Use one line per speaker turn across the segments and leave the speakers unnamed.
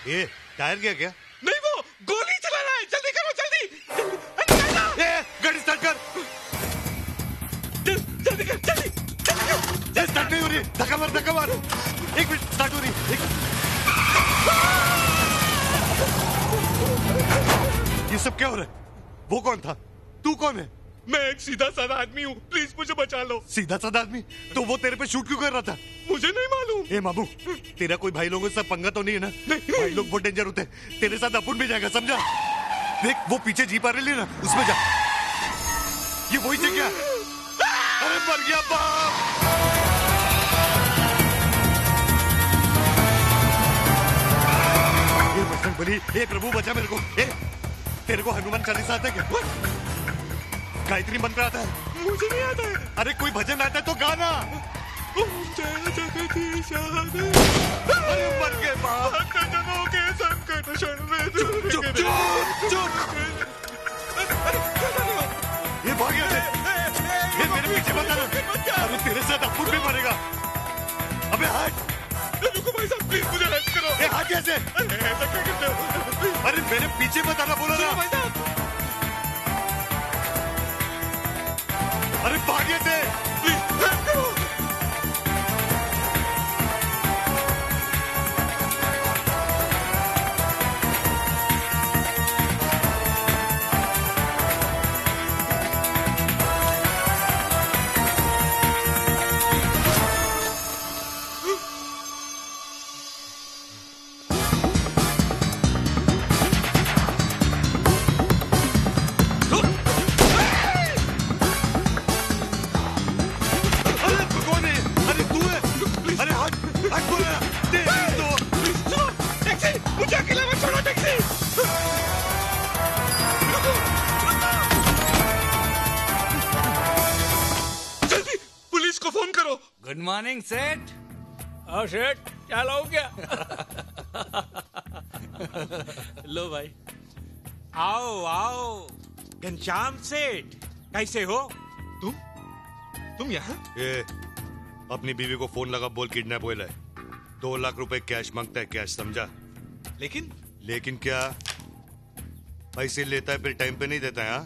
ये टायर गया क्या?
नहीं, वो गोली चला रहा है। जल्दी करो, जल्दी।
गाड़ी स्टार्ट कर।
जल्दी कर, जल्दी।
स्टार्ट नहीं हो रही। धक्का मार, धक्का मार। 1 मिनट, स्टार्ट हो रही। ये सब क्या हो रहा है? वो कौन था? तू कौन है?
मैं एक सीधा साधा आदमी हूँ, प्लीज मुझे बचा लो।
सीधा साधा आदमी? तो वो तेरे पे शूट क्यों कर रहा था?
मुझे नहीं मालूम।
ए मामू, तेरा कोई भाई लोगों से पंगा तो नहीं है ना?
नहीं।
भाई लोग बहुत डेंजर होते हैं। तेरे साथ अपुन भी जाएगा, समझा? देख वो पीछे जीप आ रही है ना, उसमें जा। ये वही से क्या? अरे मर गया बाप। ये बजरंग बली, हे प्रभु बचा मेरे को। तेरे को हनुमान चालीसा आता है क्या? गायत्री मंत्र आता है?
मुझे नहीं आता है।
अरे कोई भजन आता है तो गाना।
जय जगदीश हरे।
अरे मर गए बाप।
जनों के संकट क्षण में दूर
चुप
करे।
चुप चुप। ये भाग गया थे। ये मेरे पीछे मत आना। अरे तेरे साथ अपुन भी मरेगा। अबे हट।
रुको भाई साहब, प्लीज मुझे हेल्प करो।
ये हाथ कैसे?
ऐसा क्या करते हो?
अरे मेरे पीछे मत आना, बोला ना।
भाई साहब,
अरे भागे थे।
प्लीज हेल्प करो।
गुड मॉर्निंग सेठ।
हाँ सेठ, क्या लाओ क्या?
लो भाई।
आओ आओ। घनश्याम सेठ, कैसे हो?
तुम यहाँ?
ये अपनी बीवी को फोन लगा, बोल किडनैप हुआ है। 2 लाख रुपए कैश मांगता है, कैश, समझा? लेकिन क्या? पैसे लेता है फिर टाइम पे नहीं देता है?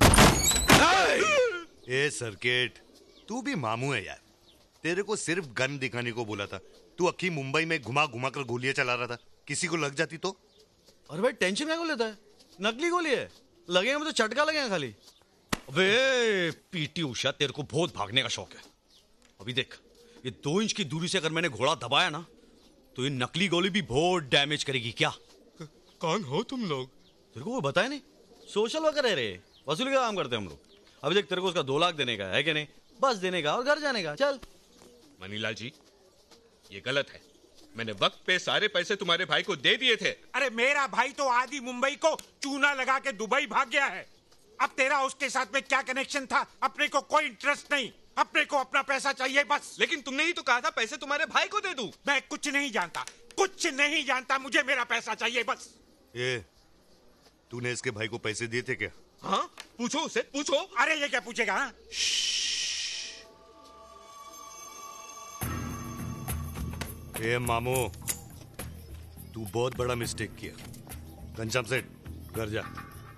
ए सर्किट, तू भी मामू है यार। तेरे को सिर्फ गन दिखाने को बोला था। तू अक्की मुंबई में घुमा घुमा कर गोलियां चला रहा था। किसी को लग जाती तो?
अरे भाई टेंशन क्या को लेता है? नकली गोली है, लगेगा मुझे चटका लगेगा खाली।
अबे पीटी उषा, तेरे को बहुत भागने का शौक है। अभी देख, ये 2 इंच की दूरी से अगर मैंने घोड़ा दबाया ना, तो ये नकली गोली भी बहुत डैमेज करेगी। क्या?
कौन हो तुम लोग?
तेरे को वो बताया नहीं? सोशल वर्कर है रे, वसूली का काम करते हैं हम लोग। अभी देख, तेरे को उसका 2 लाख देने का है कि नहीं? बस देने का और घर जाने का। चल।
मनीलाल जी, ये गलत है। मैंने वक्त पे सारे पैसे तुम्हारे भाई को दे दिए थे।
अरे मेरा भाई तो आधी मुंबई को चूना लगा के दुबई भाग गया है। अब तेरा उसके साथ में क्या कनेक्शन था? अपने को कोई इंटरेस्ट नहीं, अपने को अपना पैसा चाहिए बस।
लेकिन तुमने ही तो कहा था पैसे तुम्हारे भाई को दे दूं।
मैं कुछ नहीं जानता, कुछ नहीं जानता, मुझे मेरा पैसा चाहिए बस।
ये तूने इसके भाई को पैसे दिए थे क्या?
हाँ, पूछो उसे, पूछो।
अरे ये क्या पूछेगा? हाँ?
ए मामू, तू बहुत बड़ा मिस्टेक किया। घनश्याम सेठ, घर जा।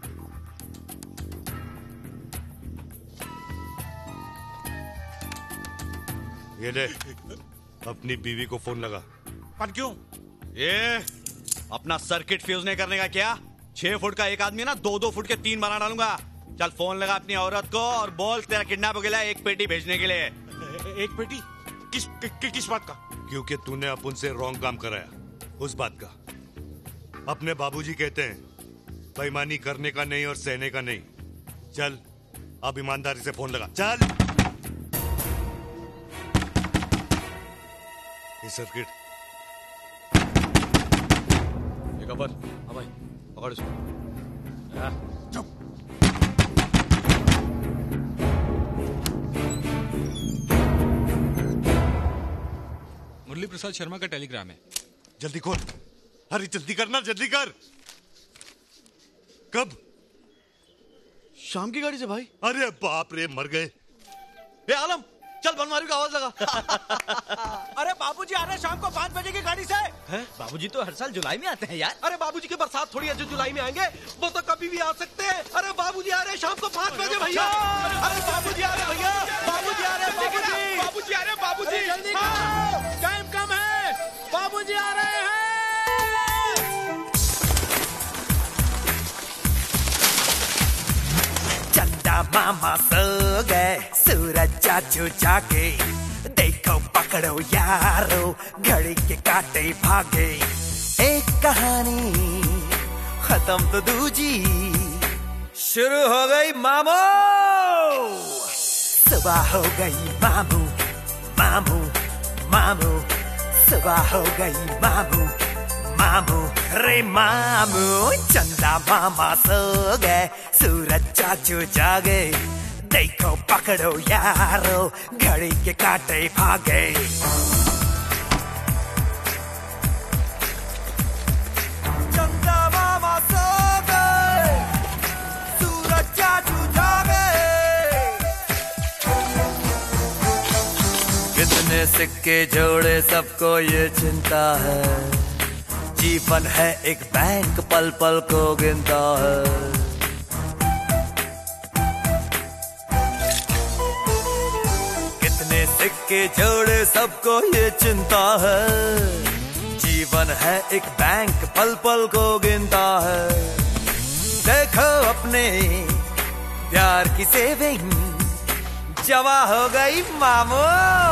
ये ले, अपनी बीवी को फोन लगा।
पर क्यों?
ये अपना सर्किट फ्यूज नहीं करने का क्या? 6 फुट का एक आदमी है ना, 2-2 फुट के 3 बना डालूंगा। चल फोन लगा अपनी औरत को और बोल तेरा किडनैप हो गया, 1 पेटी भेजने के लिए।
1 पेटी? किस बात का?
क्योंकि तूने अपन से रॉन्ग काम कराया, उस बात का। अपने बाबूजी कहते हैं, बेईमानी करने का नहीं और सहने का नहीं। चल अब ईमानदारी से फोन लगा, चल। ये सर्किट
एक अपर, हाँ भाई पकड़ इसको।
चुप।
मुरली प्रसाद शर्मा का टेलीग्राम है।
जल्दी खोल। अरे जल्दी करना, जल्दी कर। कब?
शाम की गाड़ी से भाई।
अरे बाप रे, मर गए।
ए आलम, चल बनमारी का आवाज लगा।
अरे बाबूजी आ रहे हैं शाम को 5 बजे की गाड़ी से।
हैं? बाबूजी तो हर साल जुलाई में आते हैं यार।
अरे बाबूजी की बरसात थोड़ी है जो जुलाई में आएंगे, वो तो कभी भी आ सकते हैं। अरे बाबूजी आ रहे हैं शाम को 5 बजे भैया। अरे बाबूजी आ रहे हैं भैया, बाबूजी आ रहे हैं, बाबूजी आ रहे हैं, बाबूजी जल्दी टाइम कम है, बाबूजी आ रहे हैं।
चंदा मामा सो गए, सूरज चाचू जागे, देखो पकड़ो यारो, घड़ी के काटे भागे। एक कहानी खत्म तो दूजी शुरू हो गई मामू। सुबह हो गई मामू, मामू मामू, सुबह हो गई मामू, मामू रे मामू। चंदा मामा सो गए, सूरज चाचू जागे, देखो पकड़ो यारो, घड़ी के काटे भागे। चंदा मामा सो गए, सूरज चाचू जागे। कितने सिक्के जोड़े सबको ये चिंता है, जीवन है एक बैंक पल पल को गिनता है। कितने सिक्के जोड़े सबको ये चिंता है, जीवन है एक बैंक पल पल को गिनता है। देखो अपने प्यार की सेविंग जमा हो गई मामू।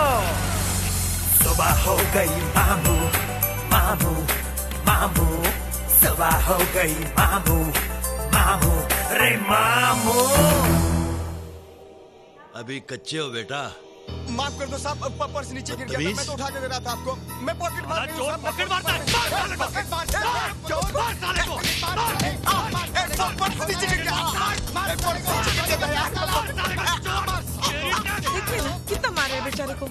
सुबह हो गई मामू, मामू मामू, सुबह हो गई मामू, मामू रे मामू।
अभी कच्चे हो बेटा।
माफ कर दो साहब, पर्स नीचे गिर गया था, मैं तो उठा के दे रहा था आपको। मैं पॉकेट मार रही हूं साहब, पॉकेट मारता है, पॉकेट मारता है, चोर मार साले को, पर्स नीचे गिर गया, पर्स नीचे गिर गया यार,
देखिए ना कितना मार रहे बेचारे को।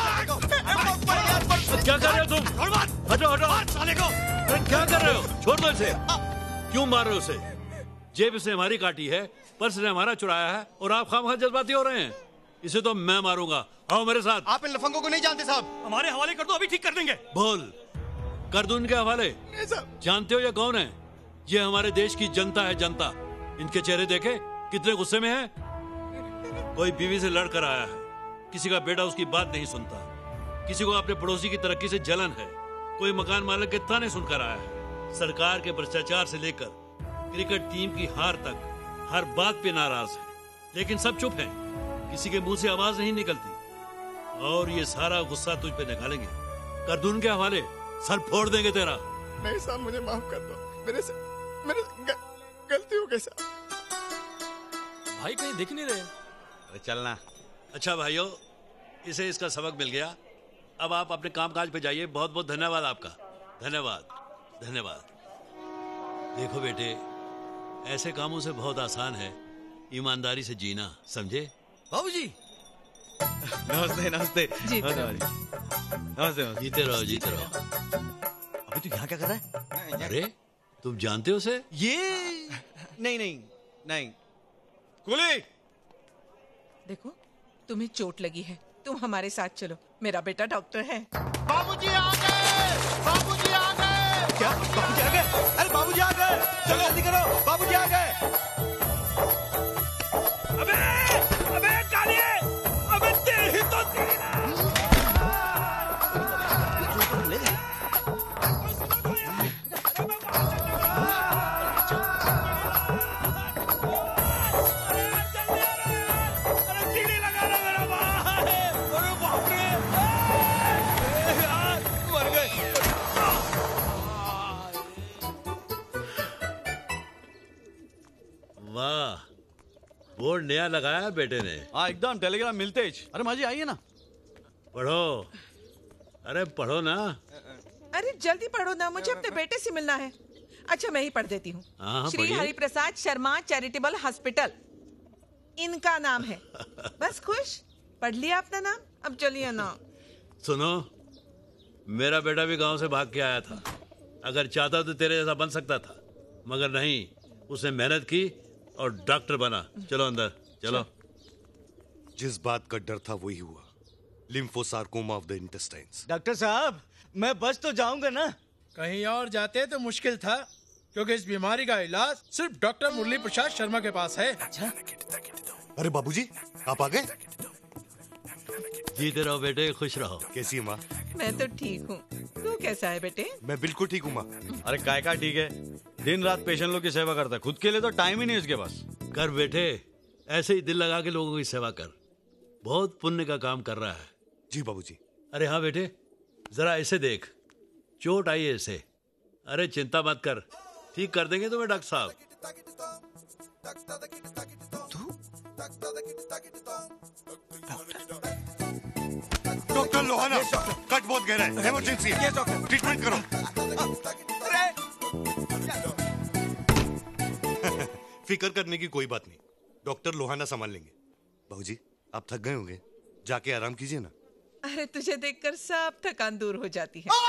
क्या कर रहे हो तुम? हटो हटो साले को। क्या कर रहे हो? छोड़ दो इसे। क्यों मार रहे हो उसे? जेब इसने हमारी काटी है, पर्स ने हमारा चुराया है, और आप खामखा जज्बाती हो रहे हैं। इसे तो मैं मारूंगा। आओ मेरे साथ।
आप इन लफंगों को नहीं जानते साहब।
हमारे हवाले कर दो, अभी ठीक कर देंगे। बोल, कर दो इनके हवाले। जानते हो ये कौन है? ये हमारे देश की जनता है, जनता। इनके चेहरे देखे कितने गुस्से में है। कोई बीवी से लड़ कर आया है, किसी का बेटा उसकी बात नहीं सुनता, किसी को अपने पड़ोसी की तरक्की से जलन है, कोई मकान मालिक के ताने सुनकर आया है, सरकार के भ्रष्टाचार से लेकर क्रिकेट टीम की हार तक हर बात पे नाराज है, लेकिन सब चुप हैं, किसी के मुंह से आवाज नहीं निकलती, और ये सारा गुस्सा तुझ पे निकालेंगे। कर दूं उनके हवाले, सर फोड़ देंगे तेरा।
नहीं साहब, मुझे माफ कर दो, मेरे गलती हो गई साहब।
भाई कहीं दिख नहीं रहे।
अरे चलना।
अच्छा भाइयों, इसे इसका सबक मिल गया। अब आप अपने कामकाज पे जाइए। बहुत बहुत धन्यवाद आपका। धन्यवाद धन्यवाद। देखो बेटे, ऐसे कामों से बहुत आसान है ईमानदारी से जीना, समझे?
बाबूजी नमस्ते नमस्ते।
जी।
नमस्ते।
जीते रहो जीते रहो।
अभी तू यहाँ क्या कर रहा है?
अरे तुम जानते हो उसे?
ये नहीं नहीं नहीं। कुली,
देखो तुम्हें चोट लगी है, तुम हमारे साथ चलो, मेरा बेटा डॉक्टर है।
बाबूजी आ गए, बाबूजी आ गए।
क्या बाबूजी आ गए? अरे बाबूजी आ गए, चलो जल्दी करो, बाबूजी आ गए।
अबे कालिए, अबे तेरी ही तो तेरी ना।
वाह, बोर्ड नया लगाया बेटे ने।
हाँ एकदम, टेलीग्राम मिलते ही। अरे माँ जी आइए ना।
पढ़ो, अरे पढ़ो ना।
अरे जल्दी पढ़ो ना, मुझे अपने बेटे से मिलना है। अच्छा मैं ही पढ़ देती हूँ।
हाँ,
श्री
पढ़िए।
हरिप्रसाद शर्मा चैरिटेबल हॉस्पिटल, इनका नाम है। बस खुश? पढ़ लिया अपना नाम, अब चलिए ना।
सुनो, मेरा बेटा भी गांव से भाग के आया था। अगर चाहता तो तेरे जैसा बन सकता था, मगर नहीं, उसने मेहनत की और डॉक्टर बना। चलो अंदर चलो।
जिस बात का डर था वही हुआ। Lymphosarcoma of the intestines.
Doctor साहब, मैं बच तो जाऊंगा ना?
कहीं और जाते तो मुश्किल था, क्योंकि इस बीमारी का इलाज सिर्फ डॉक्टर मुरली प्रसाद शर्मा के पास है।
अच्छा?
अरे बाबूजी, आप आ गए?
जीते रहो बेटे, खुश रहो।
कैसी है माँ?
मैं तो ठीक हूँ, तू कैसा है बेटे?
मैं बिल्कुल ठीक हूँ माँ।
अरे काय का ठीक है, दिन रात पेशेंट लोग की सेवा करता है, खुद के लिए तो टाइम ही नहीं इसके पास।
कर बेटे, ऐसे ही दिल लगा के लोगों की सेवा कर, बहुत पुण्य का काम कर रहा है।
जी बाबूजी।
अरे हाँ बेटे, जरा ऐसे देख, चोट आई है इसे। अरे चिंता मत कर, ठीक कर देंगे तुम्हें डॉक्टर साहब।
डॉक्टर लोहाना, कट बहुत गहरा है, इमरजेंसी है, ट्रीटमेंट करो। फिक्र करने की कोई बात नहीं, डॉक्टर लोहाना संभाल लेंगे। बाबूजी, आप थक गए होंगे, जाके आराम कीजिए ना।
अरे तुझे देखकर सब थकान दूर हो जाती है।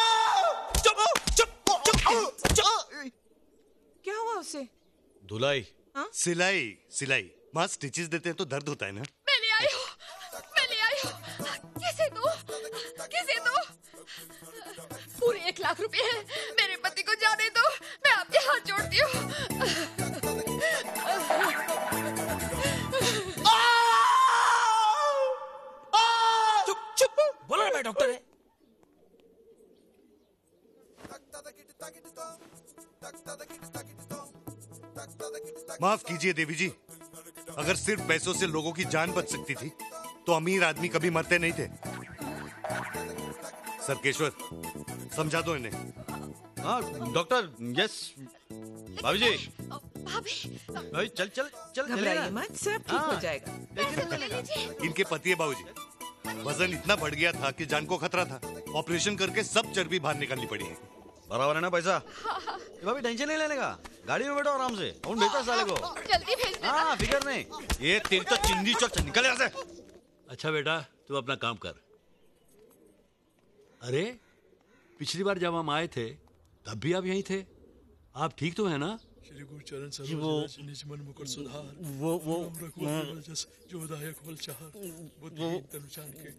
क्या हुआ उसे?
धुलाई।
सिलाई सिलाई। माँ स्टिचेस देते हैं तो दर्द होता है ना।
मैं ले आई हूँ। किसे दो पूरे 1 लाख रुपए हैं, मेरे पति को जाने दो, मैं आपके हाथ जोड़ती हूँ।
चुप, बोलो ना, मैं डॉक्टर है।
माफ कीजिए देवी जी, अगर सिर्फ पैसों से लोगों की जान बच सकती थी तो अमीर आदमी कभी मरते नहीं थे। सरकेश्वर, समझा दो इन्हें।
हाँ डॉक्टर, यस। भाभी जी, भाई चल चल चल,
घबराइए मत, सब ठीक हो जाएगा।
इनके पति है बाबूजी, वजन इतना बढ़ गया था कि जान को खतरा था, ऑपरेशन करके सब चर्बी बाहर निकालनी पड़ी है।
बराबर है ना पैसा? भाभी टेंशन नहीं लेने का, गाड़ी में बैठो आराम से, उन भेजा साले को।
जल्दी भेज देना।
हाँ फिक्र नहीं, ये तेरी तो चिंदी चल, निकल यहाँ से।
अच्छा बेटा, तू अपना काम कर। अरे पिछली बार जब हम आए थे तब भी आप यहीं थे, आप ठीक तो है ना?
श्री गुरु चरण सरोज निज मन मुकुर सुधार,
वो
जस जो दायक बल चाहर, बुद्धि तनु जान के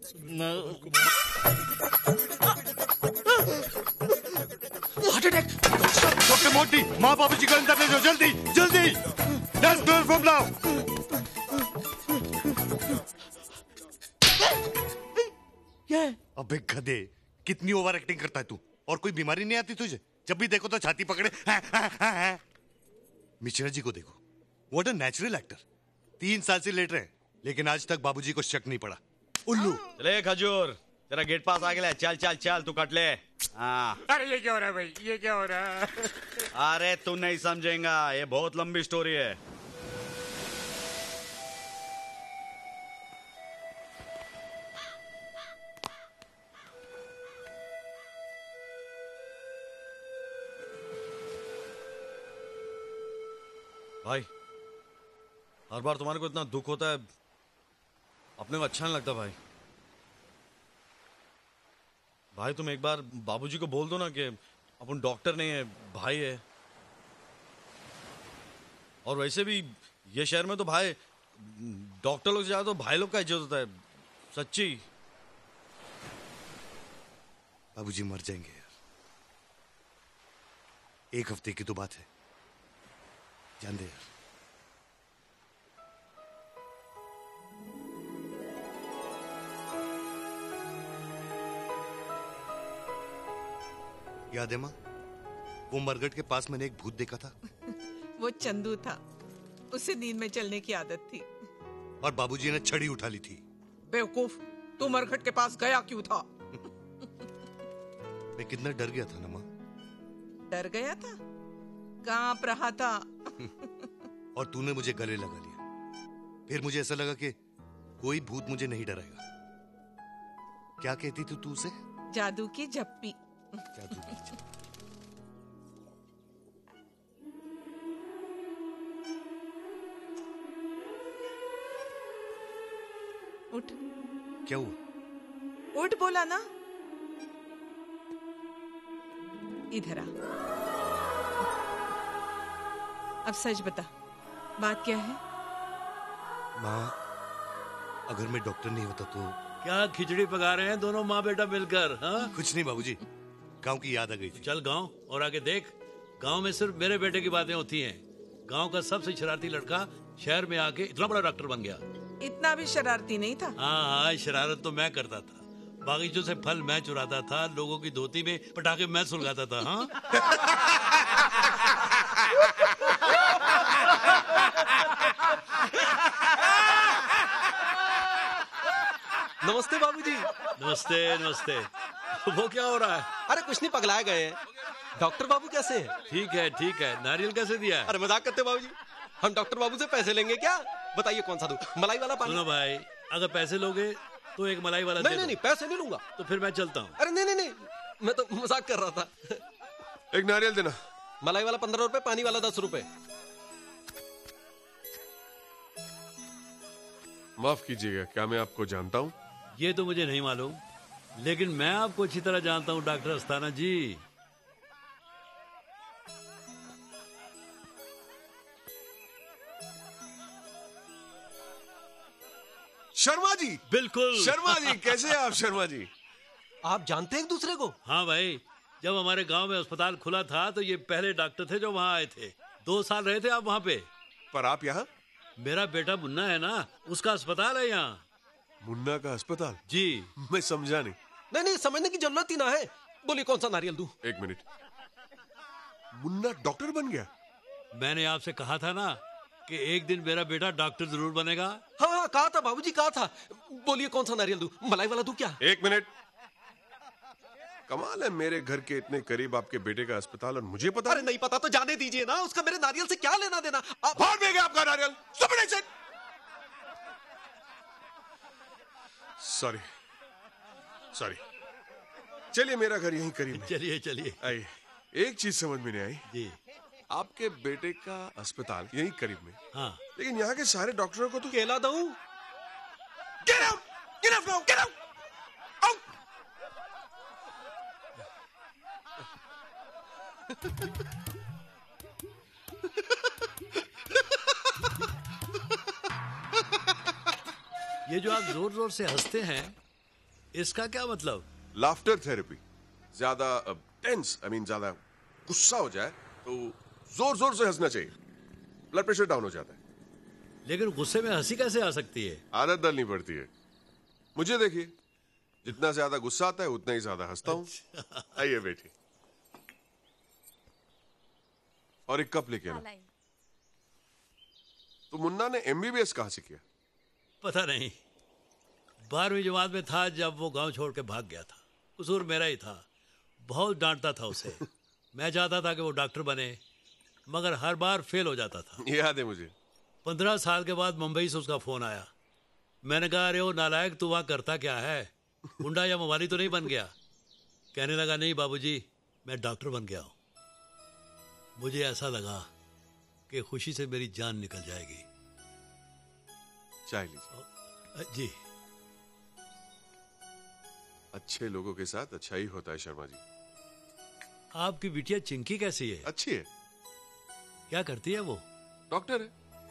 हार्ट अटैक।
डॉक्टर मोटी, माँ बाबूजी को अंदर ले जाओ, जल्दी जल्दी। Let's do it from now.
क्या?
अबे गधे, कितनी ओवर एक्टिंग करता है तू, और कोई बीमारी नहीं आती तुझे? जब भी देखो तो छाती पकड़े। मिश्रा जी को देखो, व्हाट अ नेचुरल एक्टर। 3 साल से लेट रहे हैं, लेकिन आज तक बाबूजी को शक नहीं पड़ा। उल्लू।
चले खजूर, तेरा गेट पास आ गया, चल चल चल, तू कट ले। हाँ।
अरे ये क्या हो रहा है भाई, ये क्या हो रहा है?
अरे तू नहीं समझेगा, ये बहुत लंबी स्टोरी है। भाई, हर बार तुम्हारे को इतना दुख होता है, अपने को अच्छा नहीं लगता भाई। भाई तुम एक बार बाबूजी को बोल दो ना कि अपन डॉक्टर नहीं है, भाई है। और वैसे भी ये शहर में तो भाई डॉक्टर लोग से ज्यादा तो भाई लोग का इज्जत होता है, सच्ची।
बाबूजी मर जाएंगे यार, 1 हफ्ते की तो बात है, जान दे यार। याद है माँ, वो मरगट के पास मैंने एक भूत देखा था।
वो चंदू था, उसे नींद में चलने की आदत थी।
और बाबूजी ने छड़ी उठा ली थी।
बेवकूफ, तू मरघट के पास गया क्यों था?
मैं कितना डर गया था ना माँ।
डर गया था? कांप रहा था।
और तूने मुझे गले लगा लिया। फिर मुझे ऐसा लगा कि कोई भूत मुझे नहीं डराएगा। क्या कहती थी तू उसे?
जादू की झप्पी।
जादू की झप्पी।
उठ।
क्या हुआ?
उठ बोला ना। इधर आ। अब सच बता, बात क्या है?
माँ, अगर मैं डॉक्टर नहीं होता तो
क्या खिचड़ी पका रहे हैं दोनों माँ बेटा मिलकर? हाँ,
कुछ नहीं बाबूजी, गांव की याद आ गई थी।
चल गांव और आगे देख। गांव में सिर्फ मेरे बेटे की बातें होती हैं। गांव का सबसे शरारती लड़का शहर में आके इतना बड़ा डॉक्टर बन गया।
इतना भी शरारती नहीं था।
हाँ, शरारत तो मैं करता था। बागीचों से फल मैं चुराता था, लोगों की धोती में पटाखे मैं सुलगाता था। हाँ।
नमस्ते बाबूजी।
नमस्ते नमस्ते। वो क्या हो रहा है?
अरे कुछ नहीं, पगलाए गए हैं। डॉक्टर बाबू कैसे हैं?
ठीक है ठीक है। नारियल कैसे दिया है?
अरे मजाक करते बाबूजी, हम डॉक्टर बाबू से पैसे लेंगे क्या? बताइए कौन सा दूं, मलाई वाला पानी?
सुनो भाई, अगर पैसे लोगे तो एक मलाई वाला
नहीं नहीं, पैसे नहीं लूंगा।
तो फिर मैं चलता हूँ।
अरे नहीं नहीं नहीं, मैं तो मजाक कर रहा था।
एक नारियल देना।
मलाई वाला 15 रुपए, पानी वाला 10 रुपए।
माफ कीजिएगा, क्या मैं आपको जानता हूँ?
ये तो मुझे नहीं मालूम, लेकिन मैं आपको अच्छी तरह जानता हूँ डॉक्टर अस्थाना जी।
शर्मा जी।
बिल्कुल।
शर्मा जी, कैसे हैं आप शर्मा जी?
आप जानते हैं एक दूसरे को?
हाँ भाई, जब हमारे गांव में अस्पताल खुला था तो ये पहले डॉक्टर थे जो वहाँ आए थे। 2 साल रहे थे आप वहाँ पे।
पर आप यहाँ?
मेरा बेटा मुन्ना है ना, उसका अस्पताल है यहाँ।
मुन्ना का अस्पताल?
जी।
मैं समझा नहीं।
नहीं नहीं, समझने की जरूरत ही ना है। बोलिए कौन सा नारियल दूं?
एक मिनट, मुन्ना डॉक्टर बन गया?
मैंने आपसे कहा था ना कि एक दिन मेरा बेटा डॉक्टर जरूर बनेगा।
हाँ हाँ, कहा था बाबूजी, कहा था। बोलिए कौन सा नारियल दूं, मलाई वाला दूं क्या?
एक मिनट, कमाल है, मेरे घर के इतने करीब आपके बेटे का अस्पताल और मुझे पता?
अरे नहीं पता तो जाने दीजिए ना, उसका मेरे नारियल से क्या लेना देना?
आप भाड़ में गया आपका नारियल। सॉरी सॉरी, चलिए मेरा घर यहीं करीब है।
चलिए चलिए।
आइए, एक चीज समझ में नहीं आई
जी,
आपके बेटे का अस्पताल यहीं करीब में,
हाँ,
लेकिन यहाँ के सारे डॉक्टरों को तो
केला दूं?
Get out! Get out now! Get out! Out!
ये जो आप जोर जोर से हंसते हैं, इसका क्या मतलब?
Laughter therapy. ज्यादा टेंस, आई मीन ज्यादा गुस्सा हो जाए तो जोर जोर से हंसना चाहिए, ब्लड प्रेशर डाउन हो जाता है।
लेकिन गुस्से में हंसी कैसे आ सकती है?
आदत डालनी पड़ती है। मुझे देखिए, जितना ज्यादा गुस्सा आता है उतना ही ज्यादा हंसता हूँ। आइए बेटी, और एक कप लेके आना। तो मुन्ना ने MBBS कहाँ से किया?
पता नहीं, 12वीं जमात में था जब वो गांव छोड़ के भाग गया था। कसूर मेरा ही था, बहुत डांटता था उसे। मैं चाहता था कि वो डॉक्टर बने, मगर हर बार फेल हो जाता था।
याद है मुझे।
15 साल के बाद मुंबई से उसका फोन आया। मैंने कहा, अरे वो नालायक, तू वहां करता क्या है? गुंडा या मवाली तो नहीं बन गया? कहने लगा, नहीं बाबूजी, मैं डॉक्टर बन गया हूं। मुझे ऐसा लगा कि खुशी से मेरी जान निकल जाएगी।
चाय लीजिए।
जी।
अच्छे लोगों के साथ अच्छा ही होता है शर्मा जी।
आपकी बिटिया चिंकी कैसी है?
अच्छी है।
क्या करती है वो?
डॉक्टर है।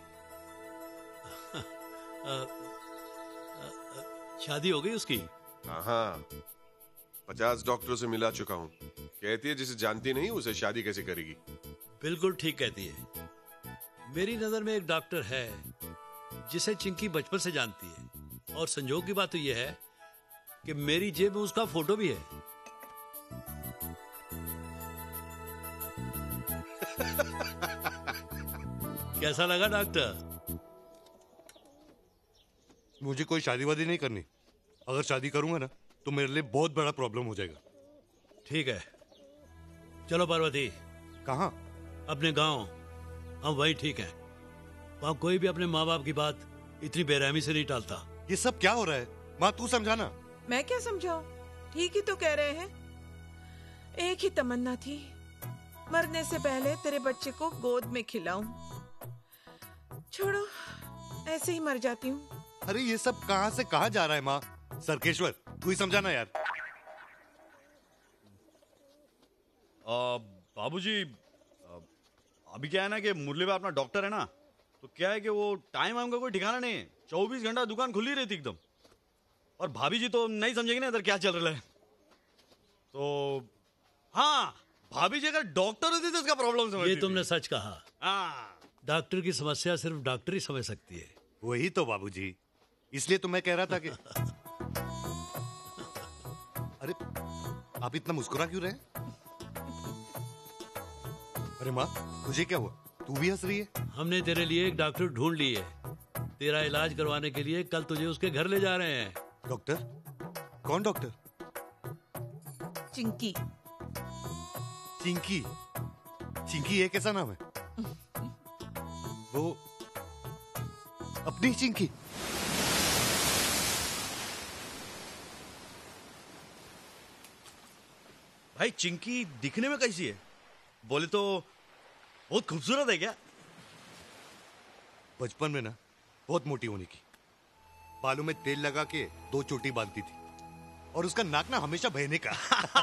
शादी हो गई उसकी?
हाँ, 50 डॉक्टरों से मिला चुका हूँ। कहती है जिसे जानती नहीं उसे शादी कैसे करेगी।
बिल्कुल ठीक कहती है। मेरी नजर में एक डॉक्टर है जिसे चिंकी बचपन से जानती है, और संजोग की बात तो यह है कि मेरी जेब में उसका फोटो भी है। कैसा लगा डॉक्टर?
मुझे कोई शादी वादी नहीं करनी। अगर शादी करूंगा ना तो मेरे लिए बहुत बड़ा प्रॉब्लम हो जाएगा।
ठीक है, चलो पार्वती।
कहाँ?
अपने गांव। हम वही ठीक है। वहां कोई भी अपने माँ बाप की बात इतनी बेरहमी से नहीं टालता।
ये सब क्या हो रहा है? माँ तू समझाना।
मैं क्या समझाऊं? ठीक ही तो कह रहे हैं। एक ही तमन्ना थी, मरने से पहले तेरे बच्चे को गोद में खिलाऊं। छोड़ो, ऐसे ही मर जाती हूँ।
अरे ये सब कहाँ से कहाँ जा रहा है माँ? सरकेश्वर, तू ही समझाना यार।
बाबूजी, अभी क्या है ना कि मुरली भाई अपना डॉक्टर है ना, तो क्या है कि वो टाइम वाइम का कोई ठिकाना नहीं है। 24 घंटा दुकान खुली रहती एकदम। और भाभी जी तो नहीं समझेगी ना इधर क्या चल रहा है। तो हाँ, भाभी जी अगर डॉक्टर होती तो इसका प्रॉब्लम समझ।
ये तुमने सच कहा।
हाँ,
डॉक्टर की समस्या सिर्फ डॉक्टर ही समझ सकती है।
वही तो बाबूजी, इसलिए तो मैं कह रहा था कि अरे आप इतना मुस्कुरा क्यों रहे? अरे माँ, तुझे क्या हुआ? तू भी हंस रही है?
हमने तेरे लिए एक डॉक्टर ढूंढ ली है। तेरा इलाज करवाने के लिए कल तुझे उसके घर ले जा रहे हैं।
डॉक्टर? कौन डॉक्टर?
चिंकी।
चिंकी? चिंकी ये कैसा नाम है? वो अपनी चिंकी?
भाई चिंकी दिखने में कैसी है? बोले तो बहुत खूबसूरत है क्या?
बचपन में ना बहुत मोटी होने की, बालों में तेल लगा के 2 चोटी बांधती थी और उसका नाक ना हमेशा बहने का।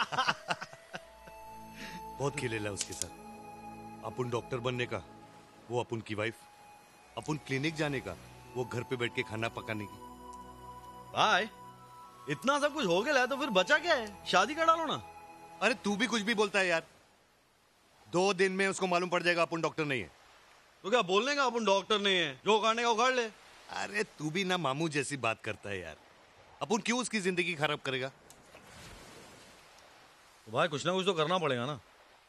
बहुत खेलेला उसके साथ। अपन डॉक्टर बनने का, वो अपन की वाइफ। अपन क्लिनिक जाने का, वो घर पे बैठ के खाना पकाने की।
भाई इतना सब कुछ हो गया तो फिर बचा क्या है? शादी कर डालो ना।
अरे तू भी कुछ भी बोलता है यार। 2 दिन में उसको मालूम पड़ जाएगा अपन डॉक्टर नहीं है।
तो क्या बोलने का अपन डॉक्टर नहीं है? जो उगाड़ने का उगाड़ ले।
अरे तू भी ना मामू जैसी बात करता है यार। अपन क्यों उसकी जिंदगी खराब करेगा?
तो भाई कुछ ना कुछ तो करना पड़ेगा ना।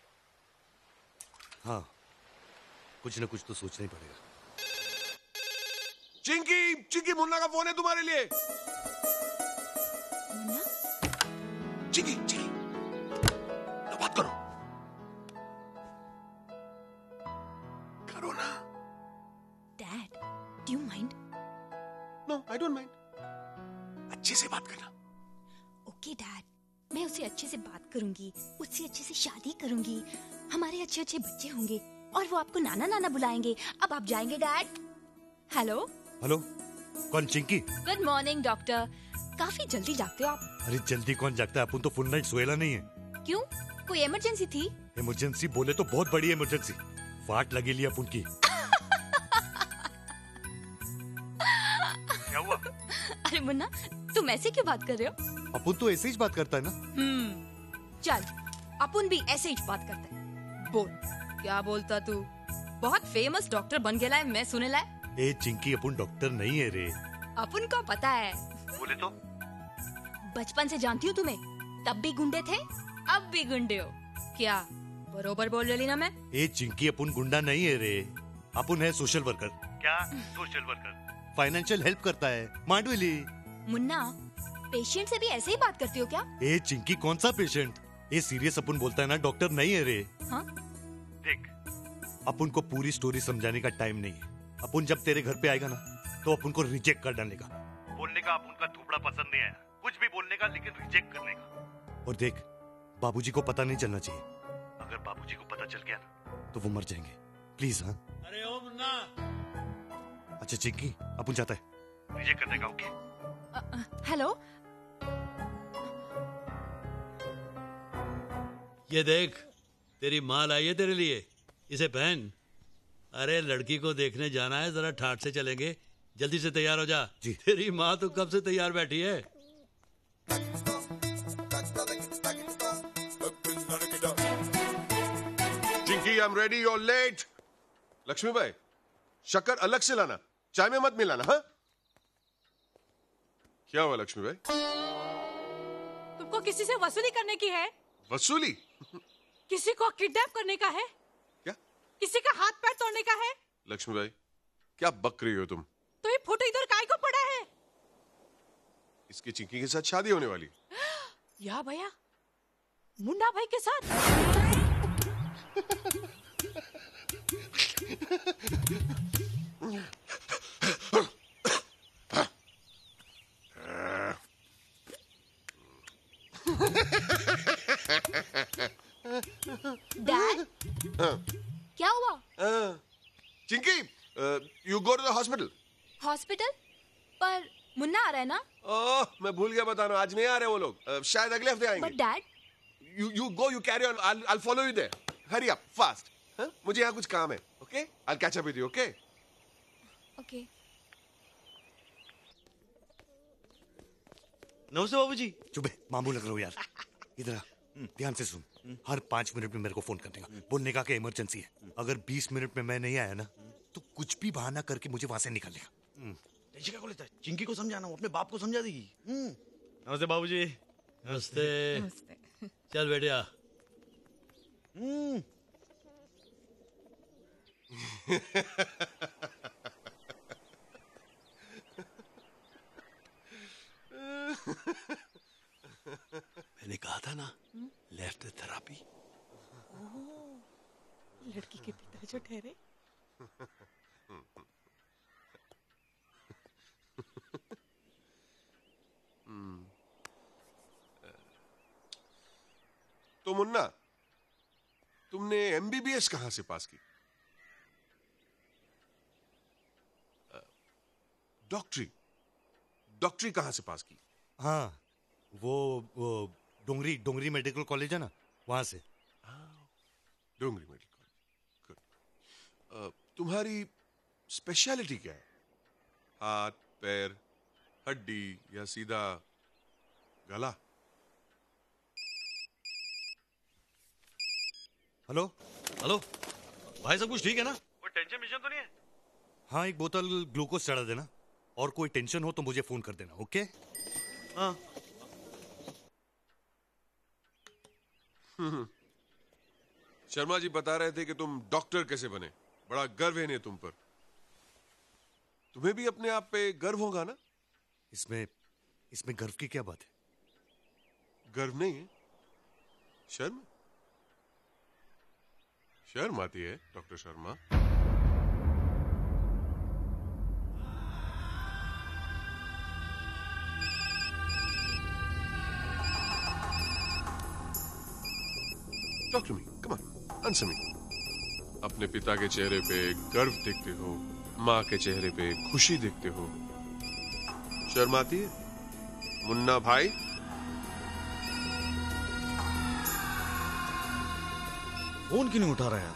हाँ, कुछ ना कुछ तो सोचना ही पड़ेगा।
चिंकी, चिंकी, मुन्ना का फोन है तुम्हारे लिए।
मुन्ना?
चिंकी, चिंकी, तो बात करो। करो ना।
Dad, do you mind?
No, I don't mind. अच्छे से बात करना।
ओके डैड, मैं उसे अच्छे से बात करूंगी, उससे अच्छे से शादी करूंगी, हमारे अच्छे अच्छे बच्चे होंगे और वो आपको नाना नाना बुलाएंगे। अब आप जाएंगे डैड? हेलो
हेलो, कौन? चिंकी?
Good morning doctor. काफी जल्दी जागते हो आप।
अरे जल्दी कौन जागता है? अपन तो फुल नाइट सोएला नहीं है।
क्यों, कोई इमरजेंसी थी?
इमरजेंसी बोले तो बहुत बड़ी इमरजेंसी। वाट लगी ली अपन की। क्या हुआ?
अरे मुन्ना, तुम ऐसे क्यों बात कर रहे हो?
अपन तो ऐसे ही बात करता है ना।
चल, अपन भी ऐसे ही बात करते हैं। बोल, क्या बोलता तू? बहुत फेमस डॉक्टर बन गया है, मैं सुने लाए।
ए चिंकी, अपन डॉक्टर नहीं है रे।
अपन को पता है।
बोले तो?
बचपन से जानती हूँ तुम्हें। तब भी गुंडे थे, अब भी गुंडे हो। क्या बरोबर बोल रही ना मैं?
ए चिंकी, अपन गुंडा नहीं है रे। अपन है सोशल वर्कर। क्या सोशल वर्कर? फाइनेंशियल हेल्प करता है, मांडविली।
मुन्ना, पेशेंट से भी ऐसे ही बात करती हो क्या?
ए चिंकी, कौन सा पेशेंट? ये सीरियस अपन बोलता है ना, डॉक्टर नहीं है रे।
हाँ?
देख, अपन को पूरी स्टोरी समझाने का टाइम नहीं है। अपन जब तेरे घर पे आएगा ना, तो अपन को रिजेक्ट कर डालने का। बोलने का अपन का थोपड़ा पसंद नहीं आया, कुछ भी बोलने का, लेकिन रिजेक्ट करने का। और देख, बाबूजी को पता नहीं चलना चाहिए। अगर बाबूजी को पता चल गया ना, तो वो मर जाएंगे। प्लीज। हाँ?
अरे ओ मुन्ना।
अच्छा चिंकी, अपन जाता है रिजेक्ट करने का। ओके?
हेलो।
ये देख, तेरी माँ लाई है तेरे लिए, इसे पहन। अरे लड़की को देखने जाना है, जरा ठाट से चलेंगे। जल्दी से तैयार हो जा।
जी।
तेरी माँ तो कब से तैयार बैठी है।
Chinki, I am ready, you are late. Lakshmi भाई, शक्कर अलग से लाना, चाय में मत मिलाना। हाँ, क्या हुआ लक्ष्मी भाई?
तुमको किसी से वसूली करने की है?
वसूली?
किसी को किडनैप करने का है?
क्या?
किसी का हाथ पैर तोड़ने का है?
लक्ष्मी भाई, क्या बक रही हो तुम?
तो ये फोटो इधर काय को पड़ा है?
इसकी चिंकी के साथ शादी होने वाली।
या भैया, मुन्ना भाई के साथ?
डैड, क्या हुआ?
Chinki, you go to the hospital.
Hospital? पर मुन्ना आ रहा है ना?
ओह, मैं भूल गया बताना, आज नहीं आ रहे वो लोग, शायद अगले हफ्ते आएंगे।
But dad,
you go, you carry on, I'll follow you there. Hurry up, fast. हाँ? मुझे यहाँ कुछ काम है, okay? I'll catch up with you, okay?
Okay.
नमस्ते बाबूजी।
चुप है, मामू लग रहा हो यार। इधर आ, ध्यान से सुन। हर 5 मिनट में मेरे को फोन करने का, बोलने का कि इमरजेंसी है। अगर 20 मिनट में मैं नहीं आया ना तो कुछ भी बहाना करके मुझे वहां से निकालेगा।
टेंशन क्या को लेता है? चिंकी को समझाना, वो अपने बाप को समझा देगी। नमस्ते बाबूजी।
नमस्ते। चल बेटे आ। मैंने कहा था ना, लेफ्ट थेरापी।
लड़की के पिता जो ठहरे।
तो मुन्ना, तुमने एमबीबीएस कहां से पास की? डॉक्टरी कहां से पास की?
हाँ, वो डोंगरी मेडिकल कॉलेज है ना, वहां से।
Dongri medical college, good. तुम्हारी स्पेशलिटी क्या है? हाथ, पैर, हड्डी या सीधा गला?
हेलो
हेलो भाई, सब कुछ ठीक है ना? कोई टेंशन मिशन तो नहीं है?
हाँ, एक बोतल ग्लूकोज चढ़ा देना, और कोई टेंशन हो तो मुझे फोन कर देना। ओके?
हाँ।
शर्मा जी बता रहे थे कि तुम डॉक्टर कैसे बने। बड़ा गर्व है इन्हें तुम पर। तुम्हें भी अपने आप पे गर्व होगा ना?
इसमें गर्व की क्या बात है?
गर्व नहीं है, शर्म आती है doctor Sharma. Talk to me. Come on. Answer me. अपने पिता के चेहरे पे गर्व देखते हो, माँ के चेहरे पे खुशी देखते हो, शर्म आती है? मुन्ना भाई,
फोन क्यों नहीं उठा रहा यार?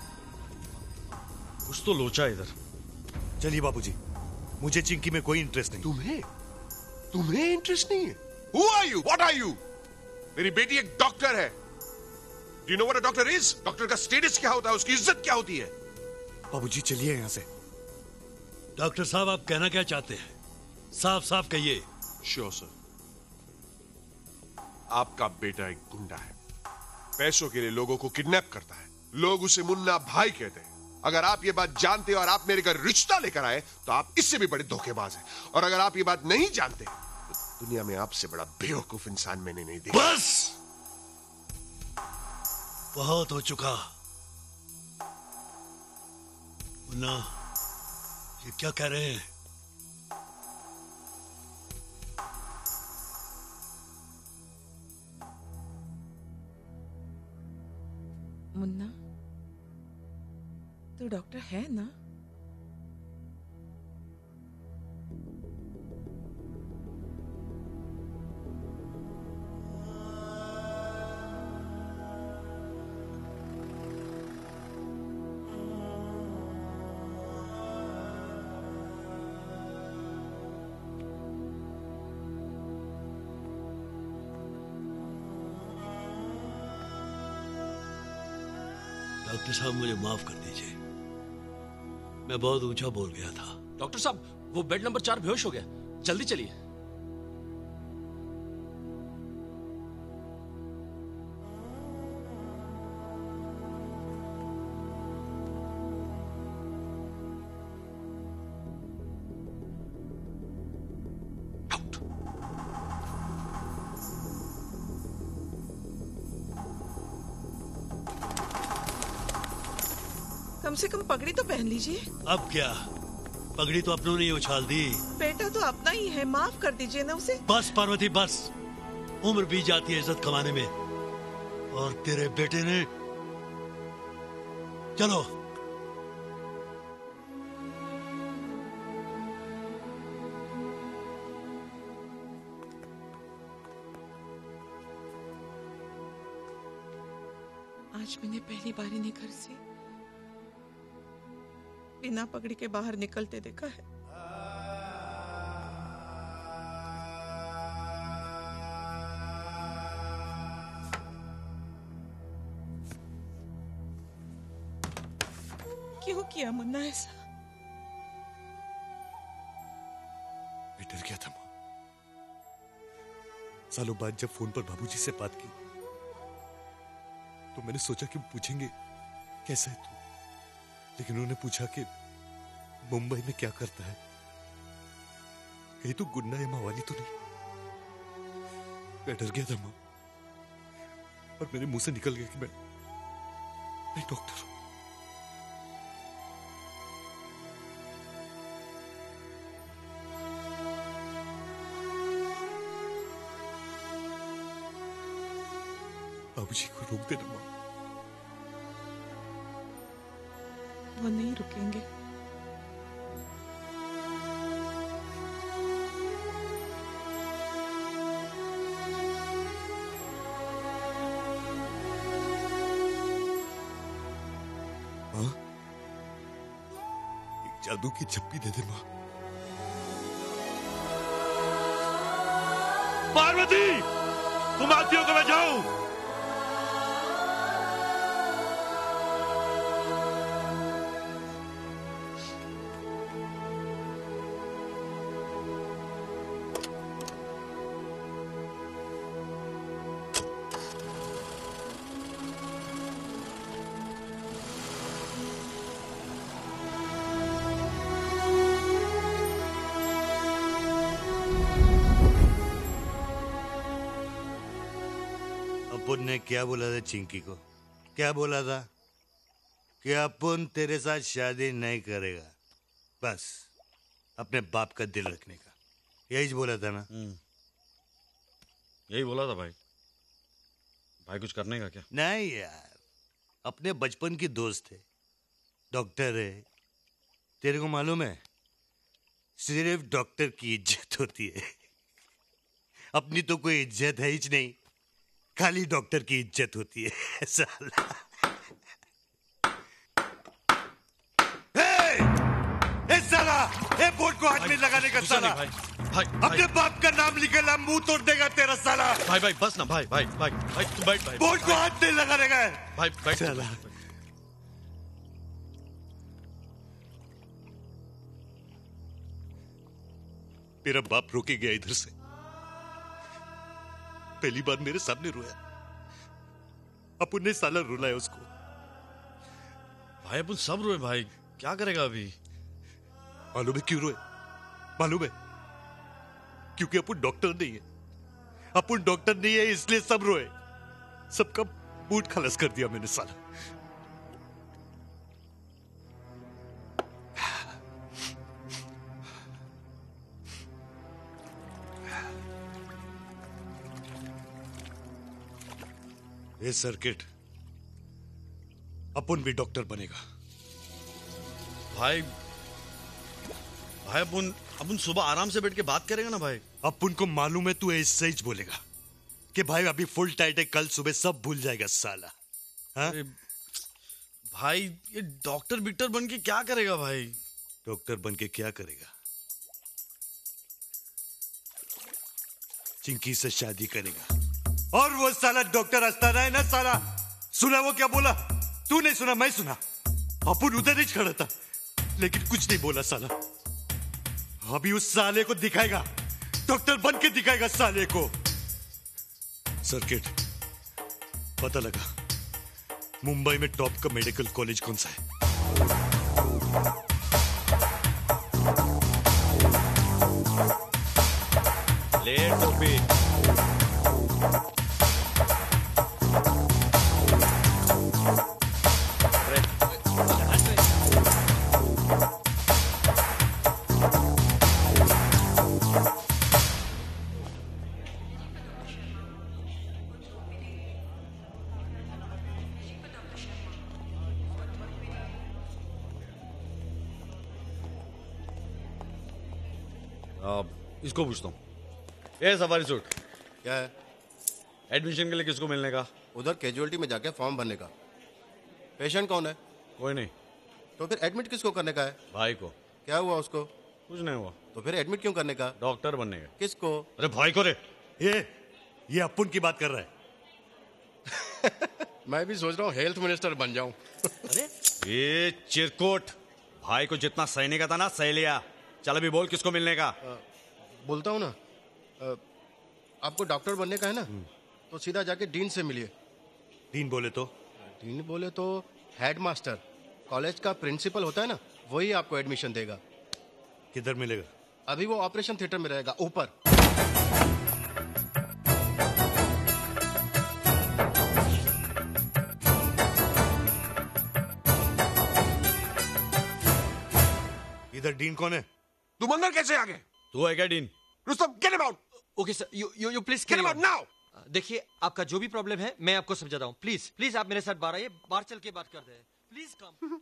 कुछ तो लोचा है इधर।
चलिए बाबूजी, मुझे चिंकी में कोई इंटरेस्ट नहीं।
तुम्हें इंटरेस्ट नहीं है? Who are you? What are you? मेरी बेटी एक डॉक्टर है। Do you know what a doctor is? Doctor का स्टेटस क्या होता है, उसकी इज्जत क्या होती है?
बाबूजी चलिए यहाँ से।
डॉक्टर साहब, आप कहना क्या चाहते हैं? साफ साफ कहिए।
Sure sir. आपका बेटा एक गुंडा है, पैसों के लिए लोगों को किडनैप करता है। लोग उसे मुन्ना भाई कहते हैं। अगर आप ये बात जानते और आप मेरे घर रिश्ता लेकर आए तो आप इससे भी बड़े धोखेबाज हैं। और अगर आप ये बात नहीं जानते तो दुनिया में आपसे बड़ा बेवकूफ इंसान मैंने नहीं देखा।
बस बहुत हो चुका। मुन्ना, ये क्या कह रहे हैं?
मुन्ना, तू डॉक्टर है ना?
डॉक्टर साहब, मुझे माफ कर दीजिए, मैं बहुत ऊंचा बोल गया था।
डॉक्टर साहब, वो बेड नंबर 4 बेहोश हो गया, जल्दी चलिए।
कम से कम पगड़ी तो पहन लीजिए।
अब क्या, पगड़ी तो अपनों ने ही उछाल दी।
बेटा तो अपना ही है, माफ कर दीजिए ना उसे।
बस पार्वती बस, उम्र बीत जाती है इज्जत कमाने में, और तेरे बेटे ने। चलो।
आज मैंने पहली बार इन्हें घर से बिना पगड़ी के बाहर निकलते देखा है। क्यों किया मुन्ना ऐसा?
मैं डर गया था माँ। सालों बाद जब फोन पर बाबूजी से बात की तो मैंने सोचा कि पूछेंगे कैसा है तू, लेकिन उन्होंने पूछा कि मुंबई में क्या करता है, कहीं तू गुन्ना या मावाली तो नहीं। मैं डर गया था माँ, और मेरे मुंह से निकल गया कि मैं डॉक्टर हूं। बाबूजी को रोक देना माँ।
वो नहीं रुकेंगे।
माँ, एक जादू की झप्पी दे दे माँ।
पार्वती, तुम आती हो तो मैं जाऊं?
अपन ने क्या बोला था चिंकी को? क्या बोला था कि अपन तेरे साथ शादी नहीं करेगा, बस अपने बाप का दिल रखने का। यही बोला था ना?
यही बोला था भाई। भाई कुछ करने का क्या?
नहीं यार, अपने बचपन की दोस्त है, डॉक्टर है। तेरे को मालूम है, सिर्फ डॉक्टर की इज्जत होती है। अपनी तो कोई इज्जत है ही नहीं, खाली डॉक्टर की इज्जत होती है। साला साला, ए बोर्ड को हाथ में लगाने का साला।
भाई
अपने बाप का नाम लिखेला, मुंह तोड़ देगा तेरा साला।
भाई बस ना भाई तू बैठ भाई।
बोर्ड को हाथ नहीं लगाने का
भाई बैठ
साला। मेरा बाप रोके गया इधर से, पहली बार मेरे सामने रोया। अपन ने साला रुलाया उसको।
भाई अपन सब रोए भाई, क्या करेगा अभी?
मालूम है क्यों रोए? मालूम है? क्योंकि अपन डॉक्टर नहीं है। अपन डॉक्टर नहीं है इसलिए सब रोए। सबका मूड खलास कर दिया मैंने साला। ये सर्किट, अपन भी डॉक्टर बनेगा।
भाई अपन सुबह आराम से बैठ के बात करेंगे ना भाई।
अपन को मालूम है तू ऐसे ही बोलेगा कि भाई अभी फुल टाइट है, कल सुबह सब भूल जाएगा साला। हाँ?
भाई ये डॉक्टर बिक्टर बन के क्या करेगा भाई?
डॉक्टर बन के क्या करेगा? चिंकी से शादी करेगा। और वो साला डॉक्टर अस्ताना है ना साला, सुना वो क्या बोला? तू नहीं सुना, मैं सुना। अपन उधर ही खड़ा था लेकिन कुछ नहीं बोला साला। अभी उस साले को दिखाएगा, डॉक्टर बन के दिखाएगा साले को। सर्किट, पता लगा मुंबई में टॉप का मेडिकल कॉलेज कौन सा है।
ले टोपी। इसको पूछता हूँ, ये सफारी सूट
क्या है?
एडमिशन के लिए किसको मिलने का?
उधर कैजुअलिटी में जाके फॉर्म भरने का। पेशेंट कौन है?
कोई नहीं।
तो फिर एडमिट किसको करने का है?
भाई को।
क्या हुआ उसको?
कुछ नहीं हुआ।
तो फिर एडमिट क्यों करने का?
डॉक्टर बनने का।
किसको?
अरे भाई को रे।
ये अपुन की बात कर रहा है।
मैं भी सोच रहा हूँ हेल्थ मिनिस्टर बन जाऊं।
अरे ये चिरकोट, भाई को जितना सहने का था ना सह लिया। चल अभी बोल किसको मिलने का।
बोलता हूँ ना, आपको डॉक्टर बनने का है ना, तो सीधा जाके डीन से मिलिए।
डीन बोले तो?
डीन बोले तो हेड मास्टर, कॉलेज का प्रिंसिपल होता है ना, वही आपको एडमिशन देगा।
किधर मिलेगा?
अभी वो ऑपरेशन थिएटर में रहेगा, ऊपर।
इधर डीन कौन है?
तुम अंदर कैसे आ गए?
तू है क्या dean?
Rustam, get him out.
Okay sir, you please
get him out now.
देखिए, आपका जो भी प्रॉब्लम है मैं आपको समझाता हूँ। प्लीज प्लीज आप मेरे साथ बाहर आइए, बाहर चल के बात करते हैं। Please come.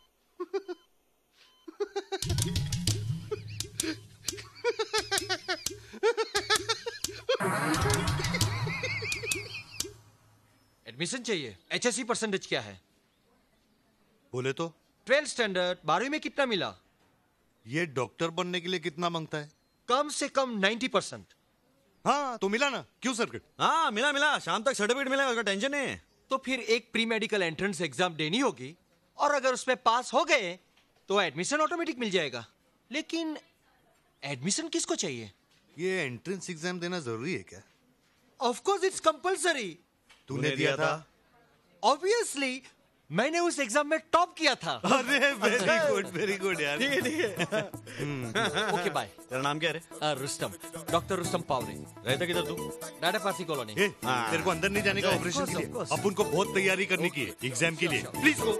एडमिशन चाहिए। HSC परसेंटेज क्या है?
बोले तो?
12th standard. 12वीं में कितना मिला?
ये डॉक्टर बनने के लिए कितना मांगता है?
कम से कम 90%।
हाँ तो मिला ना, क्यों सर्किट?
हाँ मिला, शाम तक सर्टिफिकेट मिलेगा, उसका टेंशन नहीं है।
तो फिर एक प्री मेडिकल एंट्रेंस एग्जाम देनी होगी, और अगर उसमें पास हो गए तो एडमिशन ऑटोमेटिक मिल जाएगा। लेकिन एडमिशन किसको चाहिए?
ये एंट्रेंस एग्जाम देना जरूरी है क्या?
Of course it's compulsory.
तूने दिया था?
ऑब्वियसली, मैंने उस एग्जाम में टॉप किया था।
अरे वेरी गुड यार।
ठीक है। Okay bye.
तेरा नाम क्या है?
रुस्तम, डॉक्टर रुस्तम पावरे।
रहता किधर तू?
डाटा पासी कॉलोनी।
तेरे को अंदर नहीं जाने का ऑपरेशन के लिए। अपन को बहुत तैयारी करनी की है एग्जाम के लिए। Please go.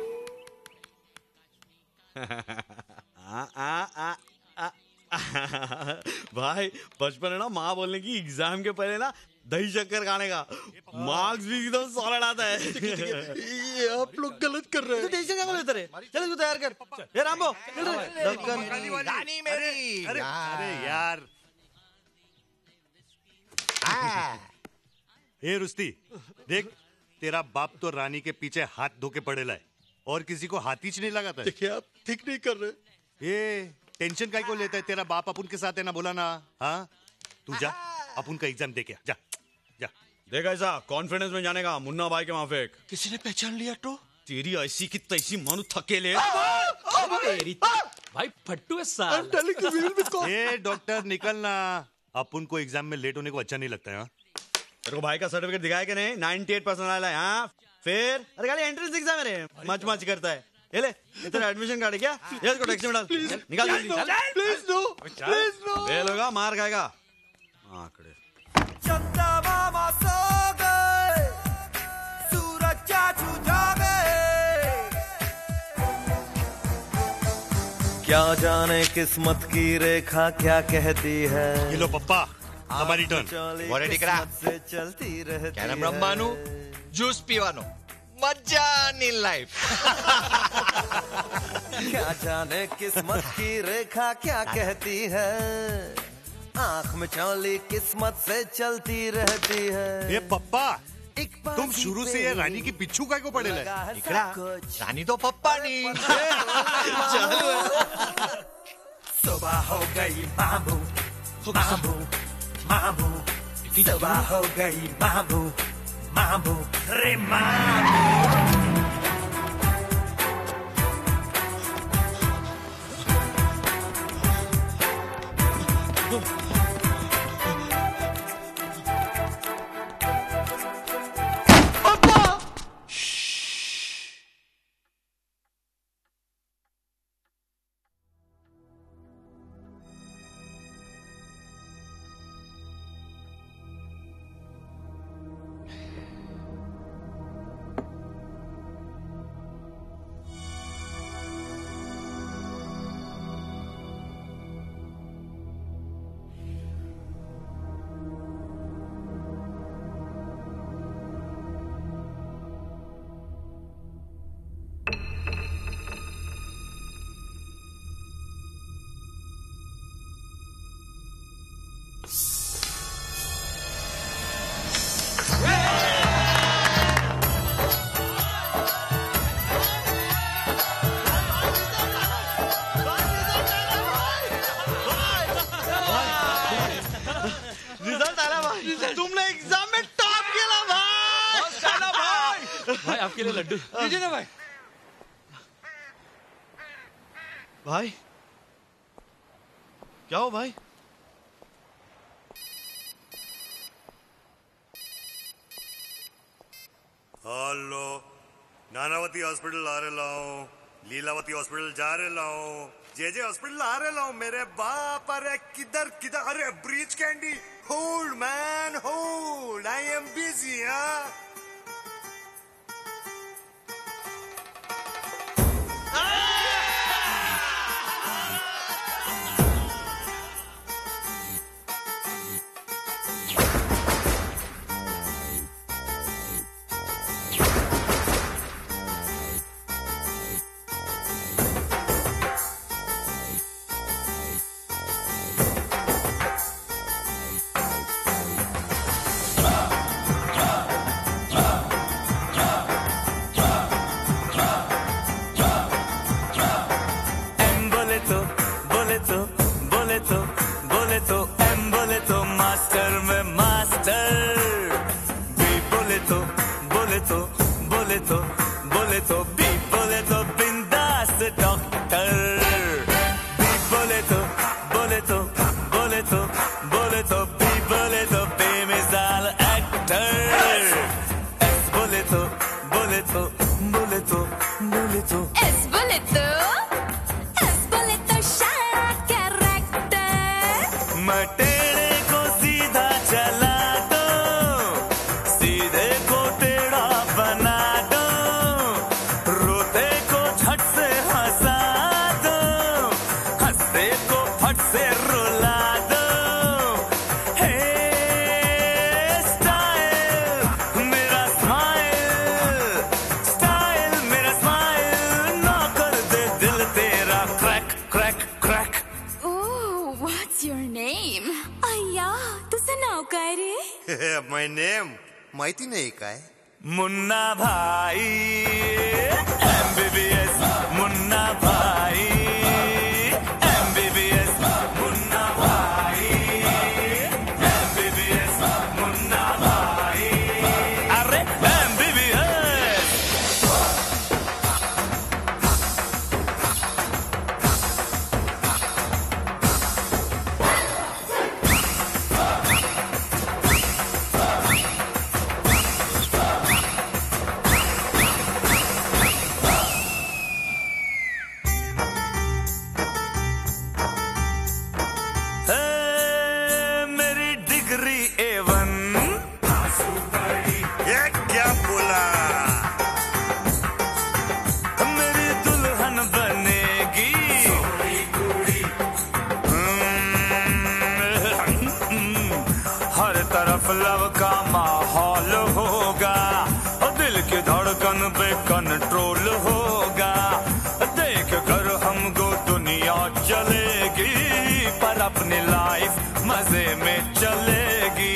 भाई बचपन है ना, माँ बोलने की एग्जाम के पहले ना दही शक्कर खाने का, मार्क्स भी एकदम सॉलिड आता है।
ये आप लोग गलत कर रहे हैं।
तो टेंशन क्या लेते रहे? चल इसको तैयार कर। ये रामबो,
रानी मेरी।
अरे यार। ए रुस्ती, देख तेरा बाप तो रानी के पीछे हाथ धो के पड़ेला है, और किसी को हाथ ही नहीं लगाता है।
देखिए आप ठीक नहीं कर रहे।
ये टेंशन काय को लेता है? तेरा बाप अपन के साथ है ना, बोला ना। हाँ तू जा, अपन का एग्जाम दे के जा।
देखा ऐसा कॉन्फिडेंस में जाने का, मुन्ना भाई के वहां फेंक।
किसी ने पहचान लिया तो?
तेरी ऐसी की तैसी मानो थकेले।
भाई फट्टू है साल।
ए डॉक्टर निकलना, अपन को एग्जाम में लेट होने को अच्छा नहीं लगता है।
तेरे को भाई का सर्टिफिकेट दिखाया कि नहीं? 98% आया है। हाँ फिर अरे गाली एंट्रेंस एग्जाम है रे, मच करता है। ये ले, तेरा एडमिशन कार्ड है क्या? ये इसको टैक्सी में डाल, निकाल जल्दी।
Please no.
फेल होगा, मार खाएगा। आंकड़े।
चंदा मामा सो गए, सूरज चाचू जागे, क्या जाने किस्मत की रेखा क्या कहती है।
ये लो पप्पा, हमारी टर्न।
वोरे टिकरा
से चलती रहती
क्या नाम ब्रह्मानु, जूस पीवानो, मजा इन लाइफ।
क्या जाने किस्मत की रेखा क्या कहती है, आंख में चौली किस्मत से चलती रहती है।
ये पप्पा, तुम शुरू से ये रानी की पिच्छू काय को पड़ेला?
रानी तो पप्पा नहीं।
सुबह हो गई बाबू, बाबू, बाबू, सुबह हो गई बाबू, बाबू, रे बाबू।
आपके लिए लड्डू लीजिए ना भाई।
भाई क्या हो भाई?
हेलो, नानावती हॉस्पिटल आ रहे लाओ, लीलावती हॉस्पिटल जा रहे लाओ, जे हॉस्पिटल आ रहे लाओ मेरे बाप। अरे किधर किधर? अरे Breach Candy, hold man hold, I am busy.
My name माहिती नाही काय?
मुन्ना भाई MBBS मुन्ना भाई MBBS मुन्ना भाई MBBS मुन्ना भाई अरे MBBS लव का माहौल होगा, दिल की धड़कन पे कंट्रोल होगा, देख कर हमको दुनिया चलेगी, पर अपनी लाइफ मजे में चलेगी।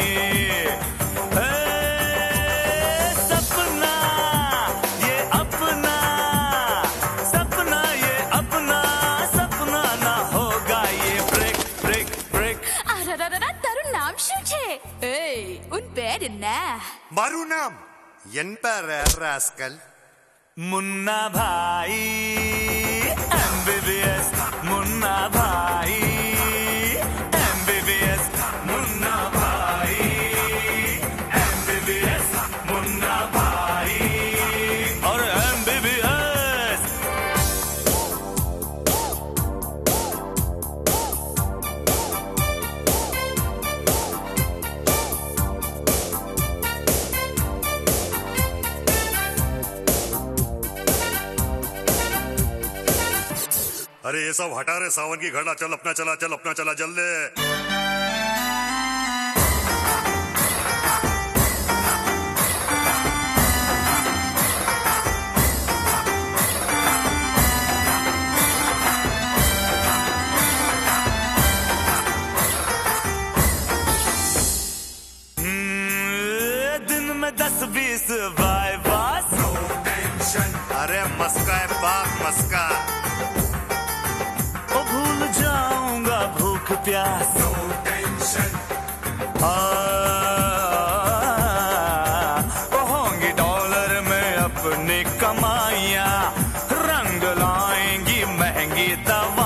सपना ये अपना, सपना ये अपना, सपना ना होगा ये ब्रेक ब्रेक ब्रेक।
તારું નામ શું છે? उन पेड़ ना
मारू नाम एनपर रास्कल
मुन्ना भाई MBBS मुन्ना भाई MBBS मुन्ना भाई MBBS मुन्ना भाई और MBBS।
अरे ये सब हटा रे सावन की घड़ा, चल अपना चला, चल अपना चला जल्दी।
दिन में 10-20 बाईपास, नो टेंशन।
अरे मस्का है बाप मस्का,
भूल जाऊंगा भूख प्यास, नो टेंशन। होंगी डॉलर में अपनी कमाइयां, रंग लाएंगी महंगी दवा।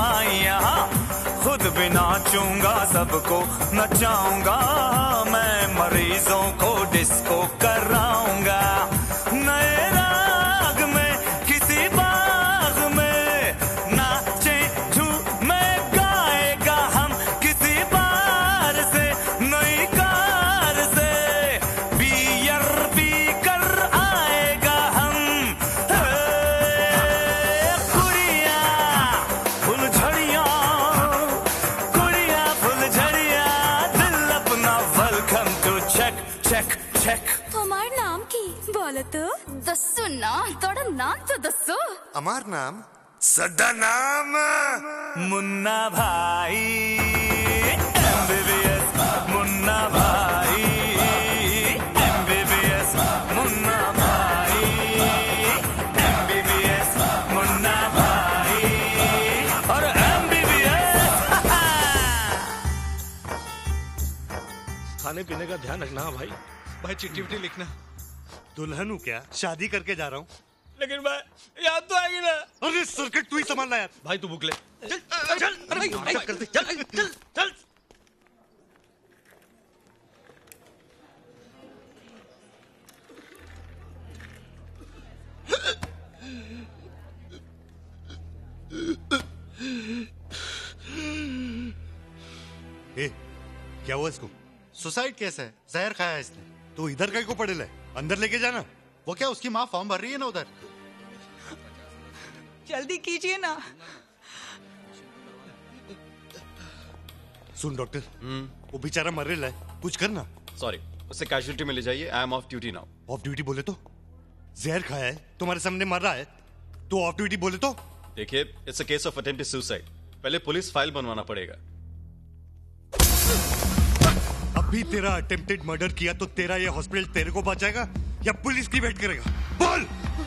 सबको नचाऊंगा, मैं मरीजों को डिस्को कराऊंगा। नए राग में किसी बाग में नाचे झूमे गाएगा हम, किसी बार से नई कार से बियर पी कर आएगा हम। कुड़िया फुलझड़िया, कुड़िया फुलझड़िया, दिल अपना welcome to check check check.
हमार नाम की बोलो तो दसो ना, थोड़ा नाम तो दसो।
हमार नाम सदा नाम
मुन्ना भाई, MBBS मुन्ना भाई, MBBS मुन्ना भाई, MBBS मुन्ना भाई और MBBS।
खाने पीने का ध्यान रखना भाई।
भाई चिट्ठी विट्ठी लिखना।
दुल्हन हूँ क्या? शादी करके जा रहा हूँ।
लेकिन भाई याद तो आएगी ना।
अरे सर्किट तू ही संभालना यार।
भाई तू बुक ले।
चल चल अरे कर दे, चल चल चल। ए, क्या हुआ इसको?
सुसाइड केस है, जहर खाया है इसने।
तो इधर कहीं को पड़ेला है? अंदर लेके जाना।
वो क्या उसकी माँ फॉर्म भर रही है ना उधर।
जल्दी कीजिए ना।
सुन डॉक्टर, वो बेचारा मर रहा है, कुछ करना।
सॉरी, उसे कैजुअलिटी में ले जाइए। I am off duty now.
Off duty बोले तो? जहर खाया है, तुम्हारे सामने मर रहा है, तो ऑफ ड्यूटी बोले तो?
देखिए, it's a case of attempted suicide. पहले पुलिस फाइल बनवाना पड़ेगा।
अभी तेरा अटेम्प्टेड मर्डर किया तो तेरा ये हॉस्पिटल तेरे को बचाएगा या पुलिस की वेट करेगा? बोल।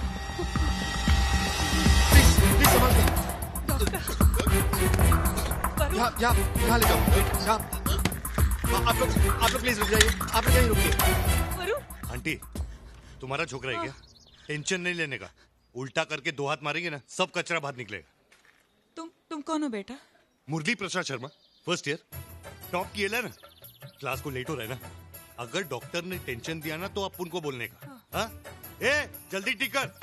यहाँ ले जाओ। आप लोग प्लीज रुक जाइए। आप लोग यहीं रुकिए।
आंटी, तुम्हारा छोकरा है क्या? टेंशन नहीं लेने का। उल्टा करके 2 हाथ मारेंगे ना, सब कचरा बाहर निकलेगा।
तुम कौन हो बेटा?
Murli Prasad Sharma, first year, top किया ना। क्लास को लेट हो रहा है ना, अगर डॉक्टर ने टेंशन दिया ना तो अपन को बोलने का। हाँ? ए, जल्दी ठीक कर।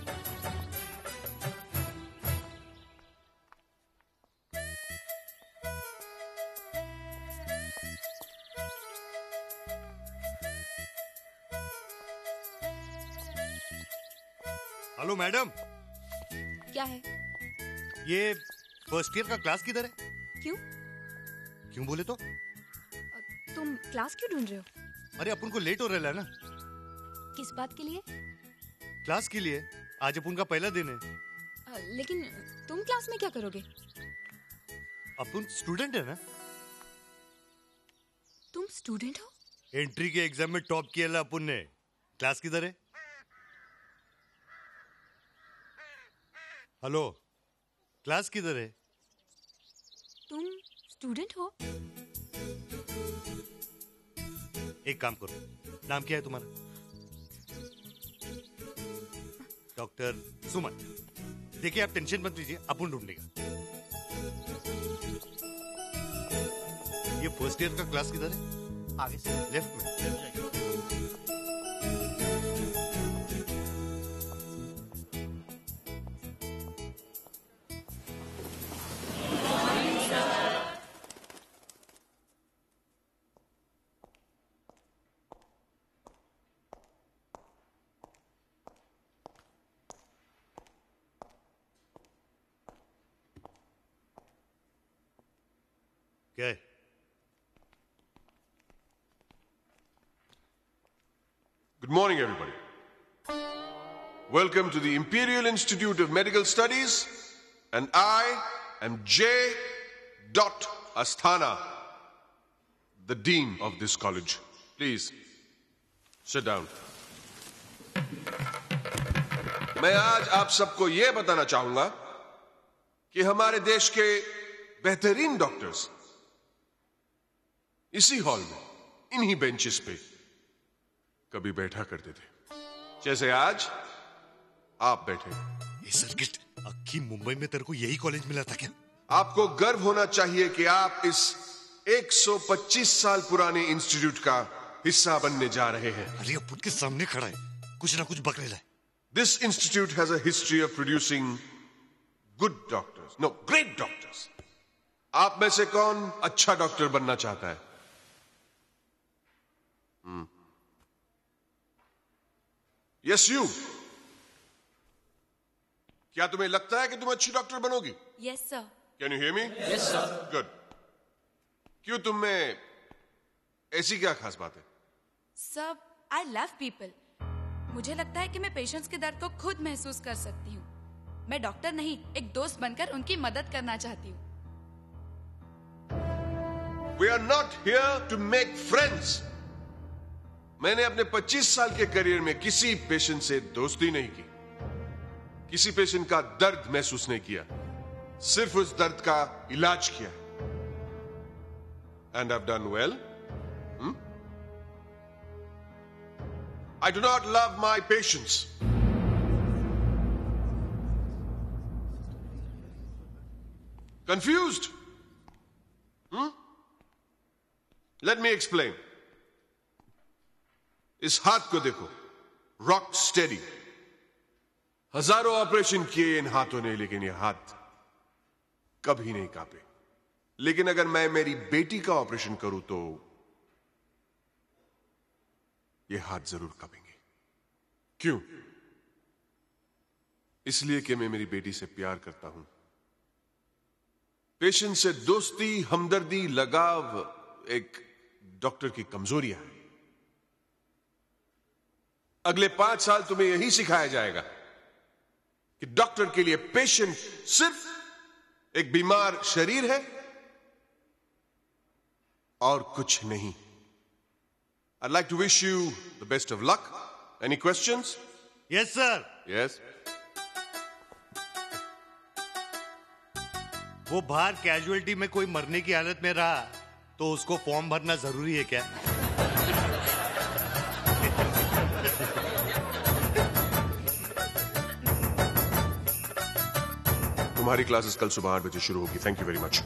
Hello madam.
क्या है?
ये फर्स्ट ईयर का क्लास किधर है?
क्यों?
क्यों बोले तो?
तुम क्लास क्यों ढूंढ रहे हो?
अरे अपन को लेट हो रहा है ना।
किस बात के लिए?
क्लास के लिए। आज अपन का पहला दिन है।
लेकिन तुम क्लास में क्या करोगे?
अपन स्टूडेंट है ना।
तुम स्टूडेंट हो?
एंट्री के एग्जाम में टॉप किया अपन ने। क्लास किधर है? हेलो, क्लास किधर है?
तुम स्टूडेंट हो?
एक काम करो, नाम क्या है तुम्हारा? डॉक्टर सुमन। देखिए, आप टेंशन मत लीजिए, अपन ढूंढ लेगा। ये फर्स्ट ईयर का क्लास किधर है?
आगे से
लेफ्ट में। क्या है?
Good morning, everybody. Welcome to the Imperial Institute of Medical Studies, and I am J. Asthana, the Dean of this college. Please, sit down. मैं आज आप सबको यह बताना चाहूंगा कि हमारे देश के बेहतरीन डॉक्टर्स इसी हॉल में, इन्हीं बेंचेस पे कभी बैठा करते थे, जैसे आज आप बैठे।
ये सर्किट अक्की मुंबई में तेरे को यही कॉलेज मिला था क्या?
आपको गर्व होना चाहिए कि आप इस 125 साल पुराने इंस्टीट्यूट का हिस्सा बनने जा रहे हैं।
अरे अपन के सामने खड़ा है, कुछ ना कुछ बकरे लाए।
This institute has a history of producing good doctors. No, great doctors. आप में से कौन अच्छा डॉक्टर बनना चाहता है? Yes, you. क्या तुम्हें लगता है कि तुम अच्छी डॉक्टर बनोगी?
Yes, sir.
Can you hear me?
Yes, sir.
Good. क्यों तुम में ऐसी क्या खास बात है?
Sir, I love people. मुझे लगता है कि मैं पेशेंट्स के दर्द को खुद महसूस कर सकती हूँ। मैं डॉक्टर नहीं, एक दोस्त बनकर उनकी मदद करना चाहती हूँ।
We are not here to make friends. मैंने अपने 25 साल के करियर में किसी पेशेंट से दोस्ती नहीं की, किसी पेशेंट का दर्द महसूस नहीं किया, सिर्फ उस दर्द का इलाज किया। And I've done well. I do not love my patients. Confused? Let me explain. इस हाथ को देखो, रॉक स्टेडी। हजारों ऑपरेशन किए इन हाथों ने, लेकिन ये हाथ कभी नहीं कांपे। लेकिन अगर मैं मेरी बेटी का ऑपरेशन करूं तो ये हाथ जरूर कांपेंगे। क्यों? इसलिए कि मैं मेरी बेटी से प्यार करता हूं। पेशेंट से दोस्ती, हमदर्दी, लगाव एक डॉक्टर की कमजोरियां है। अगले 5 साल तुम्हें यही सिखाया जाएगा कि डॉक्टर के लिए पेशेंट सिर्फ एक बीमार शरीर है और कुछ नहीं। I'd like to wish you the best of luck. Any questions?
Yes, sir.
Yes.
वो बाहर कैजुअलिटी में कोई मरने की हालत में रहा तो उसको फॉर्म भरना जरूरी है क्या?
तुम्हारी क्लासेस कल सुबह 8 बजे शुरू होगी। Thank you very much.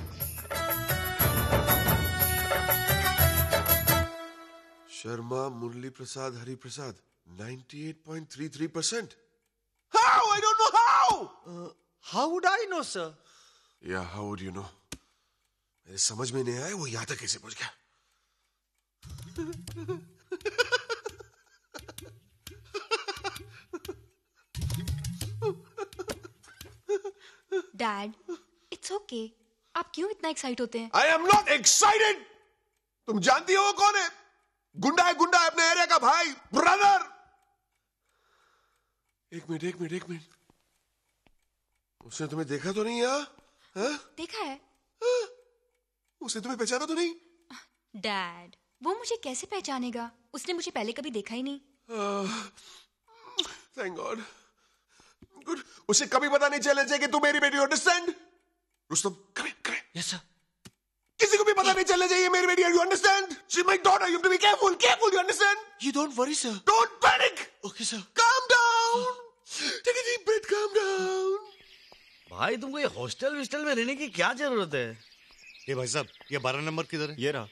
Sharma, Murli Prasad, Hari Prasad, 98.33%. How? I don't know how.
How would I know, sir?
Yeah, how would you know? मेरे समझ में नहीं आया वो यहां तक कैसे पहुंच गया।
Dad, it's okay. आप क्यों इतना एक्साइट होते हैं?
I am not excited. तुम जानती हो वो कौन है? गुंडा है, गुंडा है, अपने एरिया का भाई, ब्रदर। एक मिनट। उसने तुम्हें देखा तो नहीं यार?
देखा है।
उसने तुम्हें पहचाना तो नहीं?
डैड, वो मुझे कैसे पहचानेगा? उसने मुझे पहले कभी देखा ही नहीं।
Thank God. गुड। उसे कभी पता नहीं चलना चाहिए कि तू मेरी बेटी हो। Understand? Rustam, come here. Yes sir. किसी को भी पता नहीं चलना चाहिए मेरी बेटी है। You understand? She is my daughter. You have to be careful. You understand?
You don't worry, sir.
Don't panic.
Okay, sir.
Calm down. Take a deep breath, calm down.
भाई तुमको ये हॉस्टल विस्टल में रहने की क्या जरूरत है?
ये भाई साहब, ये 12 नंबर किधर है?
ये रहा।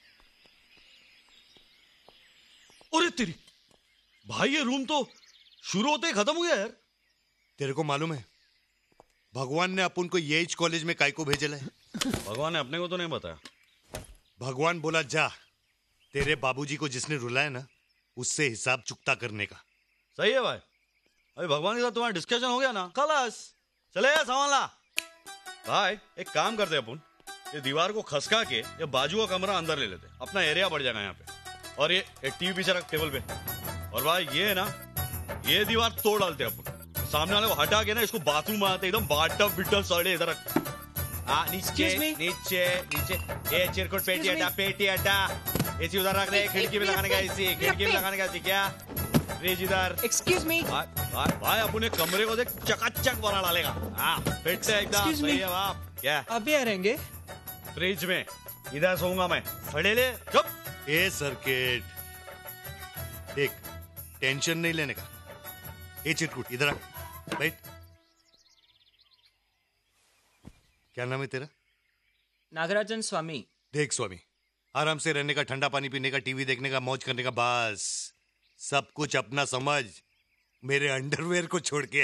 अरे तेरी भाई, ये रूम तो शुरू होते ही खत्म हो गया यार।
तेरे को मालूम है भगवान ने अपन को येज कॉलेज में काय को भेजल है?
भगवान ने अपने को तो नहीं बताया।
भगवान बोला जा तेरे बाबूजी को जिसने रुलाया ना उससे हिसाब चुकता करने का।
सही है भाई। अभी भगवान के साथ तुम्हारा डिस्कशन हो गया ना, खलास चले सामान ला। भाई एक काम करते अपन, ये दीवार को खसका के ये बाजू का कमरा अंदर ले लेते, अपना एरिया बढ़ जाएगा यहाँ पे। और ये एक टीवी पीछे रख टेबल पे। और भाई ये है ना, ये दीवार तोड़ डालते अपन, सामने वाले को हटा के ना इसको बाथरूम आते एकदम बाटप बिटप सड़े इधर रख। नीचे नीचे नीचे। ये चिरकुट पेटी हटा, पेटी हटा। एसी उधर रख रहे, खिड़की में लगाने का एसी, खिड़की में लगाने का एसी। क्या फ्रिज इधर? एक्सक्यूज मी भाई, अपने कमरे को देख चकाचक बना डालेगा। हाँ फिट से एकदम सही है बाप। क्या
अभी आ रहेंगे?
फ्रिज में इधर सोऊंगा मैं। फड़े ले चुप।
ए सर्किट, देख टेंशन नहीं लेने का। ए चिरकुट इधर आ, बैठ। क्या नाम है तेरा?
नागराजन स्वामी।
देख स्वामी, आराम से रहने का, ठंडा पानी पीने का, टीवी देखने का, मौज करने का, बस सब कुछ अपना समझ, मेरे अंडरवेयर को छोड़ के।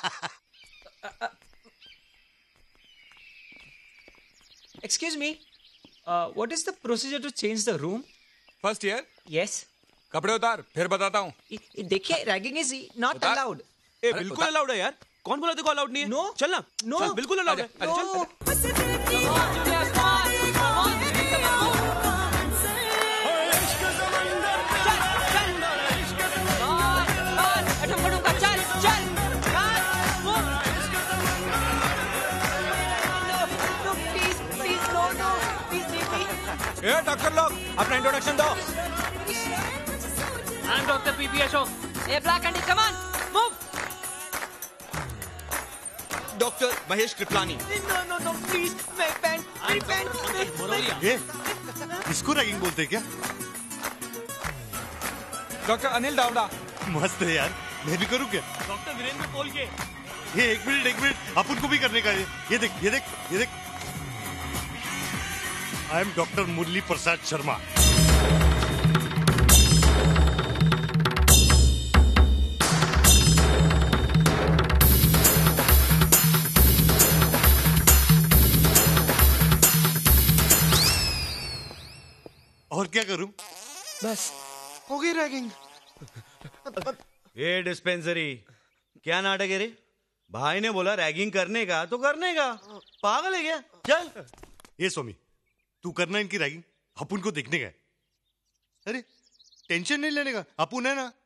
Excuse me, what is the procedure to change the room?
First year?
Yes.
कपड़े उतार, फिर बताता हूँ।
देखिए, रैगिंग इज नॉट अलाउड।
ए, बिल्कुल अलाउड है यार। कौन बोला देखो अलाउड नहीं है?
नो,
चल ना,
नो,
चल, बिल्कुल अलाउड है। अरे चल।
ए डॉक्टर लोग, अपना इंट्रोडक्शन दो।
I'm Dr. P.P. Ashok. Hey, Black Andy, come on, move.
Doctor Mahesh Kripalani.
No, please, my pant.
ये इसको रैगिंग बोलते हैं क्या?
डॉक्टर अनिल दावड़ा।
मस्त है यार, मैं भी करूँ क्या?
डॉक्टर वीरेंद्र पोल के।
ये एक मिनट, अपन को भी करने का है। ये देख। I am doctor Murli Prasad Sharma. और क्या करूं?
बस
हो गई रैगिंग।
ये डिस्पेंसरी क्या नाटक है रे? भाई ने बोला रैगिंग करने का तो करने का, पागल है क्या? चल।
ये स्वामी, तू करना इनकी रैगिंग, अपन को देखने का है। अरे टेंशन नहीं लेने का, अपन है ना।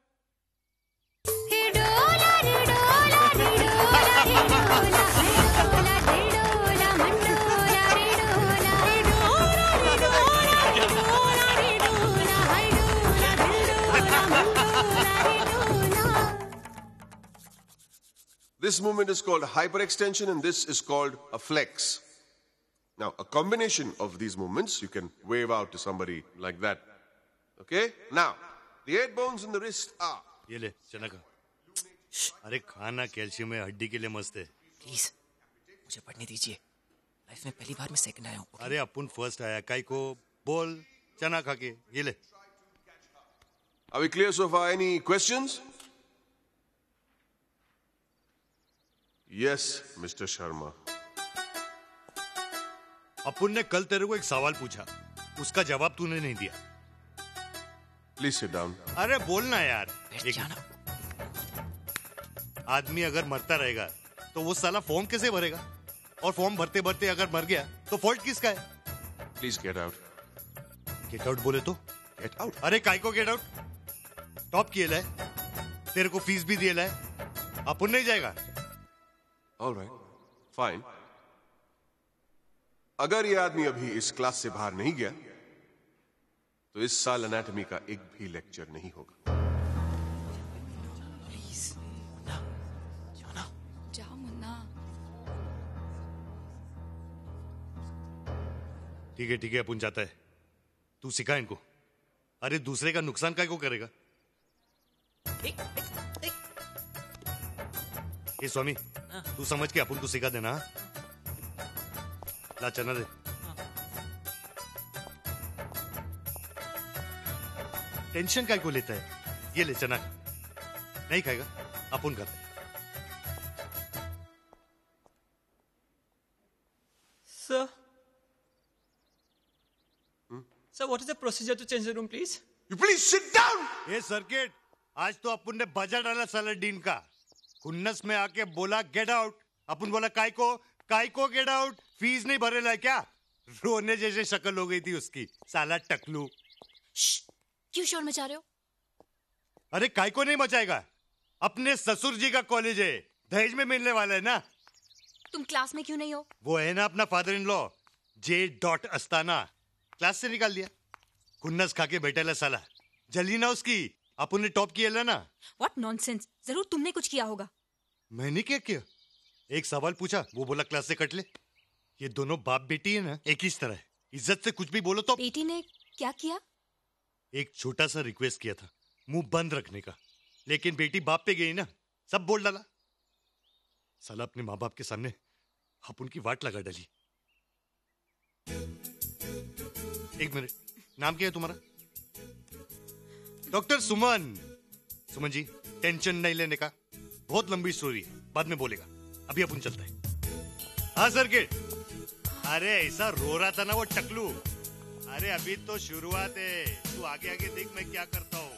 This movement is called hyperextension and this is called a flex. Now, a combination of these movements, you can wave out to somebody like that. Okay? Now, the 8 bones in the wrist are...
ये ले चना का। अरे खाना calcium है, हड्डी के लिए मस्त है।
प्लीज मुझे पढ़ने दीजिए, लाइफ में पहली बार मैं सेकंड आया हूँ।
अरे अपन फर्स्ट आया, काई को बोल चना खा के। ये ले।
Are we clear so far? Any questions? Yes, Mr. Sharma.
अपन ने कल तेरे को एक सवाल पूछा, उसका जवाब तूने नहीं दिया।
Please sit down.
अरे बोलना यार।
बैठ जाना।
आदमी अगर मरता रहेगा तो वो साला फॉर्म कैसे भरेगा? और फॉर्म भरते भरते अगर मर गया तो फॉल्ट किसका है?
Please get out.
Get out बोले तो
Get out.
अरे काय को गेट आउट? टॉप किए लाए, तेरे को फीस भी दिए लाए, अपन नहीं जाएगा।
All right. Fine. अगर ये आदमी अभी इस क्लास से बाहर नहीं गया तो इस साल एनाटॉमी का एक भी लेक्चर नहीं होगा।
प्लीज मुन्ना,
जाओ मुन्ना।
ठीक है अपन जाता है। तू सिखा इनको। अरे दूसरे का नुकसान काय को करेगा? ए स्वामी, तू समझ के अपन को सिखा देना। ला चना दे। टेंशन काय को लेता है? ये ले चना। नहीं खाएगा, अपन खाते।
Sir, what is the procedure to change the room, please?
You please sit down.
ये सर्किट, आज तो अपन ने बजा डाला साला डीन का। खुन्नस में आके बोला गेट आउट, अपन बोला काय को गेट आउट। फीस नहीं भरेला क्या? रोने जैसे शक्ल हो गई थी उसकी, साला टकलू।
क्यों शोर मचा रहे हो?
अरे काय को नहीं मचाएगा? अपने ससुर जी का कॉलेज है, दहेज में मिलने वाला है ना।
तुम क्लास में क्यों नहीं हो?
वो है ना अपना father in law, J. Asthana, class से निकाल दिया। खुन्नस खा के बैठेला साला, जली ना उसकी। अपन ने टॉप किया ना।
What nonsense! जरूर तुमने कुछ किया होगा।
मैंने क्या किया? एक सवाल पूछा, वो बोला क्लास से कट ले। ये दोनों बाप बेटी है ना, एक ही तरह है। इज्जत से कुछ भी बोलो तो।
बेटी ने क्या किया?
एक छोटा सा रिक्वेस्ट किया था, मुंह बंद रखने का, लेकिन बेटी बाप पे गई ना, सब बोल डाला। साला अपने माँ बाप के सामने अपन की वाट लगा डाली। एक मिनट, नाम क्या है तुम्हारा? डॉक्टर सुमन। सुमन जी, टेंशन नहीं लेने का, बहुत लंबी स्टोरी है, बाद में बोलेगा, अभी अपन चलते हैं। हाँ सर्किट। अरे ऐसा रो रहा था ना वो टकलू। अरे अभी तो शुरुआत है, तू आगे आगे देख मैं क्या करता हूँ।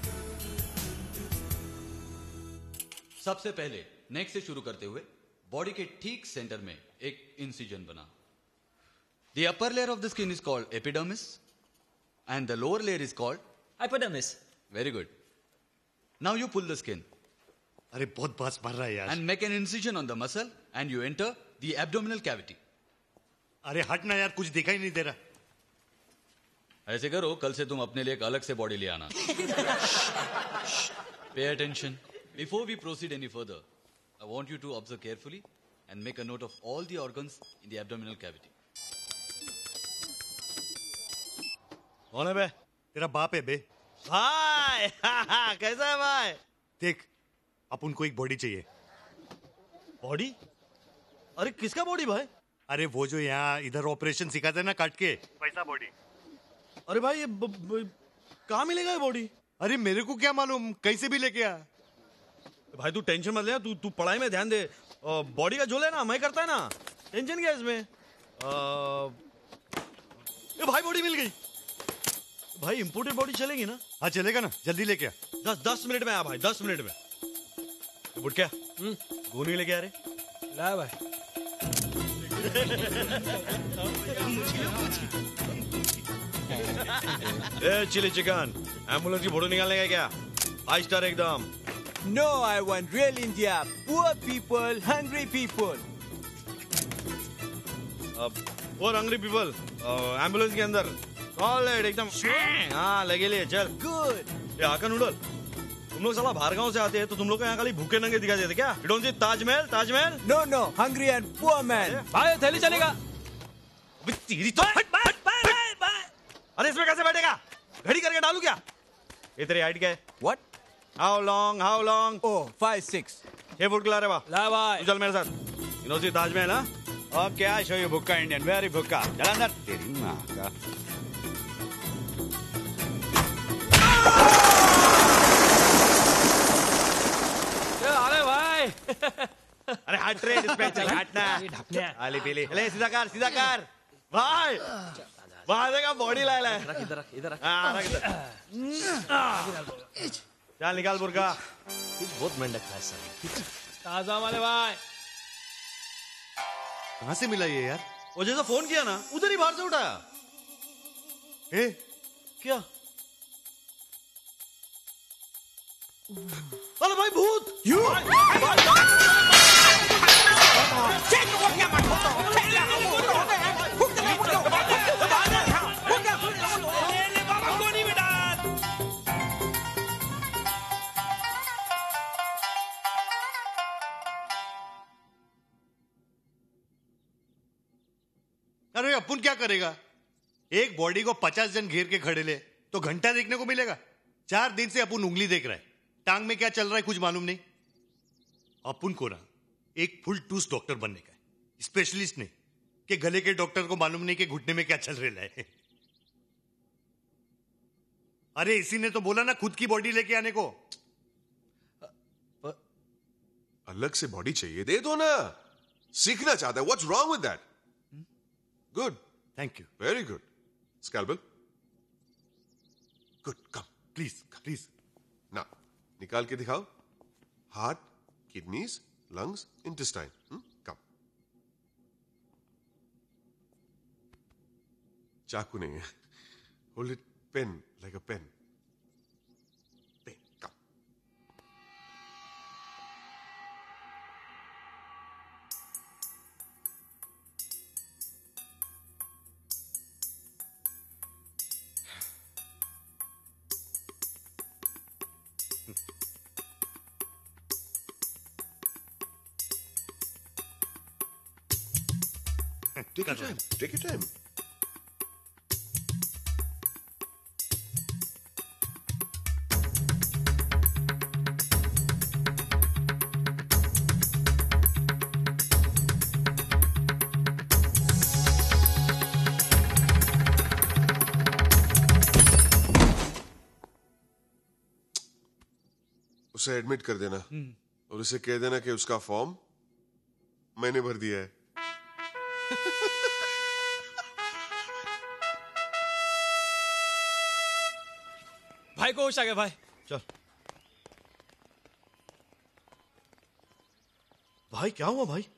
सबसे पहले नेक से शुरू करते हुए बॉडी के ठीक सेंटर में एक इंसिजन बना। The upper layer of the skin is called epidermis and the lower layer is called
hypodermis.
Very good. Now you pull the skin.
अरे बहुत बास मार रहा है यार।
And make an incision on the muscle and you enter the abdominal cavity.
अरे हट ना यार, कुछ दिखाई नहीं दे रहा।
ऐसे करो, कल से तुम अपने लिए एक अलग से बॉडी ले आना। Pay attention. Before we proceed any further, I want you to observe carefully and make a note of all the organs in the abdominal cavity.
कौन है बे? तेरा बाप है बे।
भाई कैसा है भाई?
देख, अपन को एक बॉडी चाहिए।
बॉडी? अरे किसका बॉडी भाई?
अरे वो जो यहाँ इधर ऑपरेशन सिखाते हैं ना काट के, वैसा बॉडी।
अरे भाई ये कहाँ मिलेगा ये बॉडी?
अरे मेरे को क्या मालूम, कैसे भी लेके आ।
भाई तू टेंशन मत ले, तू पढ़ाई में ध्यान दे। बॉडी का जो लेना मैं करता है ना, टेंशन क्या इसमें। ये भाई बॉडी मिल गई। भाई इंपोर्टेड बॉडी चलेगी ना?
हाँ चलेगा ना, जल्दी लेके आ।
10 मिनट में आ भाई, 10 मिनट में। बुट क्या गोनी लेके आ रहे?
ला भाई।
चिली चिकन, एम्बुलेंस की फोटो निकालने का क्या? 5 स्टार एकदम।
No, I want real India. Poor people, hungry people.
Poor hungry people, ambulance के अंदर। सॉलिड एकदम। हाँ लगे लिए, चल।
Good.
ये आका नूडल, तुम लोग साला बाहर गांव से आते हैं तो तुम लोग को यहाँ खाली भूखे नंगे दिखाई देते क्या? You don't see Taj Mahal? Taj Mahal?
No, no, hungry and poor man.
भाई थैली चलेगा।
तेरी तो अरे इसमें कैसे बैठेगा? घड़ी करके डालू क्या? ये तेरी हाइट क्या है?
What?
How long? How long?
Oh, 5'6".
6 foot खिला रहे बा।
ला भाई।
चल मेरे साथ। You know see ताजमहल हाँ?
Okay, I show you भुक्का Indian, very भुक्का। चल अंदर। तेरी माँ का।
अरे भाई।
अरे हट रे, डिस्पेंसर हटना। आली पीली। ले सीधा कर। भाई वहां देखा बॉडी लाया है।
इधर
हाँ रख इधर। चल निकाल बुर्का।
बहुत मेंढक है सर।
ताजा वाले भाई।
कहाँ से मिला ये यार?
वो जैसा फोन किया ना, उधर ही बाहर से उठाया। क्या? अरे भाई भूत!
अरे अपन क्या करेगा? एक बॉडी को 50 जन घेर के खड़े ले तो घंटा देखने को मिलेगा। 4 दिन से अपन उंगली देख रहा है, टांग में क्या चल रहा है कुछ मालूम नहीं। अपन को ना एक फुल टूस डॉक्टर बनने का है, स्पेशलिस्ट नहीं कि गले के डॉक्टर को मालूम नहीं कि घुटने में क्या चल रहा है। अरे इसी ने तो बोला ना खुद की बॉडी लेके आने को।
अलग से बॉडी चाहिए, दे दो ना। सीखना चाहता है, what's wrong with that? Good,
thank you,
very good. Scalpel, good, come
please.
ना निकाल के दिखाओ। Heart, kidneys, lungs, intestine. Come. चाकू नहीं है, hold it pen like a pen. Take your time. Take your time. उसे एडमिट कर देना और उसे कह देना कि उसका फॉर्म मैंने भर दिया है।
भाई को होश आ गया भाई।
चल भाई, क्या हुआ भाई?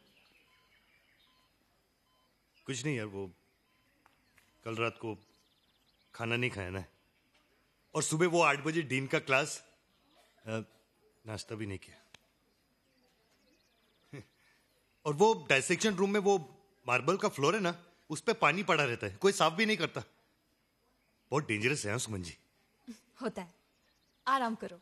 कुछ नहीं यार, वो कल रात को खाना नहीं खाया ना, और सुबह वो 8 बजे डीन का क्लास, नाश्ता भी नहीं किया। और वो डायसेक्शन रूम में वो मार्बल का फ्लोर है ना, उस पे पानी पड़ा रहता है, कोई साफ भी नहीं करता। बहुत डेंजरस है सुमन जी।
होता है, आराम करो।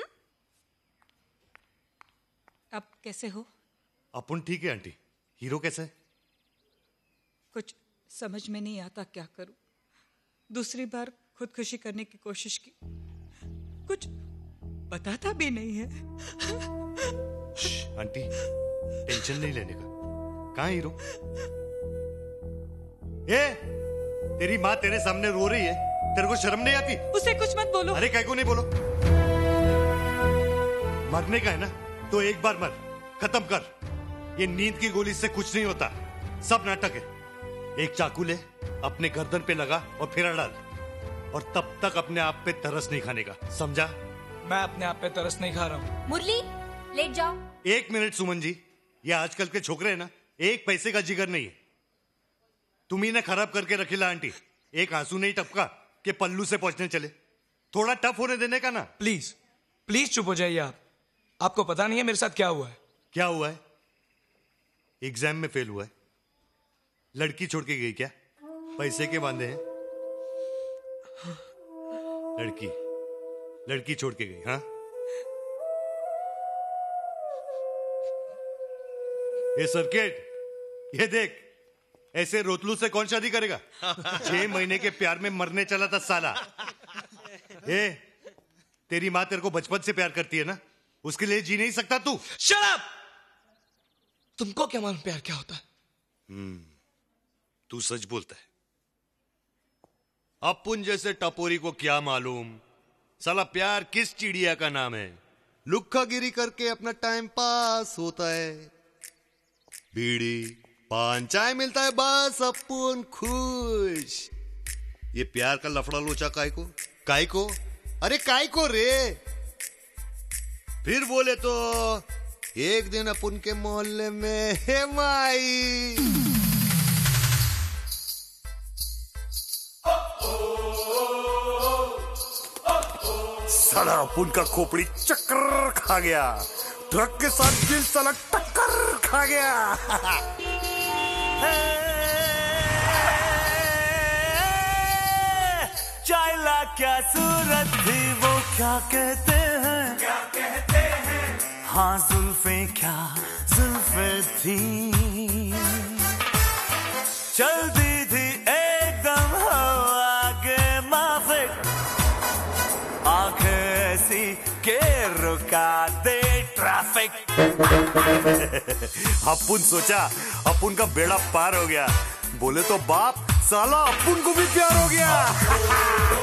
अब कैसे हो?
अपन ठीक है आंटी। हीरो कैसा है?
कुछ समझ में नहीं आता क्या करूं। दूसरी बार खुदकुशी करने की कोशिश की, कुछ बताता भी नहीं है।
आंटी टेंशन नहीं लेने का। कहाँ हीरो? तेरी माँ तेरे सामने रो रही है, तेरे को शर्म नहीं आती?
उसे कुछ मत बोलो।
अरे काय को नहीं बोलो? मरने का है ना तो एक बार मर, खत्म कर। ये नींद की गोली से कुछ नहीं होता, सब नाटक है। एक चाकू ले, अपने गर्दन पे लगा और फिर डाल, और तब तक अपने आप पे तरस नहीं खाने का, समझा?
मैं अपने आप पे तरस नहीं खा रहा हूँ।
मुरली लेट जाओ।
1 मिनट सुमन जी, ये आजकल के छोकरे है ना, एक पैसे का जिगर नहीं है। तुम्ही ने खराब करके रखीला आंटी। एक आंसू नहीं टपका कि पल्लू से पहुंचने चले। थोड़ा टफ होने देने का ना।
प्लीज प्लीज चुप हो जाइए आप। आपको पता नहीं है मेरे साथ क्या हुआ है।
क्या हुआ है? एग्जाम में फेल हुआ है। लड़की छोड़ के गई क्या? पैसे के बांधे हैं? लड़की छोड़ के गई? हाँ, ये सर्किट, ये देख, ऐसे रोतलू से कौन शादी करेगा? 6 महीने के प्यार में मरने चला था साला। तेरी माँ तेरे को बचपन से प्यार करती है ना, उसके लिए जी नहीं सकता तू?
Shut up! तुमको क्या मालूम प्यार क्या होता है?
तू सच बोलता है। अपुन जैसे टपोरी को क्या मालूम साला प्यार किस चिड़िया का नाम है। लुक्कागिरी करके अपना टाइम पास होता है। बीड़ी पान चाय मिलता है, बस अपुन खुश। ये प्यार का लफड़ा लोचा काय को? अरे काय को रे? फिर बोले तो एक दिन अपुन के मोहल्ले में हे माई,
साला अपुन का खोपड़ी चक्कर खा गया, ट्रक के साथ दिल साला टक्कर खा गया। चाइला क्या सूरत थी, वो क्या कहते हैं, हाँ जुल्फे क्या जुल्फे थी, चलती थी एकदम हो आगे माफिक, आंखें ऐसी के रुका दे ट्रैफिक। अपुन सोचा अपुन का बेड़ा पार हो गया, बोले तो बाप साला अपुन को भी प्यार हो गया।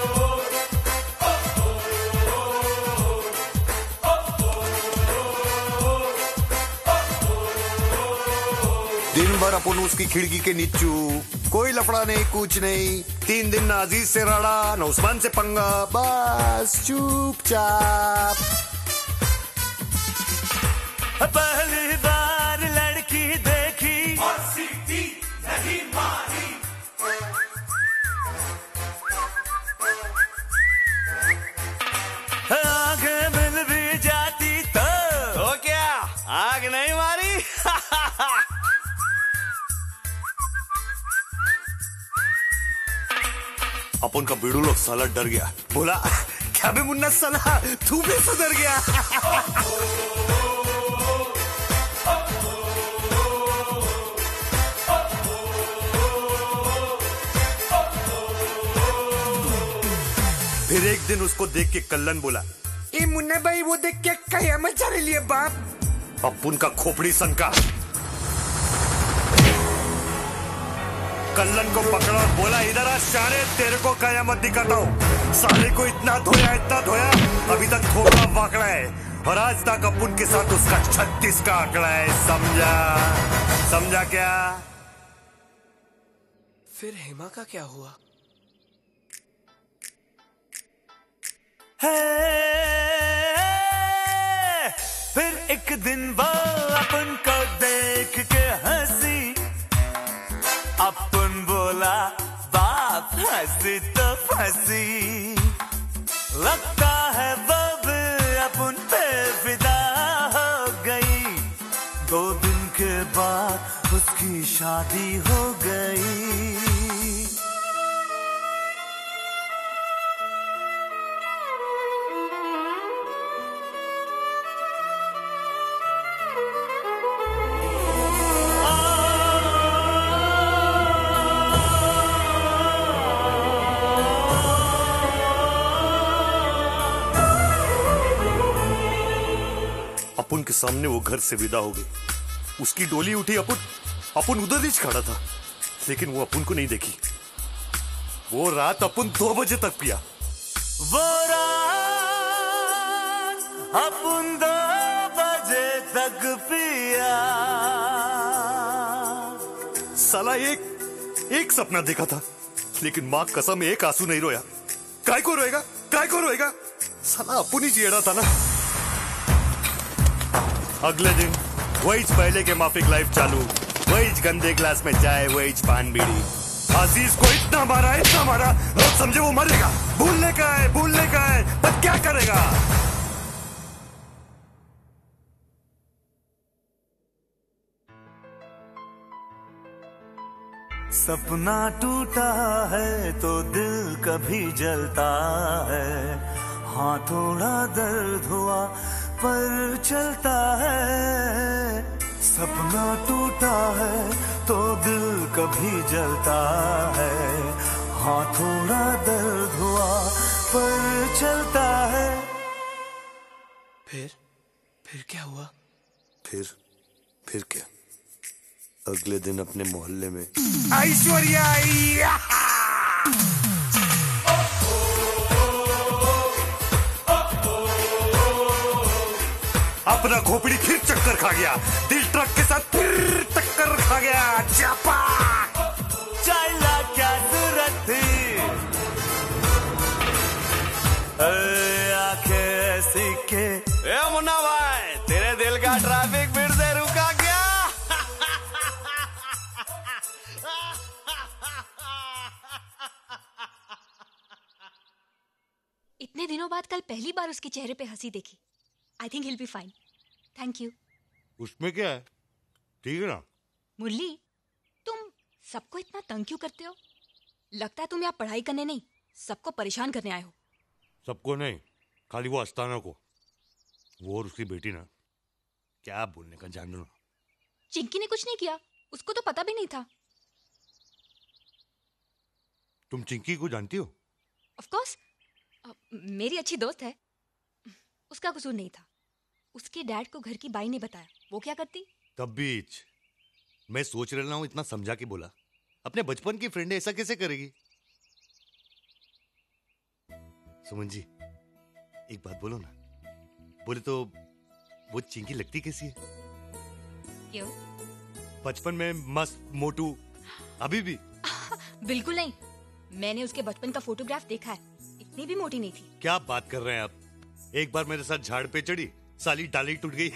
दिन भर अपन उसकी खिड़की के नीचू, कोई लफड़ा नहीं कुछ नहीं। 3 दिन न अजीज से रड़ा न उस्मान से पंगा, बस चुपचाप। पहली बार लड़की देखी और सीटी नहीं मारी, आगे मिल भी जाती तो क्या आग नहीं मारी। अपन का बिड़ू लोग साला डर गया, बोला क्या बे मुन्ना साला तू भी सुधर गया। फिर एक दिन उसको देख के कल्लन बोला, ए मुन्ना भाई वो देख के कयामत जा रही है बाप। अपुन का खोपड़ी सनका। कल्लन को पकड़ा और बोला इधर आ शाने, तेरे को कयामत दिखाता हूँ। साले को इतना धोया अभी तक थोड़ा वाकड़ा है और आज तक अपुन के साथ उसका 36 का आंकड़ा है। समझा क्या?
फिर हेमा का क्या हुआ?
फिर एक दिन वो अपन को देख के हंसी, अपन बोला बाप हंसी तो फंसी, लगता है वो भी अपन पे फिदा हो गई। 2 दिन के बाद उसकी शादी हो गई।
अपुन के सामने वो घर से विदा हो गई। उसकी डोली उठी, अपुन उधर ही खड़ा था, लेकिन वो अपुन को नहीं देखी। वो रात अपुन 2 बजे तक पिया।
वो रात अपुन 2 बजे तक पिया।
साला एक सपना देखा था, लेकिन मां कसम एक आंसू नहीं रोया। काय को रोएगा? साला अपुन ही जियड़ा था ना। अगले दिन वही पहले के माफिक लाइफ चालू, वही गंदे ग्लास में चाय, वही पान बीड़ी। अजीज को इतना मारा लोग समझे वो मरेगा। भूलने का है पर क्या करेगा?
सपना टूटा है तो दिल कभी जलता है, हाँ थोड़ा दर्द हुआ पर चलता है। सपना टूटा है तो दिल कभी जलता है, हाँ थोड़ा दर्द हुआ पर चलता है।
फिर क्या हुआ?
फिर क्या? अगले दिन अपने मोहल्ले में
ऐश्वर्या
अपना खोपड़ी फिर चक्कर खा गया। दिल ट्रक के साथ फिर टक्कर खा गया। चापा
चाइला क्या जरूरत थी, आंखें ऐसी के।
ए मुन्ना भाई, तेरे दिल का ट्रैफिक फिर से रुका क्या?
इतने दिनों बाद कल पहली बार उसके चेहरे पे हंसी देखी। I think he'll be fine. Thank you.
उसमें क्या है? ठीक है ना?
मुरली, तुम सबको इतना तंग क्यों करते हो? लगता है तुम यहाँ पढ़ाई करने नहीं, सबको परेशान करने आए हो।
सबको नहीं, खाली वो अस्ताना को। वो और उसकी बेटी ना, क्या बोलने का जान लो।
चिंकी ने कुछ नहीं किया, उसको तो पता भी नहीं था।
तुम चिंकी को जानती हो?
Of course, मेरी अच्छी दोस्त है। उसका कसूर नहीं था। उसके डैड को घर की बाई ने बताया, वो क्या करती?
तब बीच मैं सोच रहा हूँ, इतना समझा के बोला। अपने बचपन की फ्रेंड है, ऐसा कैसे करेगी? सुमन जी, एक बात बोलो ना। बोले तो वो चिंकी लगती कैसी है?
क्यों?
बचपन में मस्त मोटू, अभी भी?
बिल्कुल नहीं, मैंने उसके बचपन का फोटोग्राफ देखा है, इतनी भी मोटी नहीं थी।
क्या बात कर रहे हैं आप? एक बार मेरे साथ झाड़ पे चढ़ी, साली डाली टूट गई।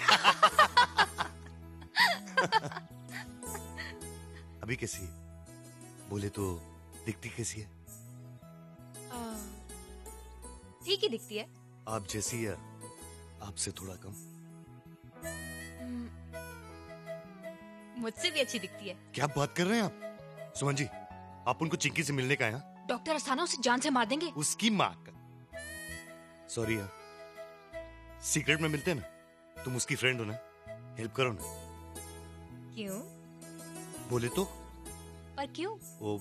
अभी कैसी है? बोले तो दिखती कैसी है?
ठीक ही दिखती है।
आप जैसी है, आपसे थोड़ा कम।
मुझसे भी अच्छी दिखती है।
क्या बात कर रहे हैं आप? सुमन जी, आप उनको चिंकी से मिलने का है?
डॉक्टर अस्थाना उसे जान से मार देंगे।
उसकी माँ का। सॉरी यार, सीक्रेट में मिलते हैं ना। तुम उसकी फ्रेंड हो ना, हेल्प करो ना।
क्यों?
बोले तो?
पर क्यों?
वो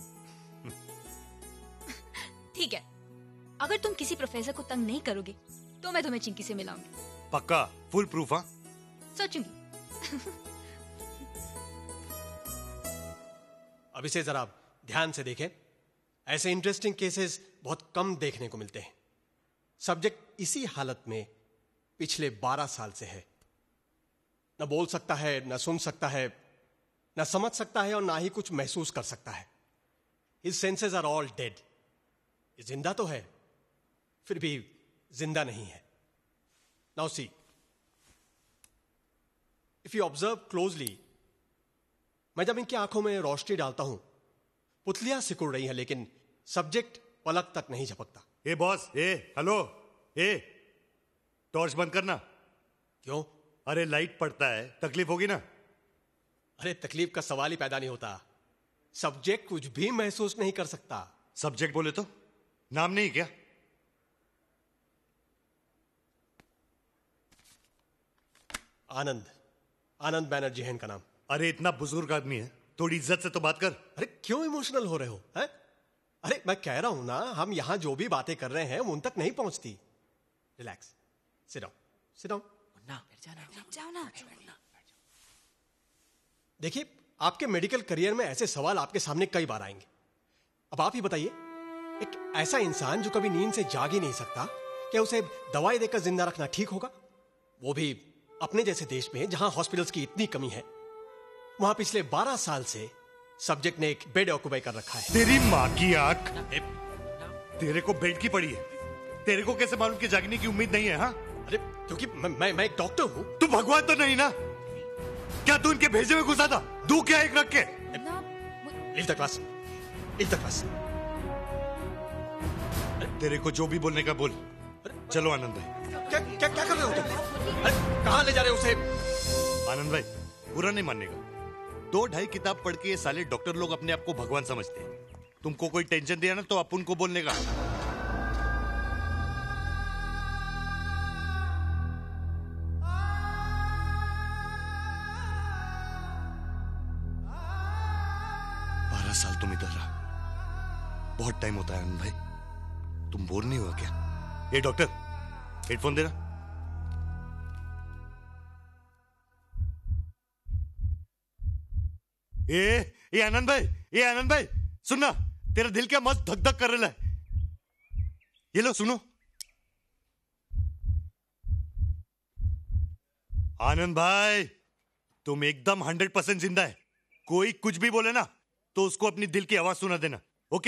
ठीक है, अगर तुम किसी प्रोफेसर को तंग नहीं करोगे तो मैं तुम्हें चिंकी से मिलाऊंगी।
पक्का? Foolproof? हाँ,
सोचूंगी।
अभी से जरा
ध्यान से देखें, ऐसे इंटरेस्टिंग केसेस बहुत कम देखने को मिलते हैं। सब्जेक्ट इसी हालत में पिछले 12 साल से है। न बोल सकता है, न सुन सकता है, न समझ सकता है और ना ही कुछ महसूस कर सकता है। His senses are all dead. ये जिंदा तो है, फिर भी जिंदा नहीं है। Now see, if you observe closely, मैं जब इनकी आंखों में रोशनी डालता हूं, पुतलियां सिकुड़ रही हैं, लेकिन सब्जेक्ट पलक तक नहीं झपकता।
ए बॉस, हेलो, टॉर्च बंद करना।
क्यों?
अरे लाइट पड़ता है, तकलीफ होगी ना।
अरे तकलीफ का सवाल ही पैदा नहीं होता। सब्जेक्ट कुछ भी महसूस नहीं कर सकता।
सब्जेक्ट बोले तो नाम नहीं क्या?
आनंद, आनंद बैनर्जी है इनका नाम।
अरे इतना बुजुर्ग आदमी है, थोड़ी इज्जत से तो बात कर।
अरे क्यों इमोशनल हो रहे हो है? अरे मैं कह रहा हूं ना, हम यहां जो भी बातें कर रहे हैं वो उन तक नहीं पहुंचती। Relax, sit down, sit down.
जाओ ना।
देखिए, आपके मेडिकल करियर में ऐसे सवाल आपके सामने कई बार आएंगे। अब आप ही बताइए, एक ऐसा इंसान जो कभी नींद से जाग ही नहीं सकता, क्या उसे दवाई देकर जिंदा रखना ठीक होगा? वो भी अपने जैसे देश में जहां हॉस्पिटल्स की इतनी कमी है। वहां पिछले 12 साल से सब्जेक्ट ने एक बेड ऑक्यूपाई कर रखा है।
तेरी माँ की आंख, तेरे को बेड की पड़ी है। तेरे को कैसे मालूम कि जागने की उम्मीद नहीं है? हाँ,
अरे क्योंकि मैं एक डॉक्टर हूं।
तू भगवान तो नहीं ना? क्या तू इनके भेजे में घुसा था? दू क्या एक रख के?
Leave the class, leave the class.
तेरे को जो भी बोलने का बोल। चलो आनंद भाई।
क्या क्या क्या कर रहे हो तुम? अरे कहां ले जा रहे हो उसे?
आनंद भाई, बुरा नहीं मानने का। 2-2.5 किताब पढ़ के ये साले डॉक्टर लोग अपने आप को भगवान समझते हैं। तुमको कोई टेंशन दिया ना तो अपन को बोलने का। साल तुम इधर रहा, बहुत टाइम होता है आनंद भाई। तुम बोर नहीं हुआ क्या? ये डॉक्टर, हेडफोन देना। ये आनंद भाई, ये आनंद भाई, सुनना, तेरा दिल क्या मस्त धक धक कर रहा है। ये लो सुनो। आनंद भाई, तुम एकदम 100% जिंदा है। कोई कुछ भी बोले ना तो उसको अपनी दिल की आवाज सुना देना, ओके?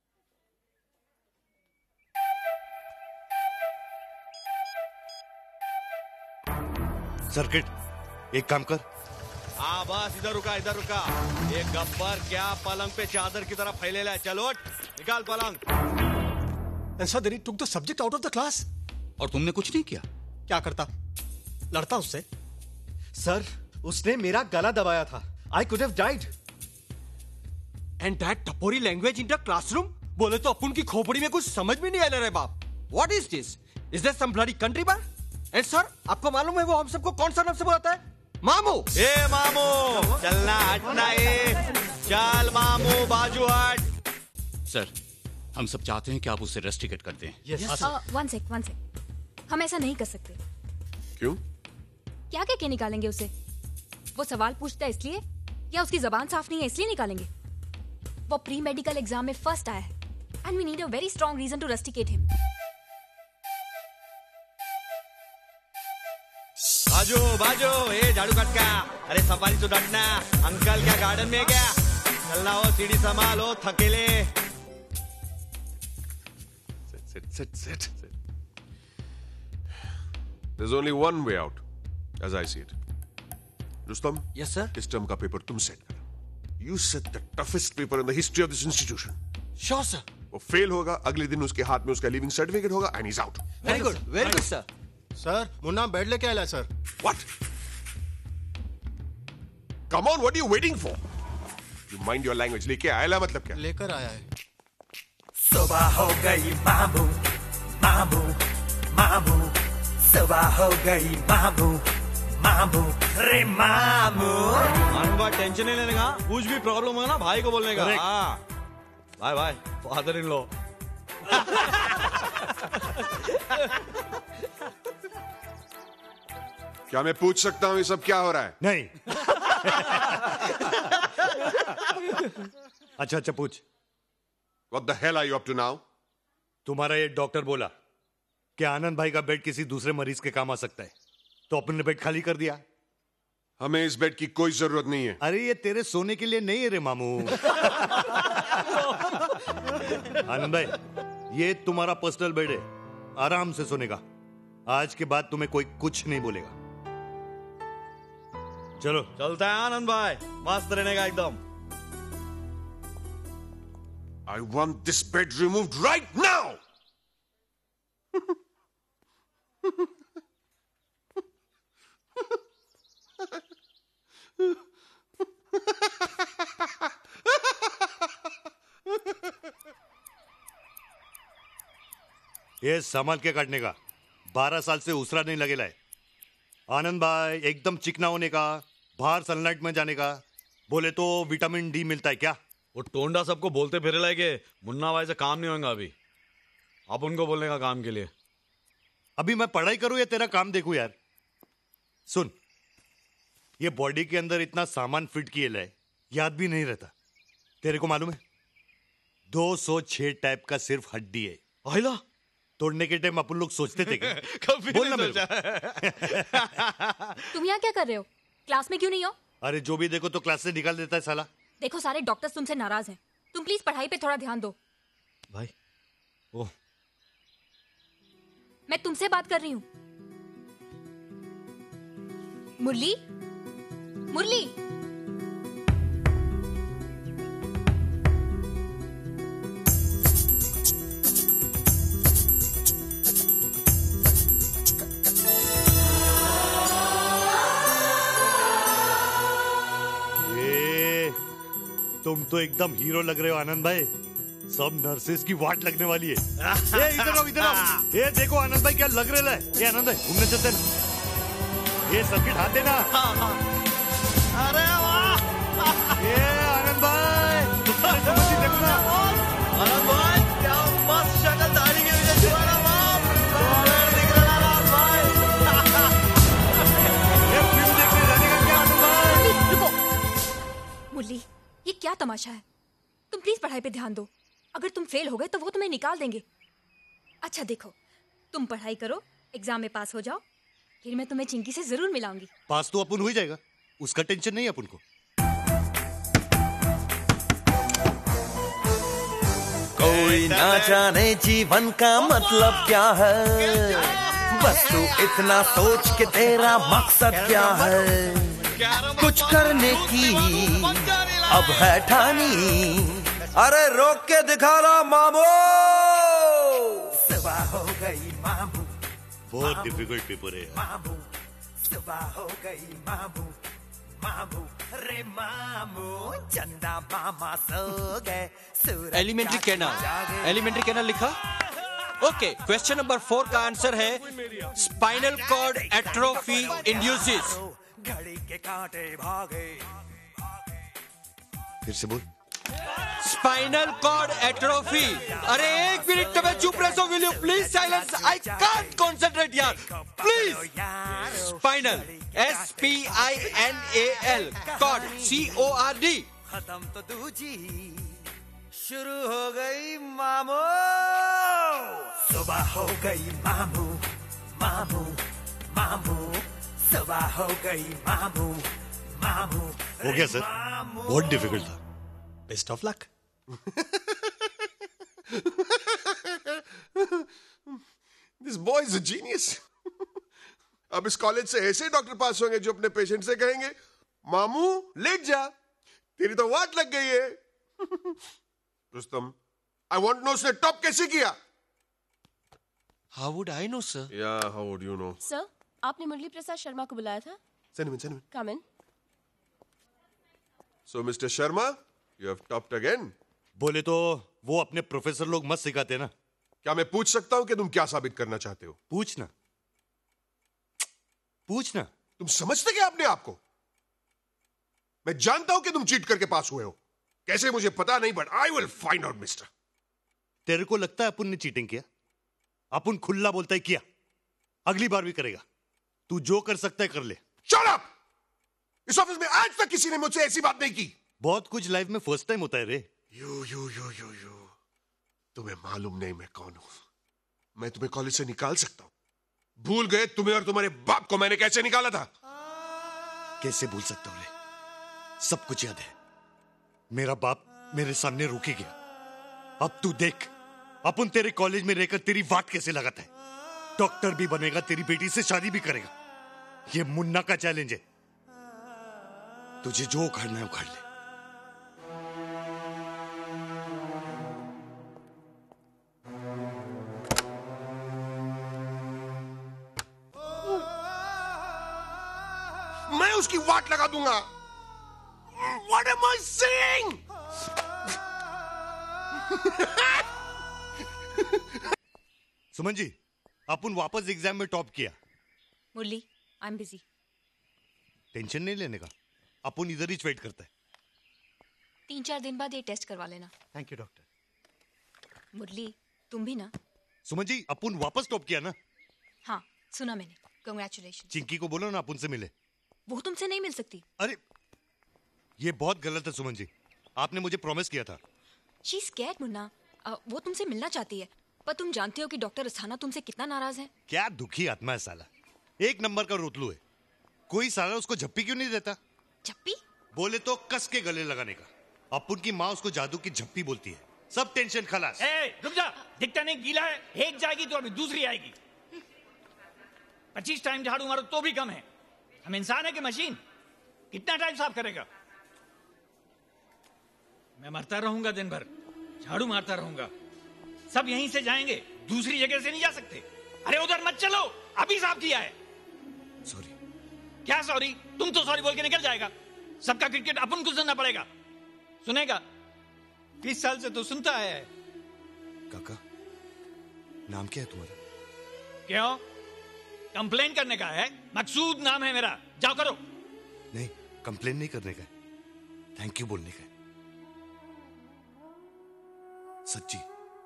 सर्किट, एक काम कर।
हाँ बस, इधर रुका, इधर रुका। ये गब्बर क्या पलंग पे चादर की तरह फैलेला है? चलो निकाल पलंग।
And sir, then he took the subject out of the class.
और तुमने कुछ नहीं किया?
क्या करता? लड़ता उससे?
सर, उसने मेरा गला दबाया था। I could have died.
And that tapori language in the classroom? बोले तो अपन की खोपड़ी में कुछ समझ भी नहीं आ रहा है बाप। What is this? Is this some bloody country bar? And sir, आपको मालूम है वो हम सबको कौन सा नाम से बुलाता है? मामू।
ए मामू, चलना हटना ए। चल मामू, बाजू हट।
सर, हम सब चाहते हैं कि आप उसे रेस्ट्रिकेट कर दें।
One sec. हम ऐसा नहीं कर सकते।
क्यों?
क्या क्या निकालेंगे उसे? वो सवाल पूछता है इसलिए, या उसकी जबान साफ नहीं है इसलिए निकालेंगे? वो प्री मेडिकल एग्जाम में फर्स्ट आया है, and we need a very strong reason to rusticate him.
बाजू बाजू, ए झाड़ू कटका। अरे सफारी तो डरना। अंकल क्या गार्डन में क्या? चलना हो, सीढ़ी संभालो, थकेले।
Sit. There's only one way out, as I see it. Rustam?
Yes, sir?
इस टर्म का पेपर तुम सेट करो. You set the toughest paper in the history of this institution.
Sure, sir.
वो फेल होगा, अगले दिन उसके हाथ में उसका लीविंग सर्टिफिकेट होगा, and he's out.
Very good, sir.
Sir, Munna bed लेके आया sir.
What? Come on, what are you waiting for? You mind your language. लेके आया मतलब क्या?
लेकर आया है।
सुबह हो गई मामू मामू मामू, सुबह हो गई मामू मामू रे मामू।
मामू टेंशन नहीं लेने का, कुछ भी प्रॉब्लम होगा ना भाई को बोलने का। भाई फादर इन लॉ।
क्या मैं पूछ सकता हूँ ये सब क्या हो रहा है?
नहीं। अच्छा अच्छा पूछ।
What the hell are you up to now?
तुम्हारा ये डॉक्टर बोला कि आनंद भाई का बेड किसी दूसरे मरीज के काम आ सकता है, तो अपन ने बेड खाली कर दिया।
हमें इस बेड की कोई जरूरत नहीं है।
अरे ये तेरे सोने के लिए नहीं है रे मामू। आनंद भाई, ये तुम्हारा पर्सनल बेड है, आराम से सोने का। आज के बाद तुम्हें कोई कुछ नहीं बोलेगा। चलो
चलता है आनंद भाई, मस्त रहने का एकदम।
I want this bed removed right now.
ये संभाल के काटने का। 12 साल से उसरा नहीं लगेला है। आनंद भाई, एकदम चिकना होने का, बाहर सनलाइट में जाने का। बोले तो विटामिन डी मिलता है क्या?
वो टोंडा सबको बोलते फिर रहा है कि मुन्ना भाई से काम नहीं होगा अभी। अब उनको बोलने का काम के लिए।
अभी मैं पढ़ाई करूं या तेरा काम देखूं यार? सुन, ये बॉडी के अंदर इतना सामान फिट किए है, याद भी नहीं रहता। तेरे को मालूम है 206 टाइप का सिर्फ हड्डी है।
आइला
तोड़ने के टाइम अपन लोग सोचते थे
कभी
बोलना
नहीं
मेरे
तुम यहाँ क्या कर रहे हो? क्लास में क्यों नहीं हो?
अरे जो भी देखो तो क्लास से निकाल देता है साला।
देखो सारे डॉक्टर्स तुमसे नाराज हैं। तुम प्लीज पढ़ाई पे थोड़ा ध्यान दो।
भाई ओ
मैं तुमसे बात कर रही हूँ। मुरली, मुरली,
तुम तो एकदम हीरो लग रहे हो आनंद भाई। सब नर्सेस की वाट लगने वाली है। ये इधर आओ, इधर आओ। ये देखो आनंद भाई क्या लग रहा है। ये आनंद भाई घूमने चलते हैं। ये सर्किट हाथ देना।
अरे वाह,
ये आनंद भाई देखो ना।
आनंद भाई क्या मस्त शक्ल, दाढ़ी के वजह से तुम्हारा बाप दिख रहा है भाई।
ये फिल्म देखने जाने का क्या आनंद भाई?
रुको। मुरली, ये क्या तमाशा है? तुम प्लीज पढ़ाई पे ध्यान दो। अगर तुम फेल हो गए तो वो तुम्हें निकाल देंगे। अच्छा देखो, तुम पढ़ाई करो, एग्जाम में पास हो जाओ, फिर मैं तुम्हें चिंकी से जरूर मिलाऊंगी।
पास तो अपन हो ही जाएगा, उसका टेंशन नहीं है अपन को।
कोई ना जाने जीवन का मतलब क्या है, बस तू इतना सोच के तेरा मकसद क्या है। कुछ करने की अब है ठानी, अरे रोक के दिखा रहा मामू। सुबह हो गई मामू,
बहुत डिफिकल्ट पेपर है।
मामू सुबह हो गई मामू, मामू रे मामू, चंदा मामा सो गए।
एलिमेंट्री कैनाल, एलिमेंट्री कैनाल लिखा। ओके, क्वेश्चन नंबर 4 का आंसर है स्पाइनल कॉर्ड एट्रोफी इंड्यूसेस।
घड़ी के कांटे भागे।
फिर से बोल।
Spinal cord atrophy. अरे एक मिनट तो मैं चुप रह so, will you please silence? I can't concentrate यार, please. Spinal SPINAL, cord CORD।
खत्म तो दूजी, शुरू हो गई मामू। सुबह हो गई मामू, मामू मामू, सुबह हो गई मामू, मामू।
हो गया सर, बहुत डिफिकल्ट था।
Best of luck.
This boy is a genius. अब इस कॉलेज से ऐसे डॉक्टर पास होंगे जो अपने पेशेंट से कहेंगे, मामू लेट जा, तेरी तो वाट लग गई है। Rustam, I want to know उसने टॉप कैसे किया?
How would I know, sir?
Yeah, how would you know?
Sir, आपने मुरली प्रसाद शर्मा को बुलाया था?
Send him in.
Come in.
So, Mr. Sharma, you have topped again.
बोले तो वो अपने प्रोफेसर लोग मत सिखाते ना।
क्या मैं पूछ सकता हूं कि तुम क्या साबित करना चाहते हो?
पूछना, पूछना।
तुम समझते क्या अपने आप को? मैं जानता हूं कि तुम चीट करके पास हुए हो। कैसे मुझे पता नहीं, but I will find out mister.
तेरे को लगता है अपन ने चीटिंग किया? अपन खुला बोलता है किया, अगली बार भी करेगा। तू जो कर सकता है कर ले।
Shut up! इस ऑफिस में आज तक किसी ने मुझसे ऐसी बात नहीं की।
बहुत कुछ लाइफ में फर्स्ट टाइम होता है रे।
यू तुम्हें मालूम नहीं मैं कौन हूं। मैं तुम्हें कॉलेज से निकाल सकता हूं। भूल गए तुम्हें और तुम्हारे बाप को मैंने कैसे निकाला था?
कैसे भूल सकता हूं रे? सब कुछ याद है। मेरा बाप मेरे सामने रुके गया। अब तू देख, अपन तेरे कॉलेज में रहकर तेरी बात कैसे लगाता है। डॉक्टर भी बनेगा, तेरी बेटी से शादी भी करेगा। ये मुन्ना का चैलेंज है। तुझे जो उखाड़ना है उखाड़ ले।
मैं उसकी वाट लगा दूंगा। What am I saying?
Suman ji, अपन वापस एग्जाम में टॉप किया।
Murli, I am busy.
Tension नहीं लेने का, अपन इधर ही वेट करता है।
3-4 दिन बाद ये टेस्ट करवा लेना।
Thank you doctor.
मुरली, तुम भी ना।
सुमन जी, अपन वापस टॉप किया ना?
हाँ, सुना मैंने। कांग्रेचुलेशन।
चिंकी को बोलो ना अपन से मिले।
वो तुमसे नहीं मिल सकती।
अरे ये बहुत गलत है सुमन जी, आपने मुझे प्रॉमिस किया था।
She is scared Munna. वो तुमसे मिलना चाहती है, पर तुम जानते हो कि डॉक्टर अस्थाना तुमसे कितना नाराज है।
क्या दुखी आत्मा है साला, एक नंबर का रोतलू है। कोई साला उसको झप्पी क्यों नहीं देता?
झप्पी?
बोले तो कस के गले लगाने का। अपन की माँ उसको जादू की झप्पी बोलती है। सब टेंशन खलास।
रुक जा, दिखता नहीं गीला है। एक जाएगी तो अभी दूसरी आएगी। 25 टाइम झाड़ू मारो तो भी कम है। हम इंसान है कि मशीन? कितना टाइम साफ करेगा? मैं मरता रहूंगा दिन भर, झाड़ू मारता रहूंगा। सब यहीं से जाएंगे, दूसरी जगह से नहीं जा सकते। अरे उधर मत चलो, अभी साफ किया है।
सॉरी।
क्या सॉरी? तुम तो सॉरी बोल के निकल जाएगा। सबका क्रिकेट अपन को सुनना पड़ेगा। सुनेगा? 20 साल से तो सुनता है।
काका, नाम क्या है तुम्हारा?
क्यों? कंप्लेन करने का है? मकसूद नाम है मेरा। जाओ करो।
नहीं, कंप्लेन नहीं करने का है, थैंक यू बोलने का है। सच्ची।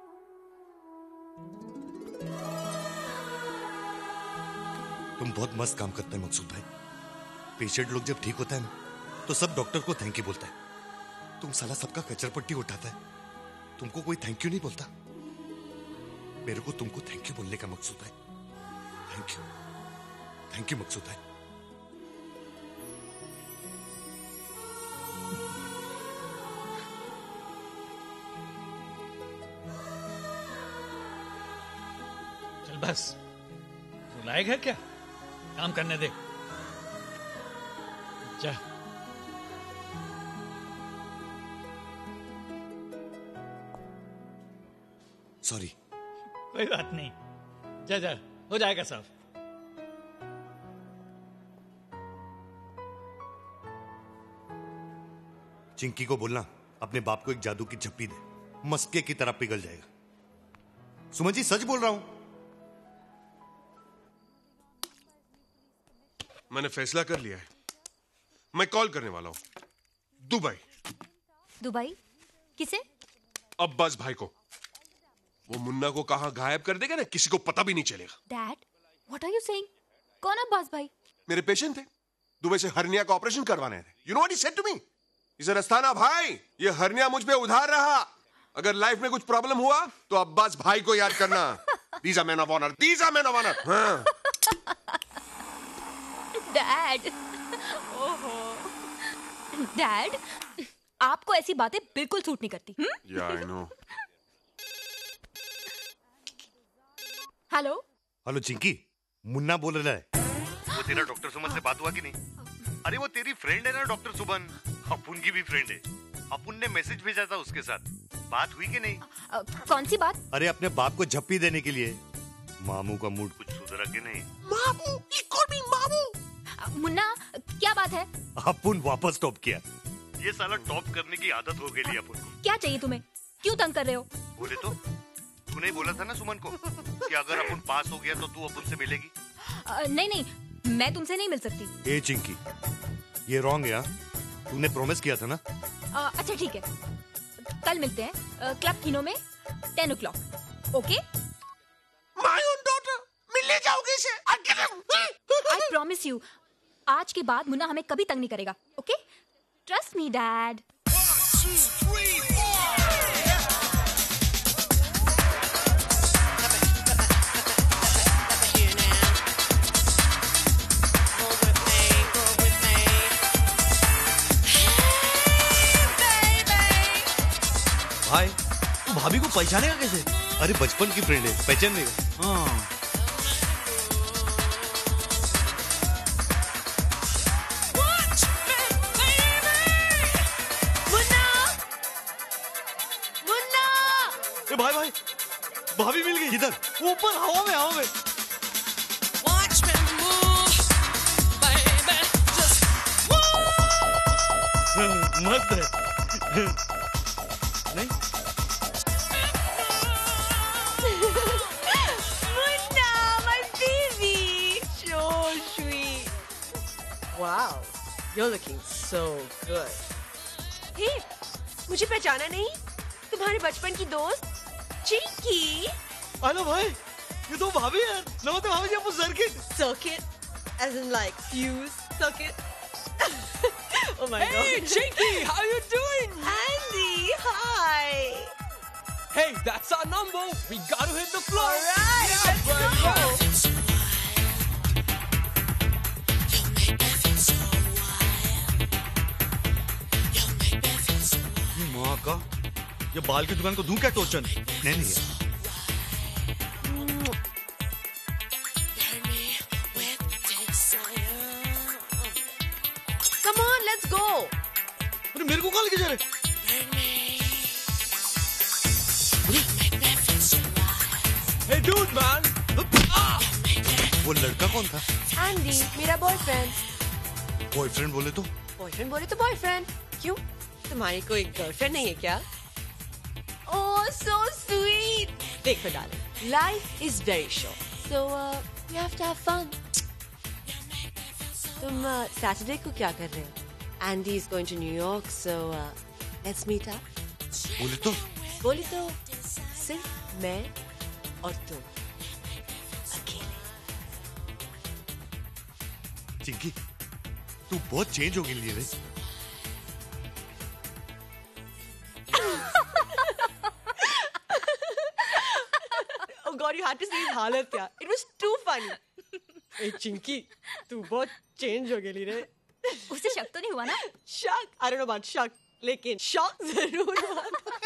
तुम बहुत मस्त काम करते हैं मकसूद भाई। पेशेंट लोग जब ठीक होता है ना, तो सब डॉक्टर को थैंक यू बोलता है। तुम साला सबका कचर पट्टी उठाता है, तुमको कोई थैंक यू नहीं बोलता। मेरे को तुमको थैंक यू बोलने का मकसूद भाई। थैंक यू मकसूद भाई।
चल बस, रुलाएगा क्या? काम करने दे। जा।
सॉरी।
कोई बात नहीं, जा जा, हो जाएगा साफ।
चिंकी को बोलना अपने बाप को एक जादू की झप्पी दे, मस्के की तरह पिघल जाएगा। सुमन जी, सच बोल रहा हूं।
मैंने फैसला कर लिया है, मैं कॉल करने वाला हूं। दुबई।
दुबई? किसे?
अब्बास भाई को। वो मुन्ना को कहां गायब कर देगा ना, किसी को पता भी नहीं चलेगा।
Dad, what are you saying? कौन अब्बास भाई?
मेरे पेशेंट थे, दुबई से हर्निया का ऑपरेशन करवाने थे। You know what he said to me? He said, Asthana भाई, ये हर्निया मुझ पे उधार रहा। अगर लाइफ में कुछ प्रॉब्लम हुआ तो अब्बास भाई को याद करना। These are men of honour, these are men of honour. हाँ।
डैड, ओहो, डैड, आपको ऐसी बातें बिल्कुल सूट नहीं करती।
Yeah I know.
Hello.
Hello Chinki, Munna बोल रहा है। वो तेरा डॉक्टर सुमन से बात हुआ कि नहीं? अरे वो तेरी फ्रेंड है ना डॉक्टर सुमन, अपुन की भी फ्रेंड है। अपुन ने मैसेज भेजा था उसके साथ, बात हुई कि नहीं?
कौन सी बात?
अरे अपने बाप को झप्पी देने के लिए। मामू का मूड कुछ सुधरा कि नहीं?
मामू, he called me मामू। मुन्ना, क्या बात है?
अपुन वापस टॉप किया। ये साला टॉप करने की आदत हो गई अपुन को।
क्या चाहिए तुम्हें? क्यों तंग कर रहे हो?
बोले तो तूने बोला था ना सुमन को कि अगर अपन पास हो गया तो तू अपन से मिलेगी।
नहीं नहीं, मैं तुमसे नहीं मिल सकती।
ए चिंकी, ये रॉन्ग है। तूने प्रॉमिस किया था ना।
अच्छा ठीक है, कल मिलते हैं क्लब किनो में 10 o'clock, okay?
My own daughter, मिलने जाओगे इसे?
I promise you, आज के बाद मुन्ना हमें कभी तंग नहीं करेगा, ओके? Trust me, Dad.
1, 2, 3, 4
भाई तू भाभी को पहचानेगा कैसे?
अरे बचपन की फ्रेंड है, पहचान लेगा।
हाँ। ए भाई भाई भाभी मिल गई।
किधर?
ऊपर हवा में, हवा में। मस्त है। नहीं
Munna, my baby, so sweet.
Wow, you're looking so good. Hey, मुझे पहचाना नहीं? तुम्हारे बचपन की दोस्त चिंकी।
हेलो भाई, ये तो भाभी है। नमस्ते भाभी जी, आपको circuit.
Circuit, as in like fuse circuit. Oh my God.
Hey, Chinky, how you doing?
Andy, hi.
Hey, that's our number. We gotta hit the floor.
All right,
yeah,
let's
go.
माँ का ये बाल की दुकान को दूं क्या टोचन?
नहीं नहीं यार।
Come on, let's go.
अरे मेरे को कहाँ लेके जा रहे?
Hey, dude, man.
वो लड़का कौन था?
Andy, मेरा बॉयफ्रेंड।
बॉयफ्रेंड बोले तो?
बॉयफ्रेंड बोले तो बॉयफ्रेंड। क्यों? तुम्हारी कोई गर्लफ्रेंड नहीं है क्या? Oh, so sweet. देखो darling, life is very short, so you have to have fun. तुम सैटरडे को क्या कर रहे हो? Andy is going to New York, so let's meet up.
बोले तो?
बोली तो सिर्फ मैं और तुम अकेले।
चिंकी, तू बहुत चेंज हो गई रे।
Oh God, you had to see his हालत यार. It was too funny. ए चिंकी, तू बहुत चेंज हो गई रे।
उसे शक तो नहीं हुआ ना?
शक? I don't know about शक, लेकिन शॉक जरूर हुआ।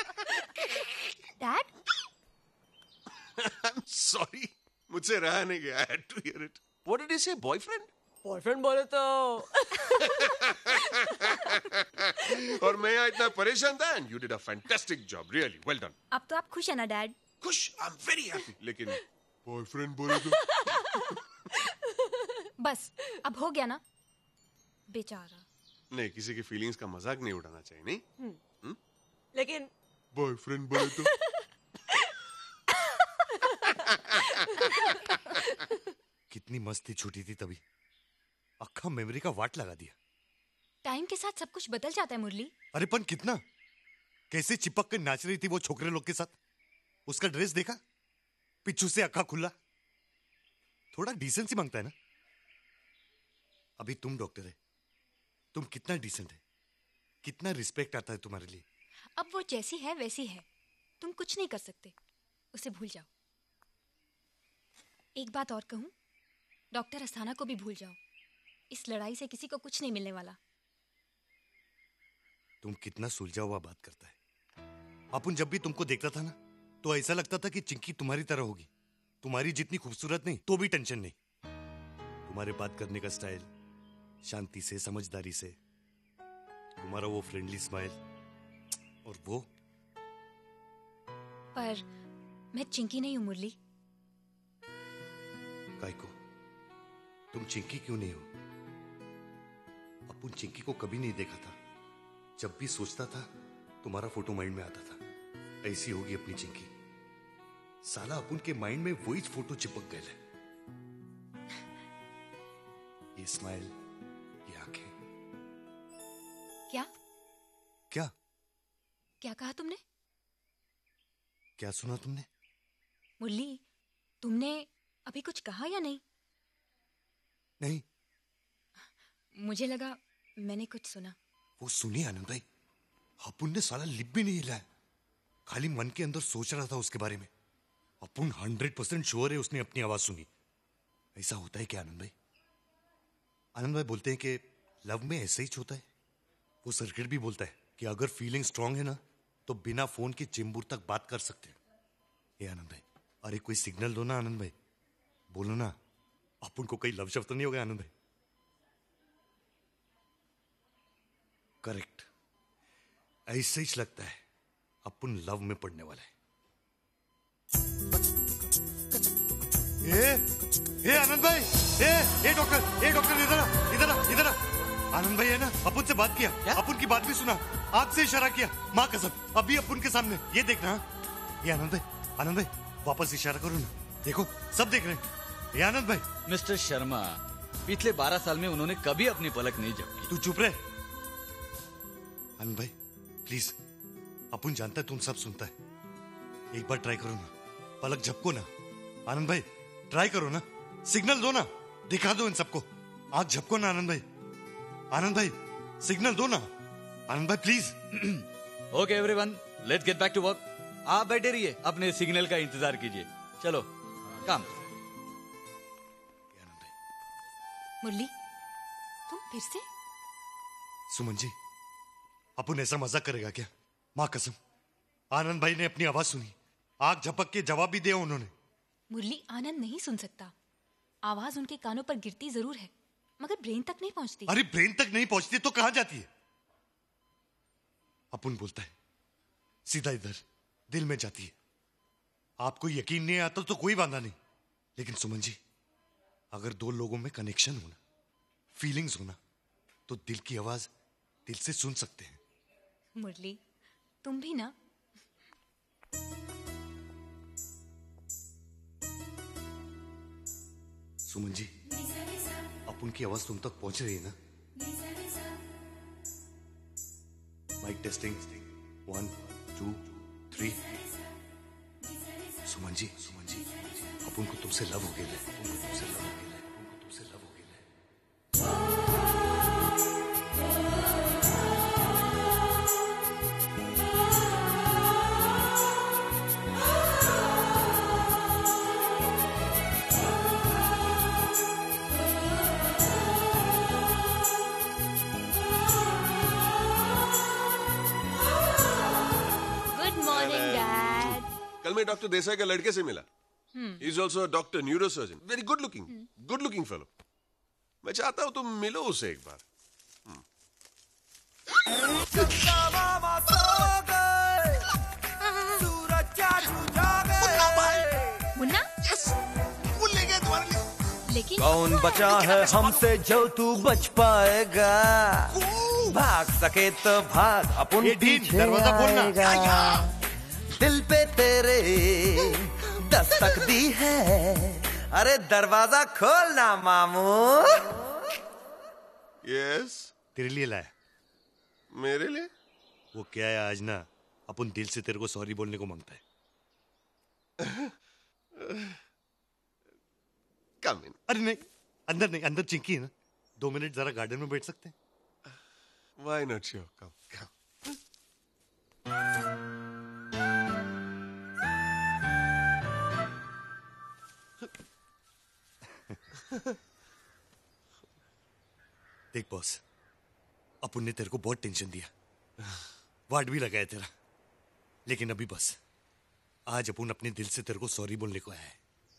डैड?
I'm sorry. मुझसे रहा नहीं गया. I had to hear it. What did he say? Boyfriend?
Boyfriend बोले तो
और मैं यहाँ इतना परेशान था and you did a fantastic job. Really, well done.
अब तो आप खुश है ना डैड?
खुश? I'm very happy. लेकिन बॉयफ्रेंड बोले तो
बस अब हो गया ना? बेचारा।
नहीं, किसी की फीलिंग्स का मजाक नहीं उड़ाना चाहिए, नहीं?
लेकिन
बॉयफ्रेंड बोले तो
कितनी मस्ती छूटी थी तभी, अक्खा मेमोरी का वाट लगा दिया।
टाइम के साथ सब कुछ बदल जाता है मुरली।
अरे पन कितना, कैसे चिपक कर नाच रही थी वो छोकरे लोग के साथ। उसका ड्रेस देखा, पिच्छू से अक्खा खुला। थोड़ा डिसेंसी मांगता है ना। अभी तुम डॉक्टर है, तुम कितना डिसेंट है, कितना रिस्पेक्ट आता है तुम्हारे लिए।
अब वो जैसी है वैसी है, तुम कुछ नहीं कर सकते, उसे भूल जाओ। एक बात और कहूं, डॉक्टर अस्थाना को भी भूल जाओ। इस लड़ाई से किसी को कुछ नहीं मिलने वाला।
तुम कितना सुलझा हुआ बात करता है। अपन जब भी तुमको देखता था ना, तो ऐसा लगता था कि चिंकी तुम्हारी तरह होगी। तुम्हारी जितनी खूबसूरत नहीं, तो भी टेंशन नहीं। तुम्हारे बात करने का स्टाइल, शांति से, समझदारी से, तुम्हारा वो फ्रेंडली स्माइल, और वो।
पर मैं चिंकी नहीं हूं मुरली।
काय को? तुम चिंकी क्यों नहीं हो? अपन चिंकी को कभी नहीं देखा था। जब भी सोचता था, तुम्हारा फोटो माइंड में आता था। ऐसी होगी अपनी चिंकी। साला अपन के माइंड में वही फोटो चिपक गए है। ये स्माइल, ये आंखें।
क्या
क्या
क्या कहा तुमने?
क्या सुना तुमने?
मुरली, तुमने अभी कुछ कहा या नहीं?
नहीं।
मुझे लगा मैंने कुछ सुना।
वो सुनिए आनंद भाई, अपन ने साला लिप भी नहीं हिलाया, खाली मन के अंदर सोच रहा था उसके बारे में। अपन 100% श्योर है उसने अपनी आवाज सुनी। ऐसा होता है क्या आनंद भाई? आनंद भाई बोलते हैं कि लव में ऐसा ही होता है। वो सर्किट भी बोलता है कि अगर फीलिंग स्ट्रांग है ना, तो बिना फोन के चेंबूर तक बात कर सकते हैं। ये आनंद भाई, अरे कोई सिग्नल दो ना आनंद भाई, बोलो ना, अपन को कहीं लव शब्द तो नहीं हो गया आनंद भाई? करेक्ट, ऐसे ही लगता है अपन लव में पड़ने वाला है। ए आनंद भाई, ए डॉक्टर इधर आ। आनंद भाई है ना, अपन से बात किया, अपन की बात भी सुना, आंख से इशारा किया, माँ कसम, अभी अपन के सामने, ये देखना। ये आनंद भाई वापस इशारा करो ना, देखो सब देख रहे हैं। ये आनंद भाई।
मिस्टर शर्मा, पिछले 12 साल में उन्होंने कभी अपनी पलक नहीं झपकी।
तू चुप रहे। आनंद भाई प्लीज, अपन जानता है तुम सब सुनता है, एक बार ट्राई करो ना, पलक झपको ना। आनंद भाई ट्राई करो ना, सिग्नल दो ना, दिखा दो इन सबको, आंख झपको ना आनंद भाई। आनंद भाई सिग्नल दो ना आनंद भाई please.
Okay everyone, let's get back to work. आप बैठे रहिए, अपने सिग्नल का इंतजार कीजिए। चलो काम।
मुरली, तुम फिर से?
सुमन जी, अपन ऐसा मजाक करेगा क्या? माँ कसम, आनंद भाई ने अपनी आवाज सुनी, आंख झपक के जवाब भी दिया उन्होंने।
मुरली, आनंद नहीं सुन सकता, आवाज उनके कानों पर गिरती जरूर है, मगर ब्रेन तक नहीं पहुंचती।
अरे ब्रेन तक नहीं पहुंचती तो कहां जाती है? अपन बोलता है सीधा इधर दिल में जाती है। आपको यकीन नहीं आता तो कोई वादा नहीं, लेकिन सुमन जी, अगर दो लोगों में कनेक्शन होना, फीलिंग्स होना, तो दिल की आवाज दिल से सुन सकते हैं।
मुरली, तुम भी ना।
सुमन जी, अपन की आवाज तुम तक पहुंच रही है ना? Mic testing 1 2 3। सुमन जी, अपन को तुमसे लव हो गया है।
कल मैं डॉक्टर देसाई के लड़के से मिला। He is also doctor neurosurgeon, very good looking fellow. मैं चाहता हूं तुम मिलो उसे एक बार।
मुन्ना, लेकिन
कौन बचा है हमसे जो तू बच पाएगा? भाग सके तो भाग, अपन पीछे आएगा। दिल पे तेरे दस्तक दी है, अरे दरवाजा खोलना मामू।
यस,
तेरे लिए लाया।
मेरे लिए?
वो क्या है, आज ना अपन दिल से तेरे को सॉरी बोलने को मांगता है।
कम इन।
अरे नहीं, अंदर नहीं, अंदर चिंकी है ना, 2 मिनट जरा गार्डन में बैठ सकते हैं?
Why not you? Come.
देख बॉस, अपन ने तेरे को बहुत टेंशन दिया, वार्ड भी लगाया तेरा, लेकिन अभी बस आज अपन अपने दिल से तेरे को सॉरी बोलने को आया है।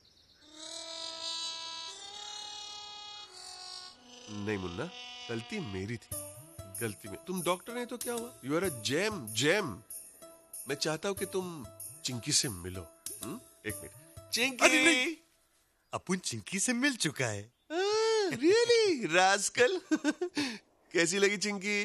नहीं मुन्ना, गलती मेरी थी, गलती में। तुम डॉक्टर नहीं तो क्या हुआ? You are a gem. मैं चाहता हूं कि तुम चिंकी से मिलो। एक मिनट, चिंकी।
अपन चिंकी से मिल चुका है।
Really rascal. कैसी लगी चिंकी?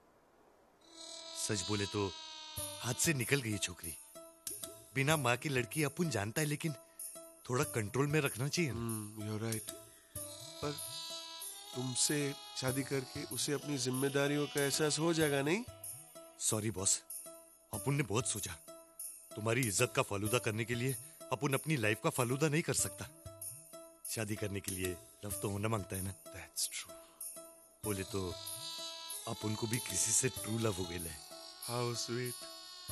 सच बोले तो हाथ से निकल गई छोकरी, बिना माँ की लड़की अपन जानता है, लेकिन थोड़ा कंट्रोल में रखना चाहिए।
यू आर राइट, पर तुमसे शादी करके उसे अपनी जिम्मेदारियों का एहसास हो जाएगा नहीं?
सॉरी बॉस, अपन ने बहुत सोचा, तुम्हारी इज्जत का फालूदा करने के लिए अपन अपनी लाइफ का फालूदा नहीं कर सकता। शादी करने के लिए लव तो होना मांगता है ना।
That's true.
बोले तो अपन को भी किसी से ट्रू लव हो गया है।
How sweet.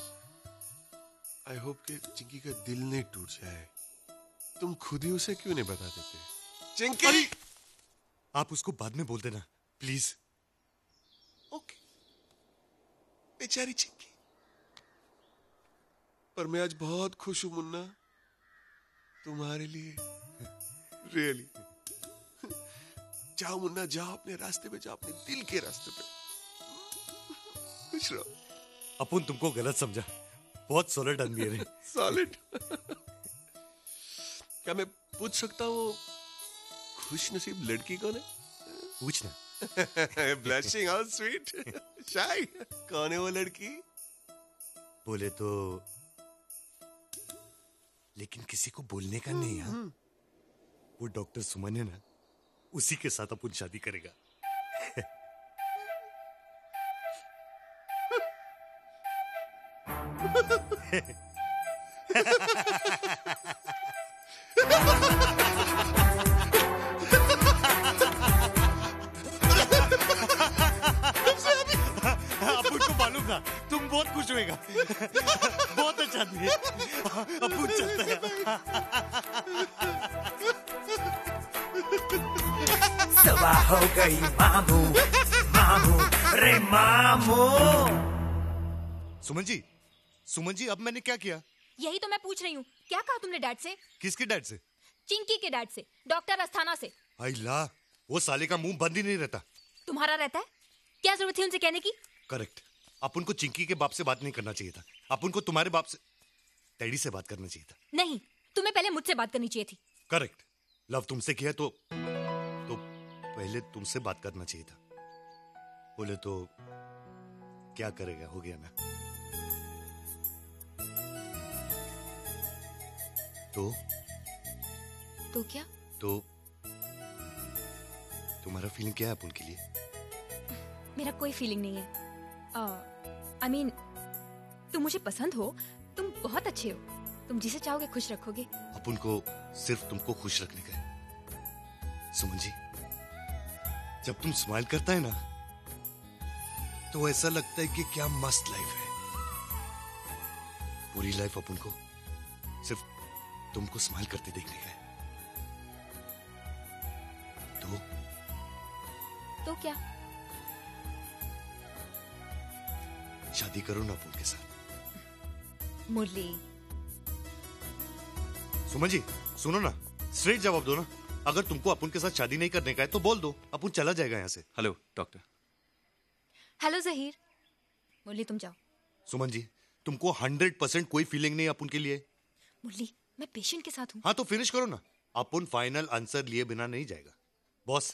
I hope कि चिंकी का दिल नहीं टूट जाए। तुम खुद ही उसे क्यों नहीं बता देते? चिंकी!
आप उसको बाद में बोल देना प्लीज।
ओके। बेचारी चिंकी, पर मैं आज बहुत खुश हूं मुन्ना, तुम्हारे लिए। रियली। जाओ मुन्ना, जाओ अपने रास्ते पे, जाओ अपने दिल के रास्ते पे। खुश रहो।
अपुन तुमको गलत समझा, बहुत सॉलिड आदमी है।
सॉलिड। क्या मैं पूछ सकता हूँ खुश नसीब लड़की कौन है?
पूछना।
Blushing, how sweet. शाय, कौन है वो लड़की?
बोले तो लेकिन किसी को बोलने का नहीं है। वो डॉक्टर सुमन है ना, उसी के साथ अपन शादी करेगा। अपुन को मालूम था तुम बहुत खुश होएगा। बहुत अच्छा आदमी है। अपुन चलता है।
सुबह हो गई मामू, मामू रे मामू।
सुमन जी अब मैंने क्या किया?
यही तो मैं पूछ रही हूँ, क्या कहा तुमने डैड से?
किसके डैड से?
चिंकी के डैड से, डॉक्टर अस्थाना से।
अल्लाह, वो साले का मुंह बंद ही नहीं रहता।
तुम्हारा रहता है? क्या जरूरत थी उनसे कहने की?
करेक्ट। अपन को चिंकी के बाप से बात नहीं करना चाहिए था, अपन को तुम्हारे बाप से, डैडी से बात करना चाहिए था।
नहीं, तुम्हें पहले मुझसे बात करनी चाहिए थी।
करेक्ट। लव तुमसे किया तो पहले तुमसे बात करना चाहिए था। बोले तो क्या करेगा, हो गया ना।
तो क्या?
तो तुम्हारा फीलिंग क्या है अपन के लिए?
मेरा कोई फीलिंग नहीं है। I mean, तुम मुझे पसंद हो, तुम बहुत अच्छे हो, तुम जिसे चाहोगे खुश रखोगे।
अपन को सिर्फ तुमको खुश रखने का है। सुमन जी, जब तुम स्माइल करता है ना, तो ऐसा लगता है कि क्या मस्त लाइफ है। पूरी लाइफ अपन को सिर्फ तुमको स्माइल करते देखने का है।
तो क्या?
शादी करो ना अपन के साथ।
मुरली।
सुमन जी सुनो ना, स्ट्रेट जवाब दो ना। अगर तुमको अपन के साथ शादी नहीं करने का है तो बोल दो, अपन चला जाएगा यहाँ से।
Hello doctor.
Hello Zaheer. Murali तुम जाओ।
सुमन जी, तुमको 100% कोई फीलिंग नहीं अपन के लिए?
मुरली, मैं पेशेंट के साथ हूँ।
हाँ तो फिनिश करो ना। अपन फाइनल आंसर लिए बिना नहीं जाएगा। बॉस,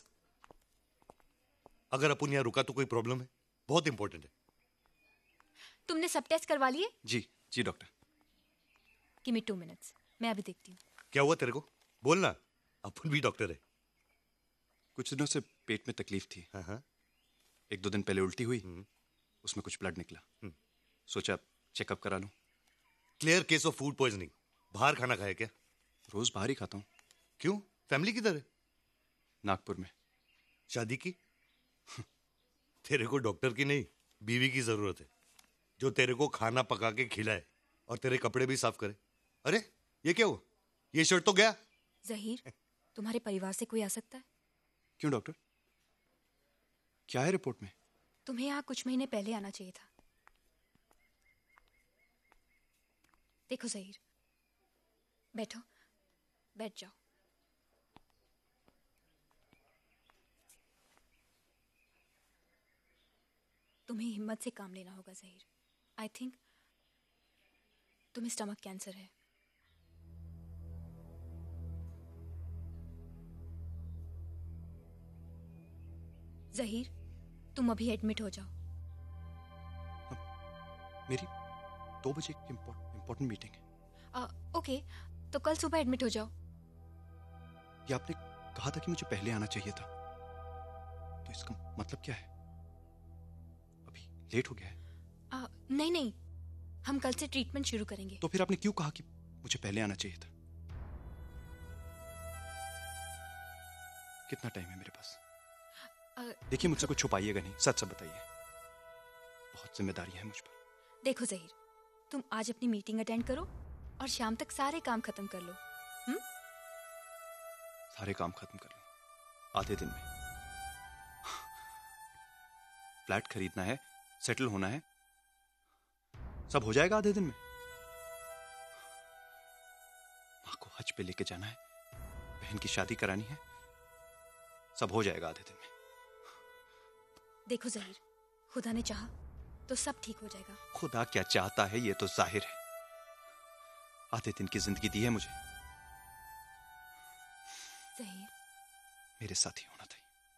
अगर अपन यहाँ रुका तो कोई प्रॉब्लम है? बहुत इंपॉर्टेंट है।
तुमने सब टेस्ट करवा लिए?
जी डॉक्टर।
गिव मी 2 मिनट्स, मैं अभी देखती हूँ।
क्या हुआ तेरे को? बोलना, अपन भी डॉक्टर है।
कुछ दिनों से पेट में तकलीफ थी।
हाँ।
1-2 दिन पहले उल्टी हुई, उसमें कुछ ब्लड निकला। सोचा चेकअप करा लूं।
Clear case of food poisoning. बाहर खाना खाया क्या?
रोज बाहर ही खाता हूँ।
क्यों? फैमिली किधर है?
नागपुर में।
शादी की? तेरे को डॉक्टर की नहीं, बीवी की जरूरत है, जो तेरे को खाना पका के खिलाए और तेरे कपड़े भी साफ करे। अरे ये क्या हुआ? ये शर्ट तो गया।
जहीर, तुम्हारे परिवार से कोई आ सकता है?
क्यों डॉक्टर, क्या है रिपोर्ट में?
तुम्हें यहाँ कुछ महीने पहले आना चाहिए था। देखो जहीर, बैठो, बैठ जाओ। तुम्हें हिम्मत से काम लेना होगा जहीर। आई थिंक तुम्हें स्टमक कैंसर है। जहीर, तुम अभी एडमिट हो जाओ।
मेरी 2 बजे की इम्पोर्टेंट मीटिंग है।
ओके, तो कल सुबह एडमिट हो जाओ।
ये आपने कहा था कि मुझे पहले आना चाहिए था, तो इसका मतलब क्या है? अभी लेट हो गया है।
नहीं, हम कल से ट्रीटमेंट शुरू करेंगे।
तो फिर आपने क्यों कहा कि मुझे पहले आना चाहिए था? कितना टाइम है मेरे पास? देखिए, मुझसे कुछ छुपाइएगा नहीं, सच सब बताइए। बहुत जिम्मेदारी है मुझ पर।
देखो जहीर, तुम आज अपनी मीटिंग अटेंड करो और शाम तक सारे काम खत्म कर लो।
सारे काम खत्म कर लो आधे दिन में? फ्लैट खरीदना है, सेटल होना है, सब हो जाएगा आधे दिन में? पे लेके जाना है, बहन की शादी करानी है, सब हो जाएगा आधे दिन में।
देखो जहीर, खुदा ने चाहा तो सब ठीक हो जाएगा।
खुदा क्या चाहता है ये तो जाहिर है। आधे दिन की जिंदगी दी है मुझे,
जहीर
मेरे साथ ही होना था।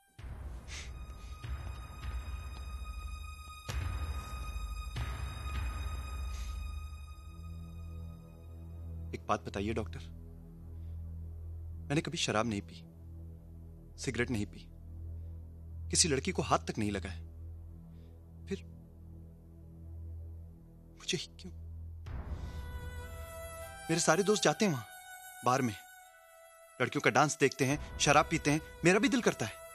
एक बात बताइए डॉक्टर, मैंने कभी शराब नहीं पी, सिगरेट नहीं पी, किसी लड़की को हाथ तक नहीं लगाया, फिर मुझे ही क्यों? मेरे सारे दोस्त जाते हैं वहां बार में, लड़कियों का डांस देखते हैं, शराब पीते हैं, मेरा भी दिल करता है,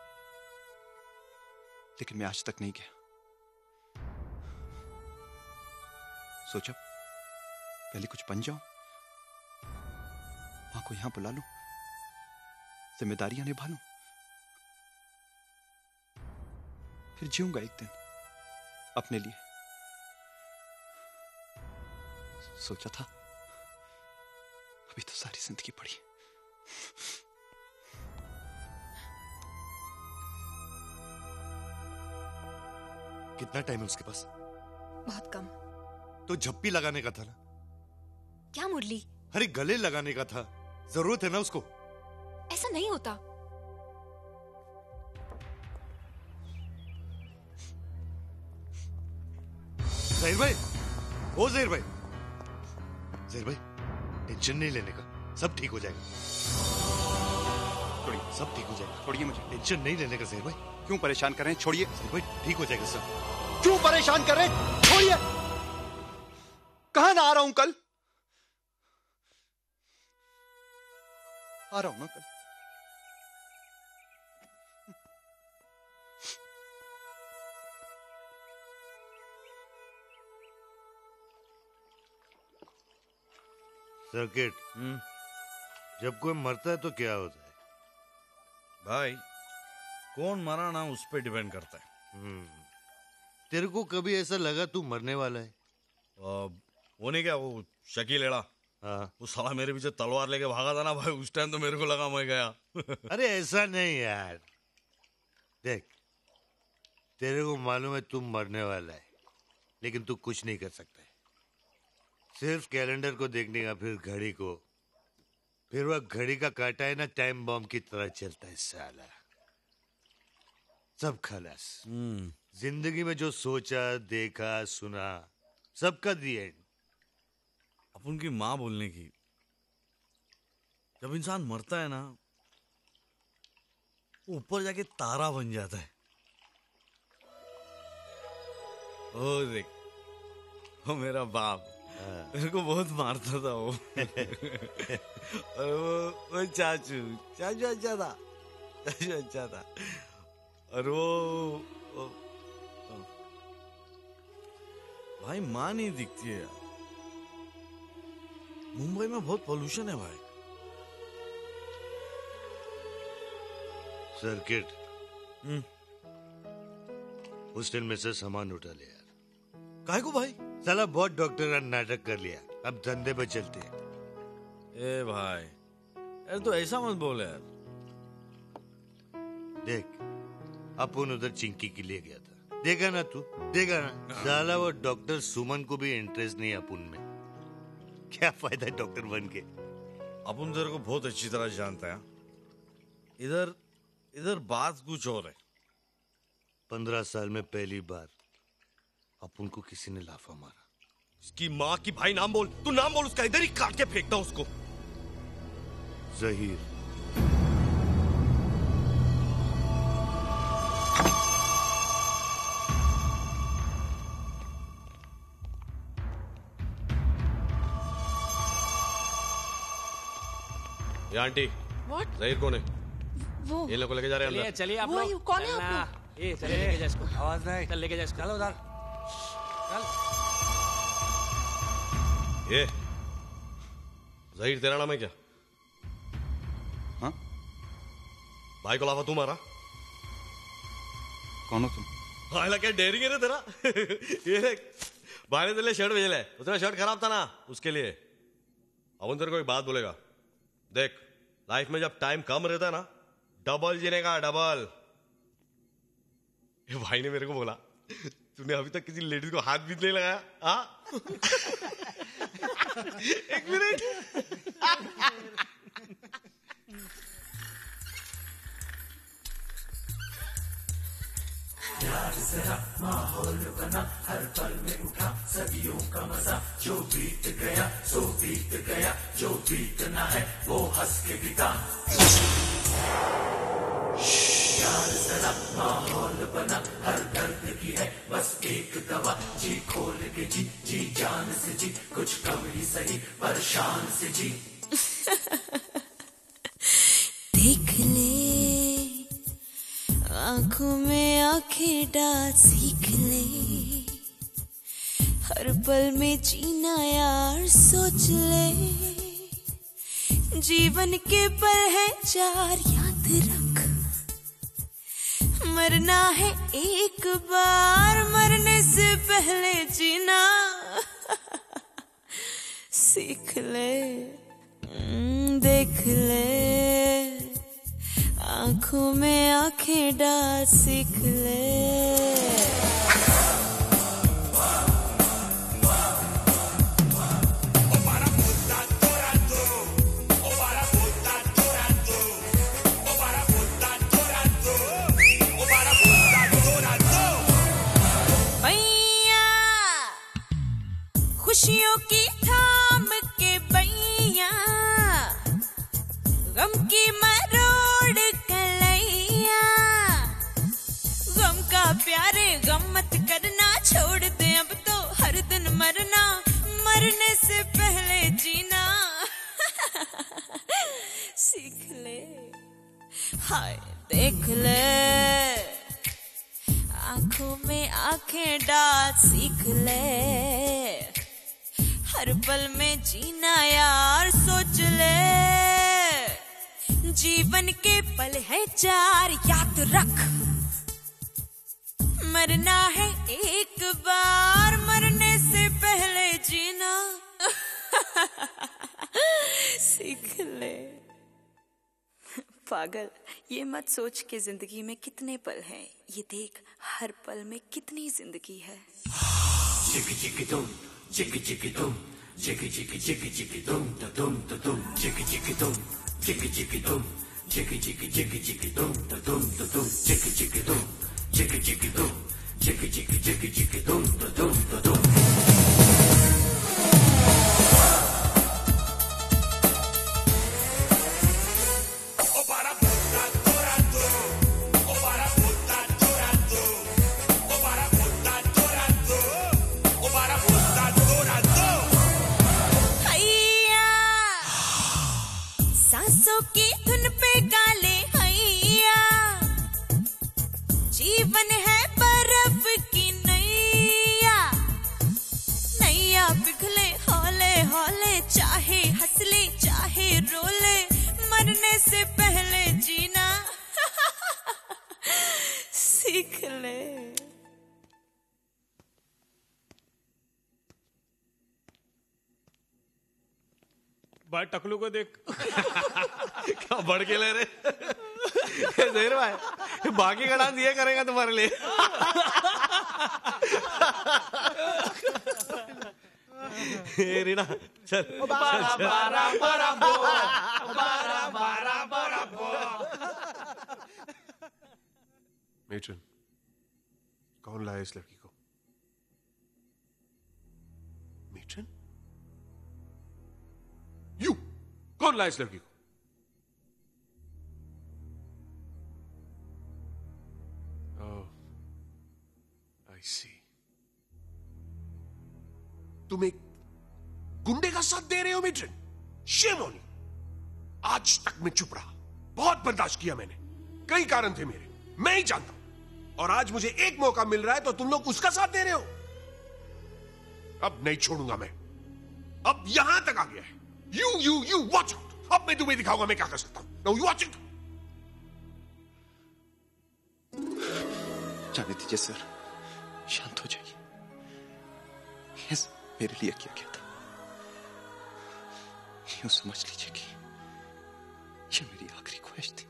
लेकिन मैं आज तक नहीं गया। सोचा पहले कुछ बन जाऊं, मां को यहां बुला लूं, जिम्मेदारियां निभा लूं, फिर जीऊंगा एक दिन अपने लिए। सोचा था अभी तो सारी जिंदगी पड़ी।
कितना टाइम है उसके पास?
बहुत कम।
तो झप्पी लगाने का था ना?
क्या मुरली?
अरे गले लगाने का था, जरूरत है ना उसको।
ऐसा नहीं होता।
ज़हीर भाई, ओ ज़हीर भाई, ज़हीर भाई टेंशन नहीं लेने का, सब ठीक हो जाएगा।
छोड़िए,
सब ठीक हो जाएगा।
छोड़िए मुझे।
टेंशन नहीं लेने का ज़हीर भाई।
क्यों परेशान कर रहे हैं? छोड़िए।
ज़हीर भाई ठीक हो जाएगा सब।
क्यों परेशान कर रहे हैं? छोड़िए। कहां ना आ रहा हूं कल? आ रहा हूं ना कल।
सर्किट, जब कोई मरता है तो क्या होता है?
भाई कौन मरा ना उस पे डिपेंड करता है।
तेरे को कभी ऐसा लगा तू मरने वाला है?
वो नहीं क्या, वो शकील एड़ा, वो साला मेरे पीछे तलवार लेके भागा था ना भाई, उस टाइम तो मेरे को लगा मैं गया।
अरे ऐसा नहीं यार, देख तेरे को मालूम है तू मरने वाला है, लेकिन तू कुछ नहीं कर सकता है। सिर्फ कैलेंडर को देखने का, फिर घड़ी को, फिर वह घड़ी का काटा है ना टाइम बॉम्ब की तरह चलता है साला। सब खलास। जिंदगी में जो सोचा, देखा, सुना, सबका दी एंड।
अपन की माँ बोलने की, जब इंसान मरता है ना ऊपर जाके तारा बन जाता है। ओ देख, वो मेरा बाप मेरे को बहुत मारता था वो। और वो चाचू अच्छा था, चाचू अच्छा था। और वो भाई माँ नहीं दिखती है यार। मुंबई में बहुत पोल्यूशन है भाई।
सर्किट, हॉस्टल में से सामान उठा ले यार।
काहे को भाई?
साला बहुत डॉक्टर ने नाटक कर लिया, अब धंधे पे चलते हैं।
ए भाई यार तो ऐसा मत बोल यार।
देख अपन उधर चिंकी के लिए गया था, देखा ना तू, देखा ना साला वो डॉक्टर सुमन को भी इंटरेस्ट नहीं अपन में। क्या फायदा डॉक्टर बन के?
अपन तेरे को बहुत अच्छी तरह जानता है। इधर इधर बात कुछ और है।
15 साल में पहली बार अपन को किसी ने लाफा मारा।
उसकी माँ की भाई नाम बोल, तू नाम बोल उसका, इधर ही काट के फेंकता उसको।
ज़हीर।
ये आंटी,
What?
ज़हीर कौन है?
वो
ये लोग को लेके जा रहे हैं अंदर।
चलिए आप
वो
लोग।
you, कौन है आप लोग?
ये चलिए लेके जा इसको। आवाज नहीं। चल लेके जा इसको। चलो उधर। चल।
ये ज़हीर तेरा नाम है क्या?
हाँ?
भाई को लाफा तू मारा?
कौन हो तुम?
हाँ क्या डेयरिंग है रे तेरा। ये देख, भाई ने तेरे लिए शर्ट भेजा है, उसका शर्ट खराब था ना, उसके लिए। अब तेरे को एक बात बोलेगा, देख, लाइफ में जब टाइम कम रहता है ना, डबल जीने का, डबल। ये भाई ने मेरे को बोला, तूने अभी तक किसी लेडीज को हाथ भी नहीं लगाया? हाँ? एक मिनट।
यार जरा माहौल बना, हर पल में उठा सदियों का मजा, जो बीत गया सो बीत गया, जो बीतना है वो हंस के बिता। यार जरा माहौल बना, हर दर्द की है बस एक दवा, जी खोल के जी, जी जान से जी, कुछ कम ही सही पर शान से जी।
देख ले आंखों में आंखें डाल, सीख ले हर पल में जीना यार, सोच ले जीवन के पल है चार, याद रख मरना है एक बार, मरने से पहले जीना सीख ले। देख ले आंखों में आंखें डाल, सीख ले। खुशियों की थाम के बैया, गम की मरोड़ कलैया, गम का प्यारे गम मत करना, छोड़ दे अब तो हर दिन मरना, मरने से पहले जीना सीख ले। हाय देख ले आंखों में आंखें डाल, सीख ले हर पल में जीना यार, सोच ले जीवन के पल है चार, याद रख मरना है एक बार, मरने से पहले जीना सीख ले।
पागल, ये मत सोच के जिंदगी में कितने पल हैं, ये देख हर पल में कितनी जिंदगी है।
चिक चिक तुम, चिक चिक तुम, चिक चिक चिक चिक तुम तुम तुम, चिक चिक तुम, चिक चिक तुम, चिक चिक चिक चिक तुम तुम तुम, चिक चिक तुम, चिक चिक तुम, चिक चिक चिक चिक तुम तुम।
सांसों की धुन पे गाले हैया, जीवन है बर्फ की नैया, नैया पिघले हौले हौले, चाहे हंस ले चाहे रो ले, मरने से पहले जीना सीख ले।
भाई टकलू को देख
क्या बढ़ के ले रहे जहीर भाई, बाकी का डांस ये करेगा तुम्हारे लिए। रीना चल,
मेट्रन, कौन लाया इस लड़की को? मेट्रन? यू कौन लाया इस लड़की को? आई सी, तुम एक गुंडे का साथ दे रहे हो मेट्रन। Shame on you. आज तक मैं चुप रहा, बहुत बर्दाश्त किया मैंने, कई कारण थे मेरे, मैं ही जानता हूं, और आज मुझे एक मौका मिल रहा है तो तुम लोग उसका साथ दे रहे हो। अब नहीं छोड़ूंगा मैं, अब यहां तक आ गया है। You watch out. अब मैं तुम्हें दिखाऊंगा मैं क्या कर सकता हूं। Now you watch it.
जाने दीजिए सर, शांत हो जाइए। ये मेरे लिए किया गया था, यूं समझ लीजिए कि ये मेरी आखिरी ख्वाहिश थी।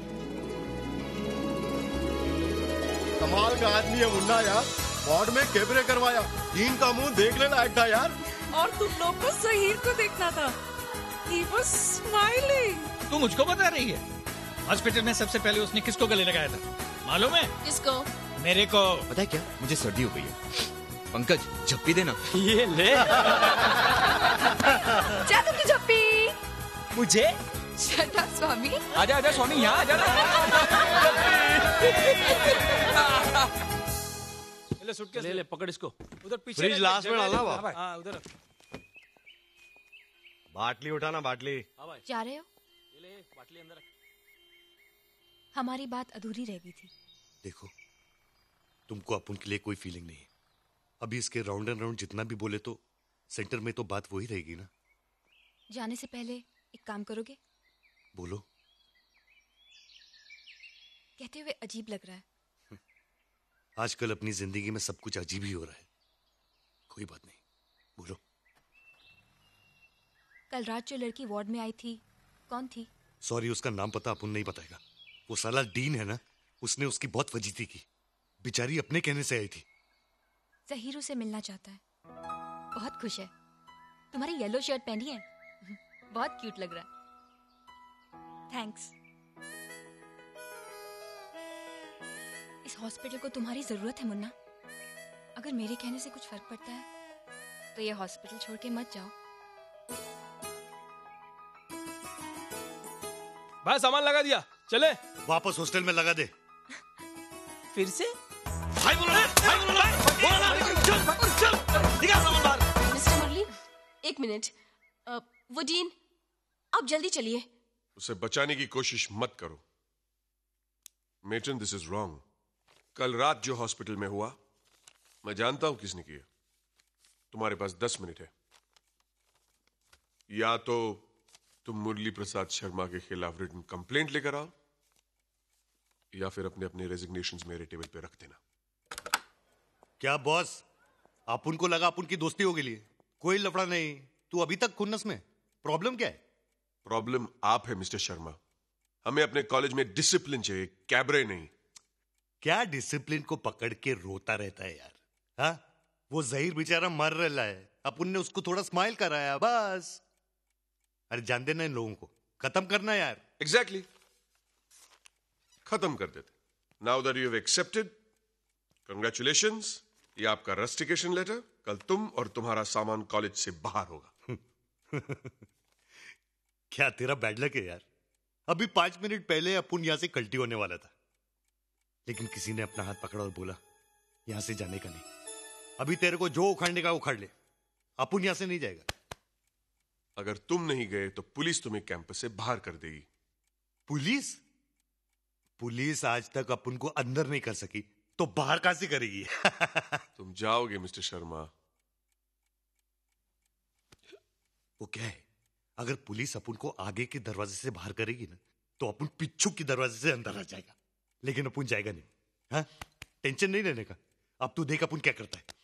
कमाल का आदमी है मुन्ना यार, वार्ड में कैमरे करवाया, तीन का मुंह देखने लायक था यार।
और तुम लोग को सहीर को देखना था। He was smiling.
तू मुझको बता रही है? हॉस्पिटल में सबसे पहले उसने किसको गले लगाया था मालूम है?
किसको?
मेरे को।
पता है क्या, मुझे सर्दी हो गई है। पंकज झप्पी देना।
ये ले।
चादर की झप्पी।
मुझे?
Shut up, स्वामी।
आजा आजा स्वामी, यहाँ आजा।
ले ले पकड़ इसको।
उधर पीछे
फ्रिज लास्ट में डालना बा।
हाँ उधर।
बाटली उठाना, बाटली।
जा रहे हो?
ले बाटली अंदर रख।
हमारी बात अधूरी रह गई थी।
देखो, तुमको अपन के लिए कोई फीलिंग नहीं है। अभी इसके राउंड एंड राउंड जितना भी बोले तो सेंटर में तो बात वही रहेगी ना।
जाने से पहले एक काम करोगे?
बोलो।
कहते हुए अजीब लग रहा है।
आजकल अपनी जिंदगी में सब कुछ अजीब ही हो रहा है। कोई बात नहीं, बोलो।
कल रात जो लड़की वार्ड में आई थी, कौन थी?
सॉरी, उसका नाम पता अपन नहीं बताएगा। वो साला डीन है ना, उसने उसकी बहुत फजीती की। बेचारी अपने कहने से आई थी।
ज़हीरू से मिलना चाहता है, बहुत खुश है। तुम्हारी येलो शर्ट पहनी है, बहुत क्यूट लग रहा है। थैंक्स। इस हॉस्पिटल को तुम्हारी जरूरत है मुन्ना। अगर मेरे कहने से कुछ फर्क पड़ता है तो ये हॉस्पिटल छोड़ के मत जाओ।
भाई सामान लगा दिया, चले।
वापस हॉस्टल में लगा दे।
फिर से?
मिस्टर मुरली, एक मिनट। वो डीन, आप जल्दी चलिए।
उसे बचाने की कोशिश मत करो। Matron, this is wrong. कल रात जो हॉस्पिटल में हुआ, मैं जानता हूं किसने किया। तुम्हारे पास 10 मिनट है। या तो तुम मुरली प्रसाद शर्मा के खिलाफ रिटन कंप्लेंट लेकर आओ, या फिर अपने अपने रेजिग्नेशंस मेरे टेबल पे रख देना।
क्या बॉस, अपन को लगा अपन की दोस्ती हो गई? कोई लफड़ा नहीं। तू अभी तक खुन्नस में। प्रॉब्लम क्या है?
प्रॉब्लम आप है मिस्टर शर्मा। हमें अपने कॉलेज में डिसिप्लिन चाहिए, कैबरे नहीं।
क्या डिसिप्लिन को पकड़ के रोता रहता है यार? हाँ, वो ज़हीर बेचारा मर रहा है, अपन ने उसको थोड़ा स्माइल कराया बस। अरे जान देना इन लोगों को, खत्म करना यार।
एग्जैक्टली, खत्म कर देते। Now that you have accepted, congratulations. ये आपका रस्टिकेशन लेटर। कल तुम और तुम्हारा सामान कॉलेज से बाहर होगा।
क्या तेरा बैड लक है यार? अभी 5 मिनट पहले अपन यहां से कल्टी होने वाला था, लेकिन किसी ने अपना हाथ पकड़ा और बोला यहां से जाने का नहीं। अभी तेरे को जो उखाड़ने का उखाड़ ले, अपन यहां से नहीं जाएगा।
अगर तुम नहीं गए तो पुलिस तुम्हें कैंपस से बाहर कर देगी।
पुलिस? पुलिस आज तक अपन को अंदर नहीं कर सकी, तो बाहर कहां से करेगी?
तुम जाओगे मिस्टर शर्मा।
वो क्या है, अगर पुलिस अपन को आगे के दरवाजे से बाहर करेगी ना, तो अपन पिछू के दरवाजे से अंदर आ जाएगा। लेकिन अपन जाएगा नहीं। हाँ, टेंशन नहीं लेने का। अब तू देख अपन क्या करता है।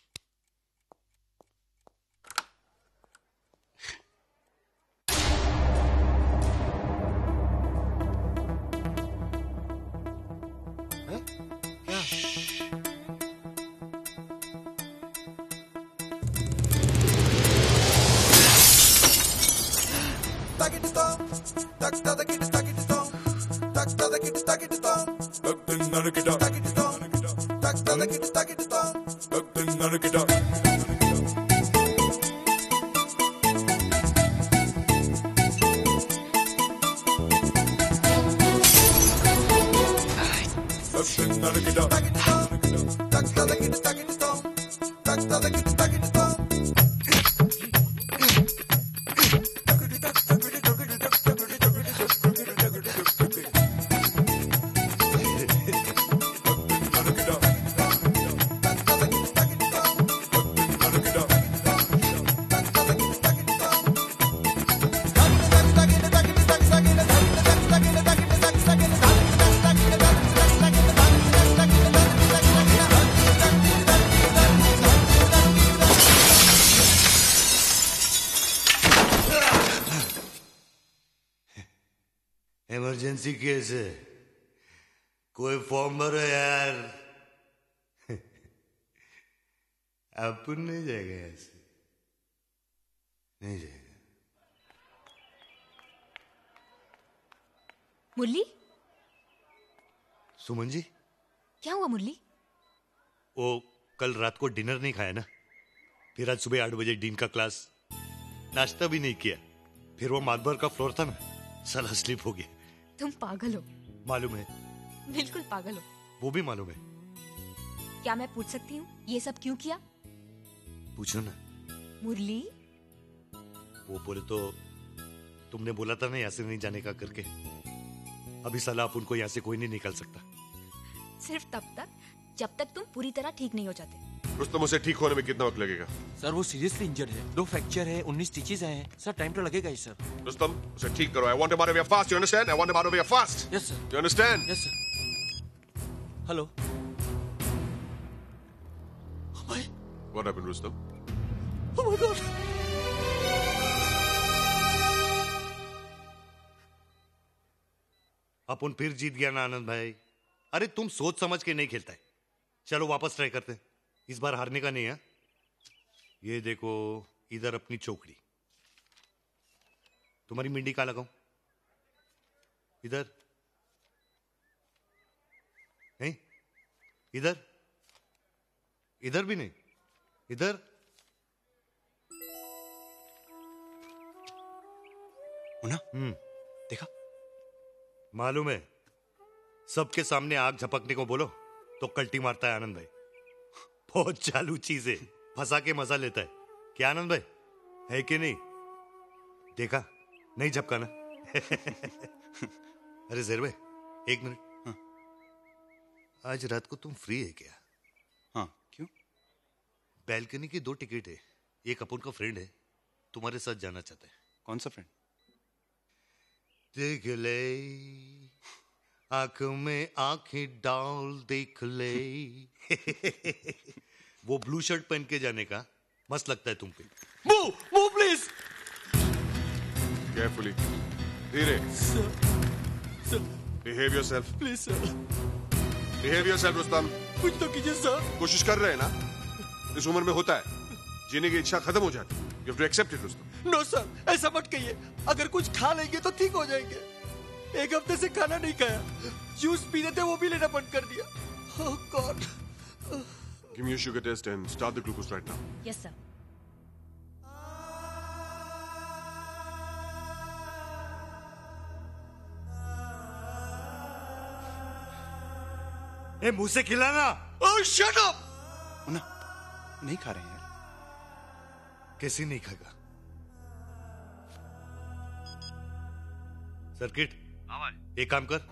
इमरजेंसी केस है, कोई फॉर्म भरो यार। अपन नहीं जाएगा ऐसे, नहीं जाएगा।
मुरली,
सुमन जी,
क्या हुआ मुरली?
वो कल रात को डिनर नहीं खाया ना, फिर आज सुबह 8 बजे डीन का क्लास, नाश्ता भी नहीं किया, फिर वो मार्बर का फ्लोर था ना, साला स्लिप हो गया।
तुम पागल हो।
मालूम है,
बिल्कुल पागल हो।
वो भी मालूम है।
क्या मैं पूछ सकती हूँ ये सब क्यों किया?
पूछो ना।
मुरली,
वो बोले तो तुमने बोला था ना यहाँ से नहीं जाने का करके, अभी साला अपन को यहाँ से कोई नहीं निकाल सकता।
सिर्फ तब तक जब तक तुम पूरी तरह ठीक नहीं हो जाते।
रुस्तम, उसे ठीक होने में कितना वक्त लगेगा?
सर वो सीरियसली इंजर्ड है, 2 फ्रैक्चर है, 19 स्टिचेस हैं सर, टाइम तो लगेगा ही सर।
रुस्तम, उसे ठीक करो। I want him out of here fast, you understand? I want him out of here fast.
Yes sir.
You understand?
Yes sir. Hello.
What happened, Rustam?
Oh my God.
अपन फिर जीत गया ना आनंद भाई। अरे तुम सोच समझ के नहीं खेलता है। चलो वापस ट्राई करते हैं, इस बार हारने का नहीं है। ये देखो इधर अपनी चौकड़ी, तुम्हारी मिंडी कहाँ लगाऊं? इधर नहीं, इधर, इधर भी नहीं, इधर।
मुन्ना, देखा?
मालूम है, सबके सामने आग झपकने को बोलो तो कल्टी मारता है आनंद भाई। बहुत चालू चीज है, फंसा के मजा लेता है। क्या आनंद भाई, है कि नहीं? देखा, नहीं झपका ना? अरे जहर भाई, एक मिनट।
हाँ।
आज रात को तुम फ्री है क्या?
हाँ, क्यों?
बैल्कनी की 2 टिकट है, एक अपन का फ्रेंड है, तुम्हारे साथ जाना चाहता है।
कौन सा फ्रेंड?
देख ले, आंख में आंखें डाल देख ले। वो ब्लू शर्ट पहन के जाने का मस्त लगता है तुम पे।
Move please.
Carefully. धीरे।
Sir.
Behave yourself.
Please sir.
Behave yourself, Rustam.
कुछ तो कीजिए सर।
कोशिश कर रहे हैं ना, इस उम्र में होता है, जीने की इच्छा खत्म हो जाती है। You have to accept it, Rustam.
No sir, ऐसा मत कहिए। अगर कुछ खा लेंगे तो ठीक हो जाएंगे। 1 हफ्ते से खाना नहीं खाया, जूस पी रहे थे वो भी लेना बंद कर दिया। Oh God.
Give me your sugar test and start the glucose right now.
Yes sir.
ए, मुंह से खिलाना।
Oh shut up.
मुन्ना, नहीं खा रहे हैं यार।
कैसे नहीं खाएगा? सर्किट, एक काम कर,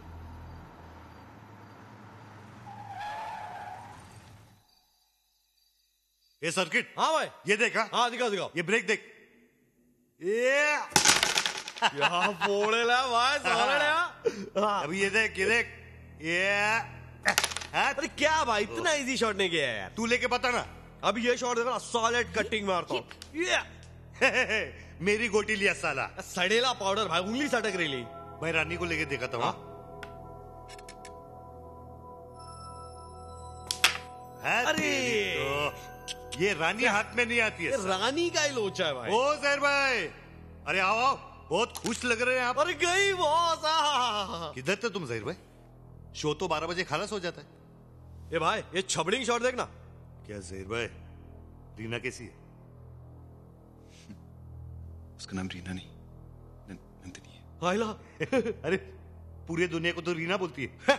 ये सर्किट।
हाँ भाई।
ये देखा?
हाँ दिखाओ।
ये ब्रेक देख। ये
क्या बोलेला भाई, सालेला।
अभी ये देख, ये देख, ये।
अरे क्या भाई, इतना इजी शॉट नहीं किया यार।
तू लेके बता ना।
अभी ये शॉट देखो, सॉलिड कटिंग मारता हूँ।
मेरी गोटी लिया साला।
सड़ेला पाउडर भाई, उंगली सटक रही।
मैं रानी को लेके देखा था।
अरे
ये रानी हाथ में नहीं आती है।
रानी का ही लोचा है भाई।
ओ जहर भाई, अरे आओ आओ, बहुत खुश लग रहे हैं आप।
अरे गई बॉस।
किधर थे तुम जहर भाई? शो तो 12 बजे खालास हो जाता है।
ये भाई, ये छबड़िंग शॉट देखना।
क्या जहर भाई, रीना कैसी है?
उसका नाम रीना नहीं, नंदिनी है।
हाइला।
अरे पूरी दुनिया को तो रीना बोलती है।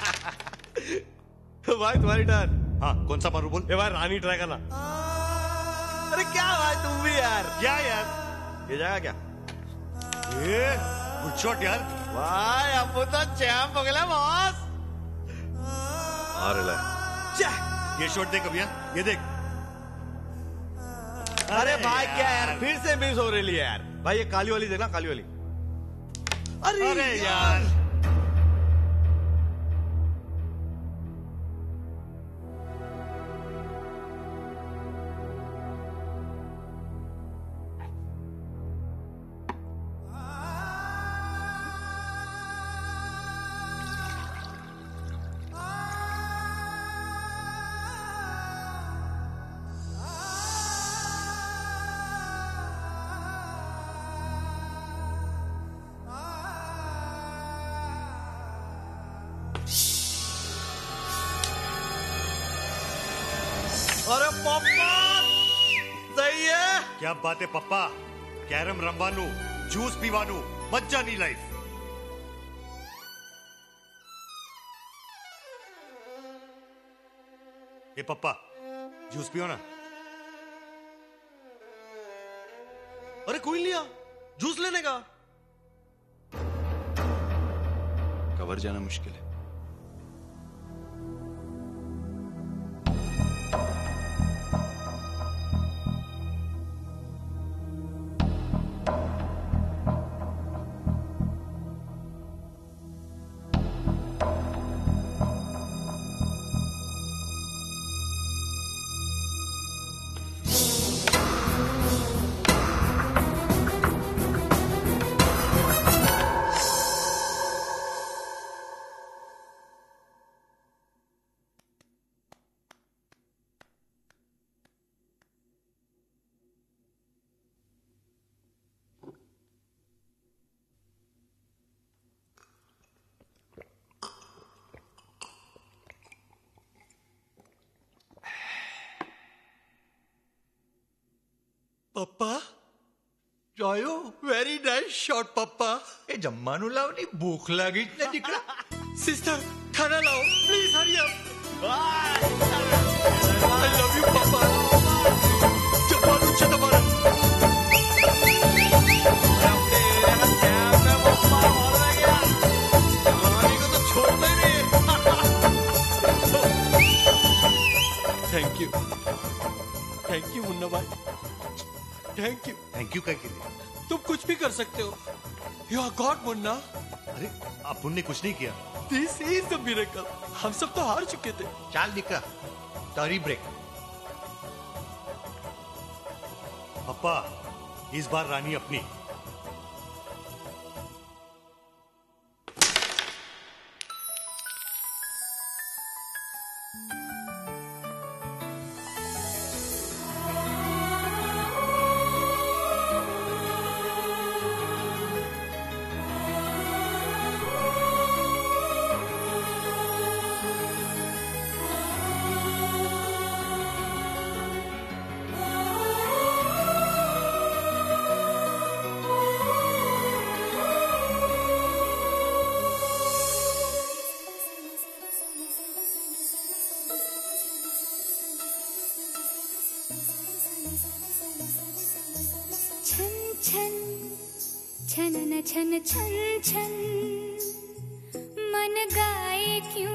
भाई तुम्हारी टर्न।
हाँ, कौन सा मारू बोल?
ये भाई रानी ट्राई करना। अरे क्या भाई तुम भी यार।
क्या यार?
ये जाएगा क्या?
ये गुड शॉट यार।
भाई अब तो चैंप हो गया बॉस।
अरे ये शॉट देख अभी, ये देख।
अरे भाई क्या यार, फिर से मिस हो रही है यार। भाई ये काली वाली देखना, काली वाली।
अरे यार,
अरे पप्पा सही है।
क्या बात है पप्पा, कैरम रमवानू, जूस पीवानू, मज्जानी लाइफ। ए पप्पा, जूस पियो ना।
अरे कोई लिया जूस लेने का।
कवर जाना मुश्किल है।
પપ્પા જોયો વેરી નાઇસ શોટ પપ્પા
એ જમવાનું લાવ ની ભૂખ લાગી જ ને દીકરા
સિસ્ટર ખાના લાવો please hurry up I love you પપ્પા જમવાનું છે તમારે थैंक यू मुन्ना भाई थैंक यू
क्या के लिए?
तुम कुछ भी कर सकते हो यू आर गॉड मुन्ना।
अरे अपन ने कुछ नहीं किया।
This is the miracle. हम सब तो हार चुके थे।
ચાલ દીકરા તારી બ્રેક।
पप्पा इस बार रानी अपनी।
छन छन छन छन मन गाए क्यों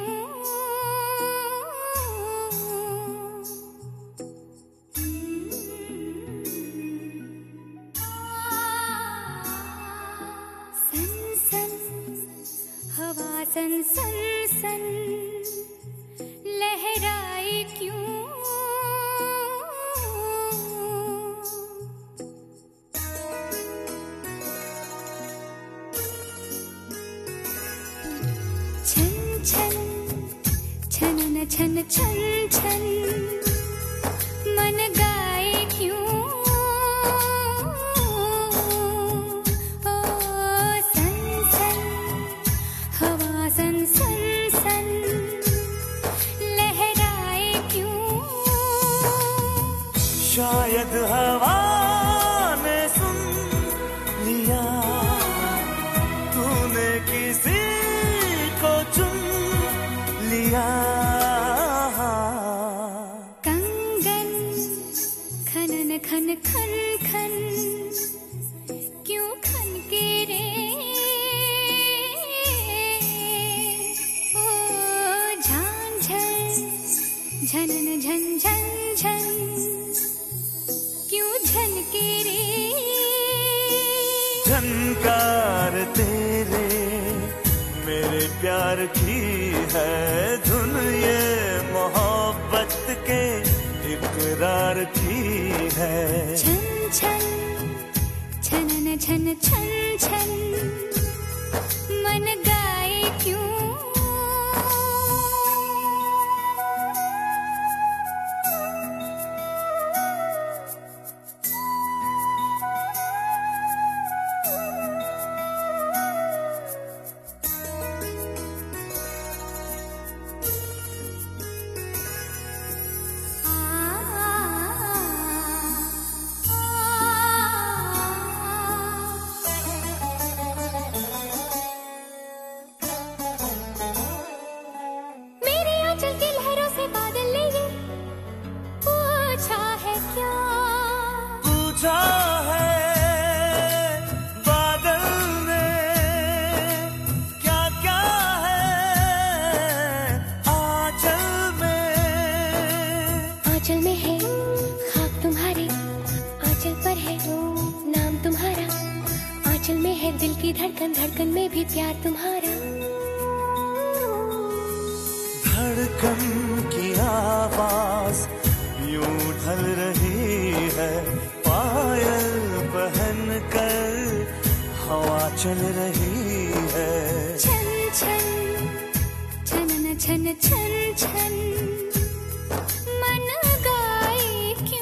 सन सन हवा सन सन सन लहराए क्यों छन छन छन मन गाए क्यों ओ सन सन हवा सन सन सन लहराए क्यों
शायद हवा ने सुन लिया तूने किसी को चुन लिया
खन खन खन क्यों खन के रे ओ झांझर झनन झन झन झन क्यों झन के रे
झनकार तेरे मेरे प्यार की है धुन ये मोहब्बत के इकरार की है
छन छन छनन छन छन छन मन गाए क्यों धड़कन धड़कन में भी प्यार तुम्हारा।
धड़कन की आवाज यूं ढल रही है, पायल पहन कर हवा चल रही है।
छन छन छन छन छन छन मन गाए क्यों।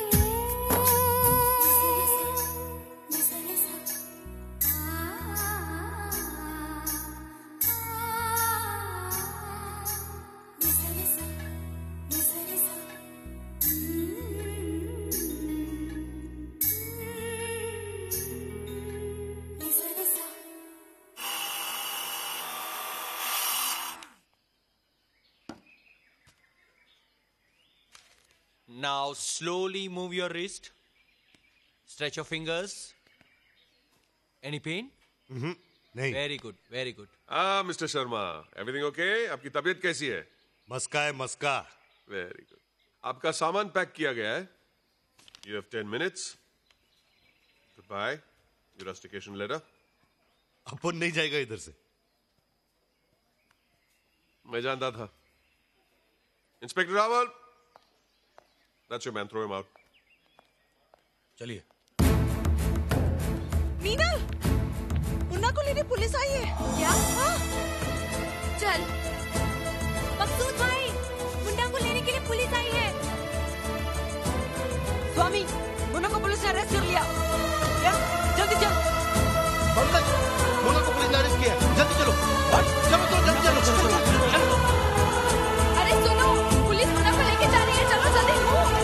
Now slowly move your wrist. Stretch your fingers. Any pain?
नहीं।
Very good, very good.
Mister Sharma, everything okay? आपकी तबीयत कैसी है?
मस्का है मस्का।
Very good. आपका सामान पैक किया गया है। You have 10 minutes. Goodbye. Your rustication letter.
अपन नहीं जाएगा इधर से।
मैं जानता था। Inspector Rawal, that's your man. Throw him out.
चलिए।
मीना, मुन्ना को लेने पुलिस आई है।
क्या? चल। मकसूद भाई, मुन्ना को लेने के लिए पुलिस आई है।
स्वामी, मुन्ना को पुलिस ने अरेस्ट कर लिया। क्या? जल्दी चल।
पंकज, मुन्ना को पुलिस ने अरेस्ट किया है। जल्दी चलो। चलो तो जल्दी चलो।
अरे सुनो, पुलिस मुन्ना को लेके जा रही है। चलो जल्दी।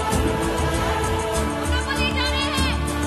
मुन्ना को ले जा रहे हैं।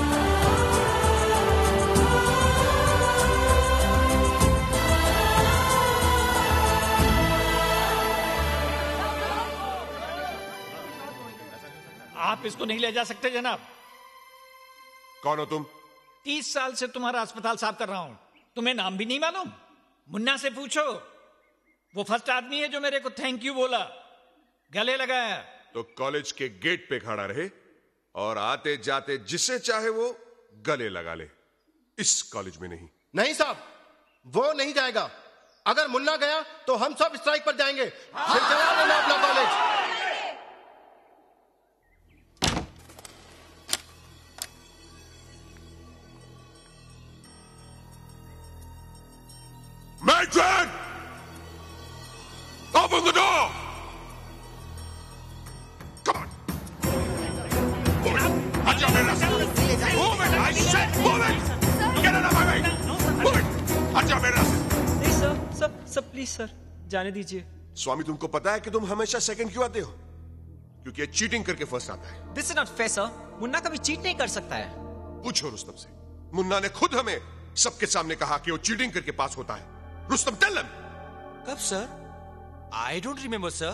आप इसको नहीं ले जा सकते जनाब।
कौन हो तुम?
30 साल से तुम्हारा अस्पताल साफ कर रहा हूं, तुम्हें नाम भी नहीं मालूम? मुन्ना से पूछो, वो फर्स्ट आदमी है जो मेरे को थैंक यू बोला, गले लगाया।
तो कॉलेज के गेट पे खड़ा रहे और आते जाते जिसे चाहे वो गले लगा ले। इस कॉलेज में नहीं।
नहीं साहब, वो नहीं जाएगा। अगर मुन्ना गया तो हम सब स्ट्राइक पर जाएंगे। फिर चला लेना अपना college.
Matron! Open the door! Come on! Move it! Hurry up, move it! I said move it! Get out of my way! Move it! Hurry up,
नहीं सर, सर प्लीज सर, जाने दीजिए।
स्वामी, तुमको पता है कि तुम हमेशा सेकंड क्यों आते हो? क्योंकि ये चीटिंग करके फर्स्ट आता है।
This is not fair sir, Munna कभी चीट नहीं कर सकता है।
पूछो रुस्तम से। मुन्ना ने खुद हमें सबके सामने कहा कि वो चीटिंग करके पास होता है। Rustam, tell him.
कब sir? I don't remember, sir.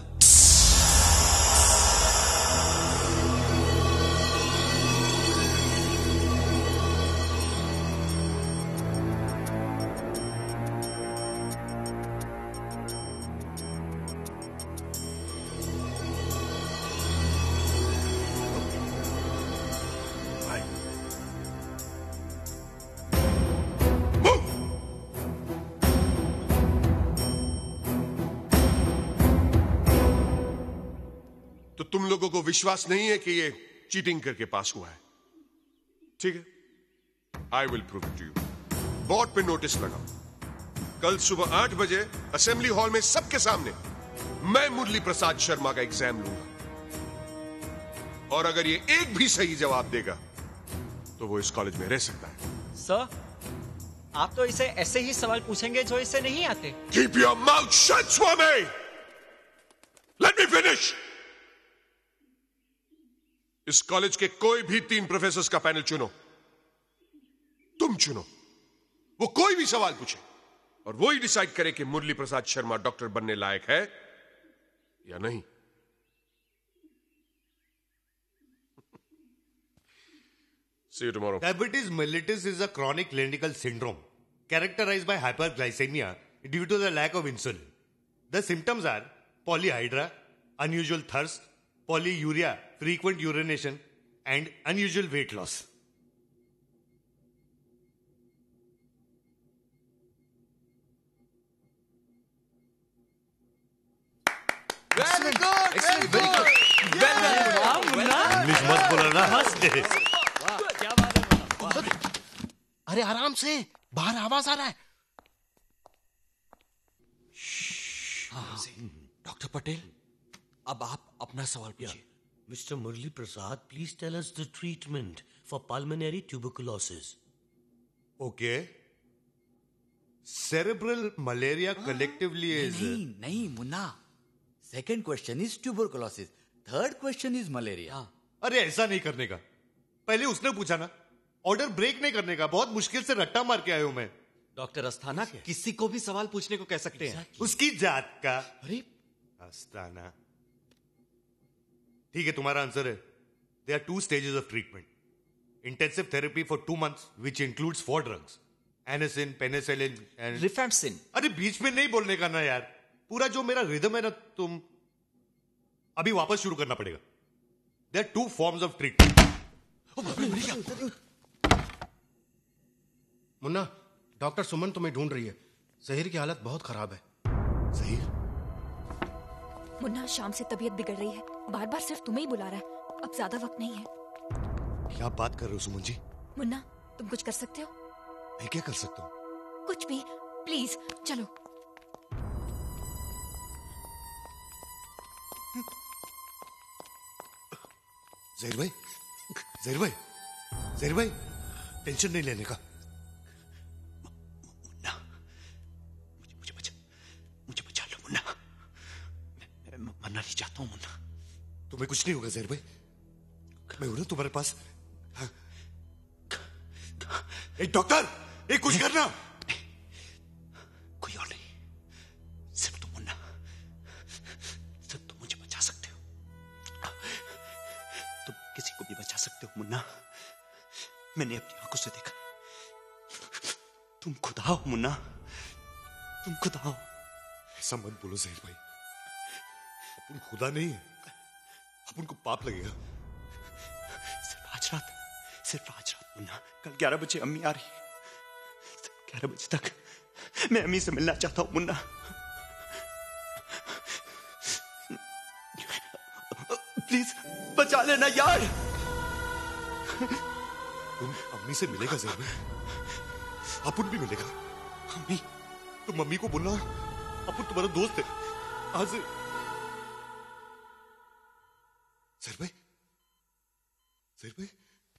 तो तुम लोगों को विश्वास नहीं है कि ये चीटिंग करके पास हुआ है? ठीक है, I will prove it to you. Board पे नोटिस लगाओ। कल सुबह 8 बजे असेंबली हॉल में सबके सामने मैं मुरली प्रसाद शर्मा का एग्जाम लूंगा, और अगर ये एक भी सही जवाब देगा तो वो इस कॉलेज में रह सकता है।
सर, आप तो इसे ऐसे ही सवाल पूछेंगे जो इसे नहीं आते।
Keep your mouth shut, Swami! Let me finish! इस कॉलेज के कोई भी 3 प्रोफेसर्स का पैनल चुनो। तुम चुनो। वो कोई भी सवाल पूछे और वो ही डिसाइड करे कि मुरली प्रसाद शर्मा डॉक्टर बनने लायक है या नहीं। See you tomorrow.
Diabetes mellitus is a chronic clinical syndrome characterized by hyperglycemia due to the lack of insulin. The symptoms are polyhydra, unusual thirst, polyuria, frequent urination, and unusual weight loss.
Very good, very good.
English मत बोलना ना।
अरे आराम से, बाहर आवाज आ रहा है।
डॉक्टर पटेल, अब आप अपना सवाल पूछिए।
Mr. Murli Prasad, please tell us the treatment for pulmonary tuberculosis.
Okay. Cerebral malaria collectively is.
नहीं Munna, second question is tuberculosis, third question is malaria.
अरे ऐसा नहीं करने का, पहले उसने पूछा ना। ऑर्डर ब्रेक नहीं करने का, बहुत मुश्किल से रट्टा मार के आया हूं मैं।
डॉक्टर अस्थाना किसी को भी सवाल पूछने को कह सकते हैं।
उसकी जात का।
अरे
अस्थाना, ठीक है, तुम्हारा आंसर है। There are 2 stages of treatment. Intensive therapy for 2 months, which includes 4 drugs. Anacin, penicillin and
Rifampicin.
अरे बीच में नहीं बोलने का ना यार, पूरा जो मेरा रिदम है ना, तुम अभी वापस शुरू करना पड़ेगा। There are 2 forms of treatment.
Munna, doctor Suman तुम्हें ढूंढ रही है। जहीर की हालत बहुत खराब है।
जहीर?
मुन्ना, शाम से तबीयत बिगड़ रही है, बार बार सिर्फ तुम्हें ही बुला रहा है। अब ज्यादा वक्त नहीं है।
क्या बात कर रहे हो सुमन जी?
मुन्ना, तुम कुछ कर सकते हो?
मैं क्या कर सकता हूँ?
कुछ भी, प्लीज चलो।
जहीर भाई, जहीर भाई, जहीर भाई, टेंशन नहीं लेने का।
मुझे बचा लो मुन्ना, मैं मरना नहीं चाहता हूं मुन्ना।
तुम्हें कुछ नहीं होगा जहीर भाई, मैं हूं ना तुम्हारे पास। एक डॉक्टर, एक कुछ करना।
कोई और नहीं, सिर्फ तुम मुन्ना, सिर्फ तुम मुझे बचा सकते हो। तुम किसी को भी बचा सकते हो मुन्ना, मैंने अपनी आंखों से देखा। तुम खुदा हो मुन्ना, तुम खुदा हो।
ऐसा मत बोलो जहीर भाई, अपन खुदा नहीं है, अपन को पाप लगेगा।
सिर्फ आज रात मुन्ना, कल 11 बजे अम्मी आ रही है। 11 बजे तक मैं अम्मी से मिलना चाहता हूं मुन्ना। प्लीज बचा लेना यार।
तुम अम्मी से मिलेगा जहीर भाई, अपन भी मिलेगा।
अम्मी?
तुम मम्मी को बोलना अपन तुम्हारा दोस्त है। आज से जहीर भाई, जहीर भाई,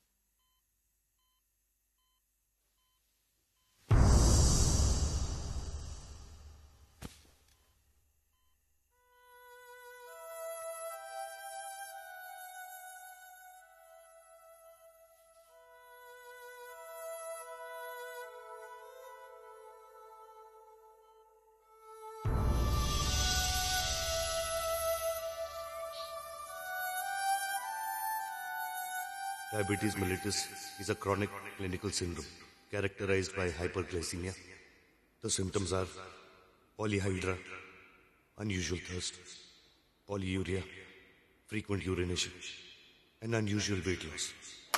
Diabetes mellitus is a chronic clinical syndrome characterized by hyperglycemia. The symptoms are polyhydra, unusual thirst, polyuria, frequent urination, and unusual weight loss.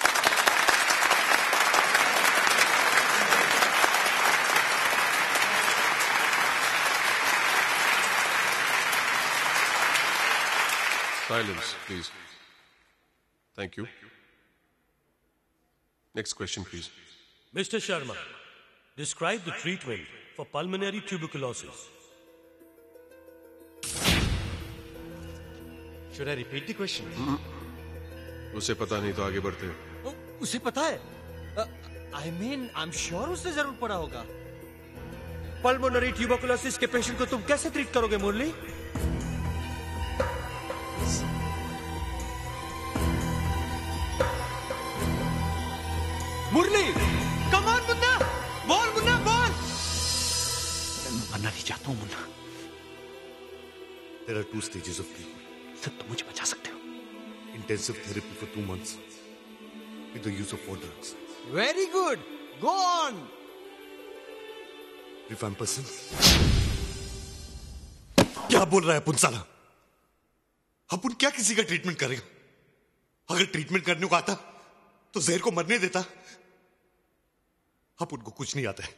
Silence, please. Thank you. Next question, please.
Mr. Sharma, describe the treatment for pulmonary tuberculosis.
Should I repeat the question?
उसे पता नहीं तो आगे बढ़ते हैं।
उसे पता है? I mean, I'm sure उसे जरूर पड़ा होगा। पल्मोनरी ट्यूबरकुलोसिस के पेशेंट को तुम कैसे ट्रीट करोगे मुरली? मुरली, कम ऑन मुन्ना, बोल मुन्ना बोल।
मैं मरना नहीं चाहता हूं Munna.
There are 2 stages of treatment.
सिर्फ तुम मुझे बचा सकते हो।
Intensive therapy for 2 months with the use of 4 drugs.
Very good. Go on.
Rifampicin. क्या बोल रहा है अपन साला? अपन क्या किसी का ट्रीटमेंट करेगा? अगर ट्रीटमेंट करने को आता तो जहर को मरने देता। अपन को कुछ नहीं आता है,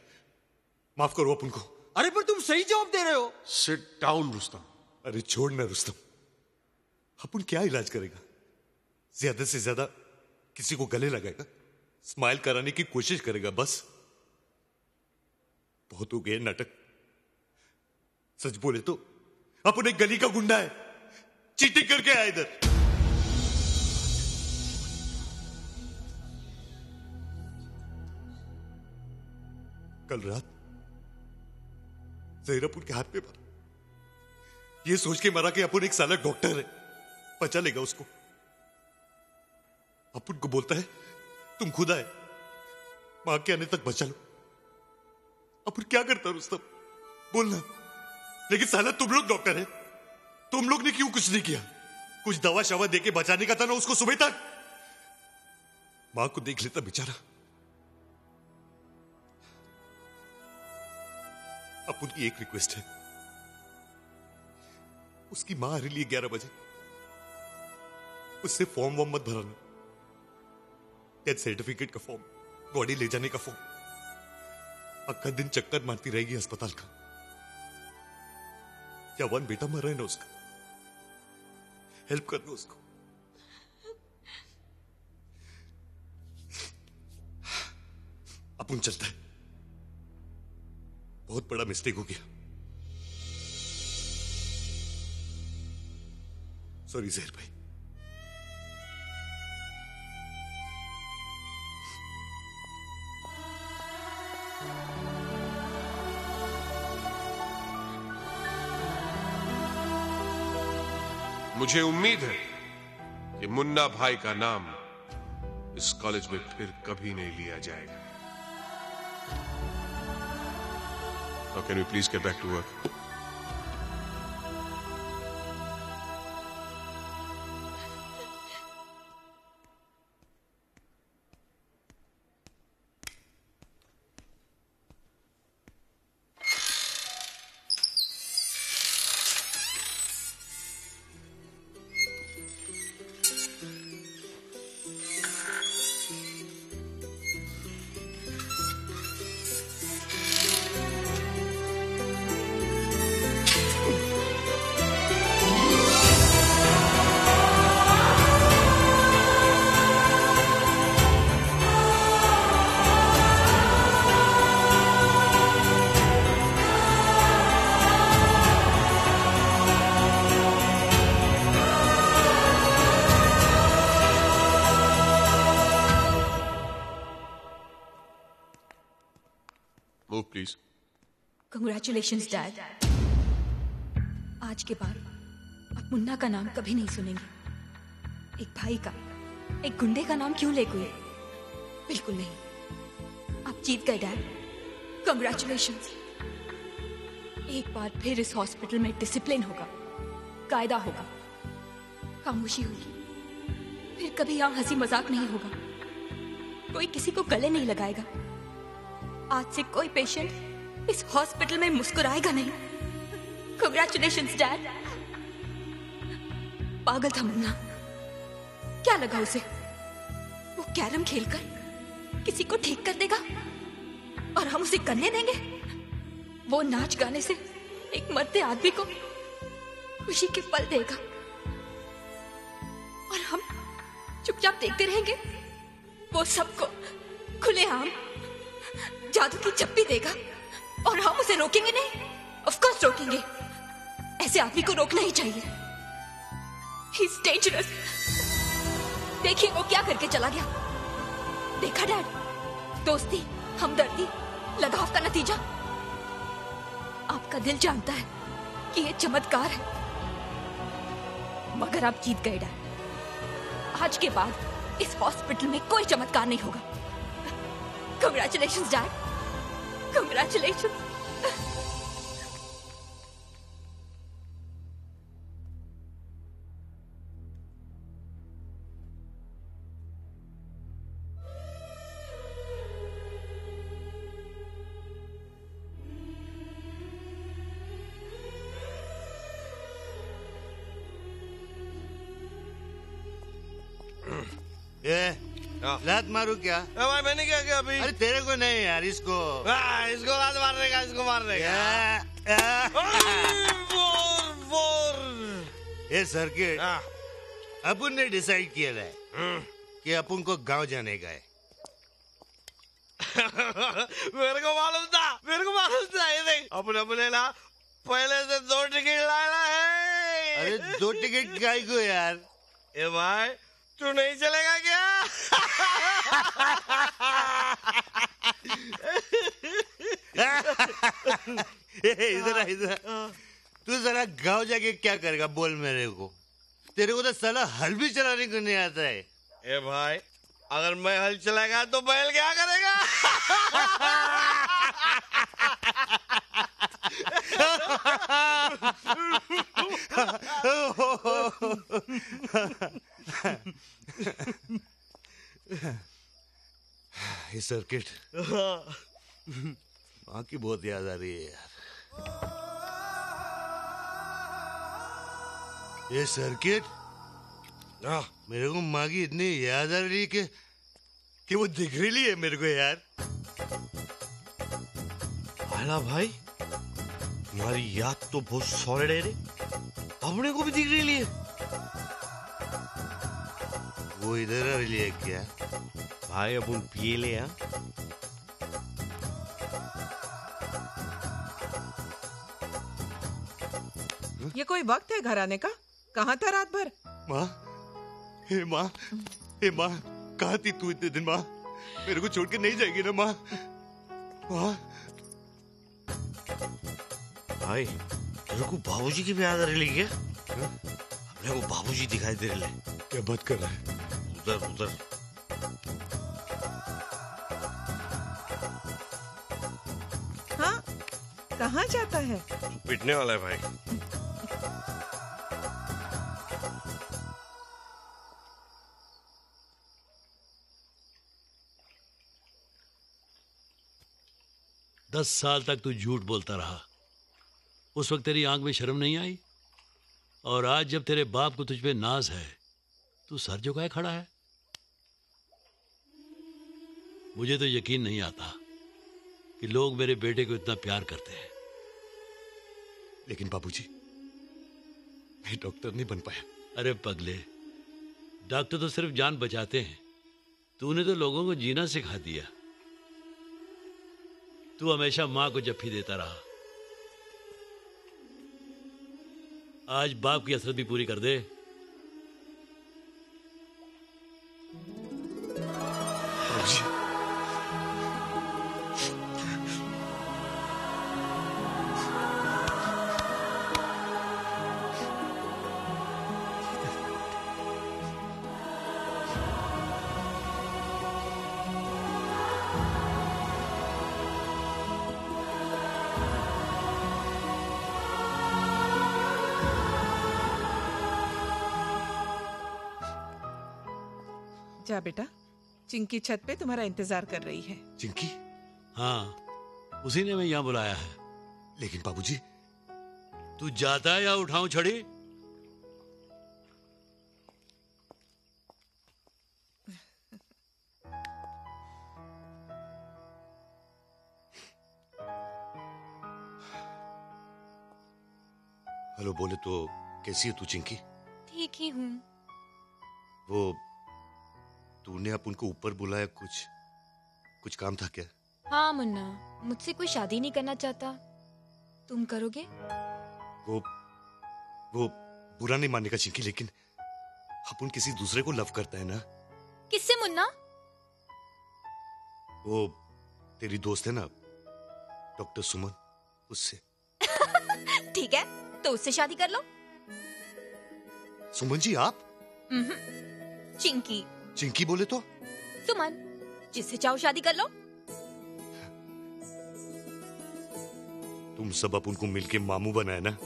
माफ करो अपन को।
अरे पर तुम सही जवाब दे रहे हो।
Sit down, Rustam.
अरे छोड़ ना रुस्तम, अपन क्या इलाज करेगा? ज्यादा से ज्यादा किसी को गले लगाएगा, स्माइल कराने की कोशिश करेगा, बस। बहुत हो गए नाटक। सच बोले तो अपन एक गली का गुंडा है, चीटिंग करके आया इधर। कल रात जहीरापुर के हाथ पे मारा, ये सोच के मारा कि अपन एक साला डॉक्टर है, बचा लेगा उसको। अपन को बोलता है तुम खुदा है, मां के आने तक बचा लो। अपन क्या करता रुस्तम, बोलना। लेकिन साला तुम लोग डॉक्टर है, तुम लोग ने क्यों कुछ नहीं किया? कुछ दवा शवा देके बचाने का था ना उसको सुबह तक। मां को देख लेता बेचारा। अपन की एक रिक्वेस्ट है, उसकी मां आ रही है 11 बजे, उससे फॉर्म वॉर्म मत भराना, डेथ सर्टिफिकेट का फॉर्म, बॉडी ले जाने का फॉर्म। अक्का दिन चक्कर मारती रहेगी अस्पताल का। जवान बेटा मर रहा है ना उसका, हेल्प करना उसको। अपन चलता है, बहुत बड़ा मिस्टेक हो गया। सॉरी जहर भाई।
मुझे उम्मीद है कि मुन्ना भाई का नाम इस कॉलेज में फिर कभी नहीं लिया जाएगा। Now can we please get back to work? Move, please.
Congratulations, Dad. आज के बाद अब मुन्ना का नाम कभी नहीं सुनेंगे। एक भाई का, एक गुंडे का नाम क्यों ले कोई? बिल्कुल नहीं। आप जीत गए डैड। Congratulations. एक बार फिर इस हॉस्पिटल में डिसिप्लिन होगा, कायदा होगा, खामोशी होगी। फिर कभी यहाँ हंसी मजाक नहीं होगा, कोई किसी को गले नहीं लगाएगा। आज से कोई पेशेंट इस हॉस्पिटल में मुस्कुराएगा नहीं। Congratulations, Dad. पागल था मुन्ना, क्या लगा उसे? वो कैरम खेलकर किसी को ठीक कर देगा और हम उसे करने देंगे? वो नाच गाने से एक मरते आदमी को खुशी के पल देगा और हम चुपचाप देखते रहेंगे? वो सबको खुलेआम जादू की चप्पी देगा और हम उसे रोकेंगे नहीं? ऑफ कोर्स रोकेंगे। ऐसे आदमी को रोकना ही चाहिए। He's dangerous. देखिए वो क्या करके चला गया। देखा डैड, दोस्ती, हमदर्दी, लगाव का नतीजा। आपका दिल जानता है कि ये चमत्कार है, मगर आप जीत गए डैड। आज के बाद इस हॉस्पिटल में कोई चमत्कार नहीं होगा। Congratulations, Dad. Congratulations.
लात मारू क्या?
भाई मैंने क्या किया अभी?
अरे तेरे को नहीं यार, इसको
इसको लात मारने का, इसको मारने का।
ये सर्किट अपन ने डिसाइड किया है कि अपन को गांव जाने का है।
मेरे को मालूम था ये देख अपने ना पहले से 2 टिकट लाया है।
अरे 2 टिकट काय को यार?
ए भाई तू नहीं चलेगा क्या?
इधर तू जरा गांव जाके क्या करेगा बोल मेरे को। तेरे को तो साला हल भी चलाने को नहीं आता है।
ए भाई अगर मैं हल चलाएगा तो बैल क्या करेगा?
ये सर्किट माँ की बहुत याद आ रही है यार। ये सर्किट मेरे को माँ की इतनी याद आ रही है कि वो दिख रही है मेरे को यार।
आला भाई तुम्हारी याद तो बहुत सॉलिड है रे। अपने को भी दिख रही है।
वो इधर आ रही है क्या?
भाई अपन पिए ले यार।
ये कोई वक्त है घर आने का? कहाँ था रात भर?
माँ, कहाँ थी तू इतने दिन? माँ मेरे को छोड़ के नहीं जाएगी ना माँ?
भाई तेरे को बाबूजी की भी याद आ रही है क्या? अपने को बाबूजी दिखाई दे रहे।
क्या बात कर रहा है?
उधर
हाँ कहाँ जाता है?
पिटने वाला है भाई।
दस साल तक तू झूठ बोलता रहा। उस वक्त तेरी आंख में शर्म नहीं आई? और आज जब तेरे बाप को तुझ पे नाज है तू सर झुकाए खड़ा है। मुझे तो यकीन नहीं आता कि लोग मेरे बेटे को इतना प्यार करते हैं।
लेकिन बाबूजी मैं डॉक्टर नहीं बन पाया।
अरे पगले, डॉक्टर तो सिर्फ जान बचाते हैं, तूने तो लोगों को जीना सिखा दिया। तू हमेशा मां को जप्फी देता रहा, आज बाप की हसरत भी पूरी कर दे।
जा बेटा, चिंकी छत पे तुम्हारा इंतजार कर रही है।
चिंकी?
हाँ, उसी ने मैं यहाँ बुलाया है।
लेकिन बाबूजी
तू जाता है या उठाऊं छड़ी?
हेलो बोले तो कैसी है तू चिंकी?
ठीक ही हूँ।
वो तूने अपन को ऊपर बुलाया, कुछ काम था क्या?
हाँ मुन्ना, मुझसे कोई शादी नहीं करना चाहता, तुम करोगे?
वो बुरा नहीं मानने का चिंकी, लेकिन अपन किसी दूसरे को लव करता है ना।
किससे मुन्ना?
वो तेरी दोस्त है ना डॉक्टर सुमन, उससे।
ठीक है तो उससे शादी कर लो।
सुमन जी आप?
चिंकी।
चिंकी बोले तो?
सुमन, जिससे चाहो शादी कर लो।
तुम सब अपन को मिलके मामू बनाए ना।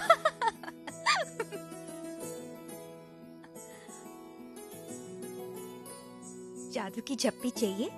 जादू की झप्पी चाहिए?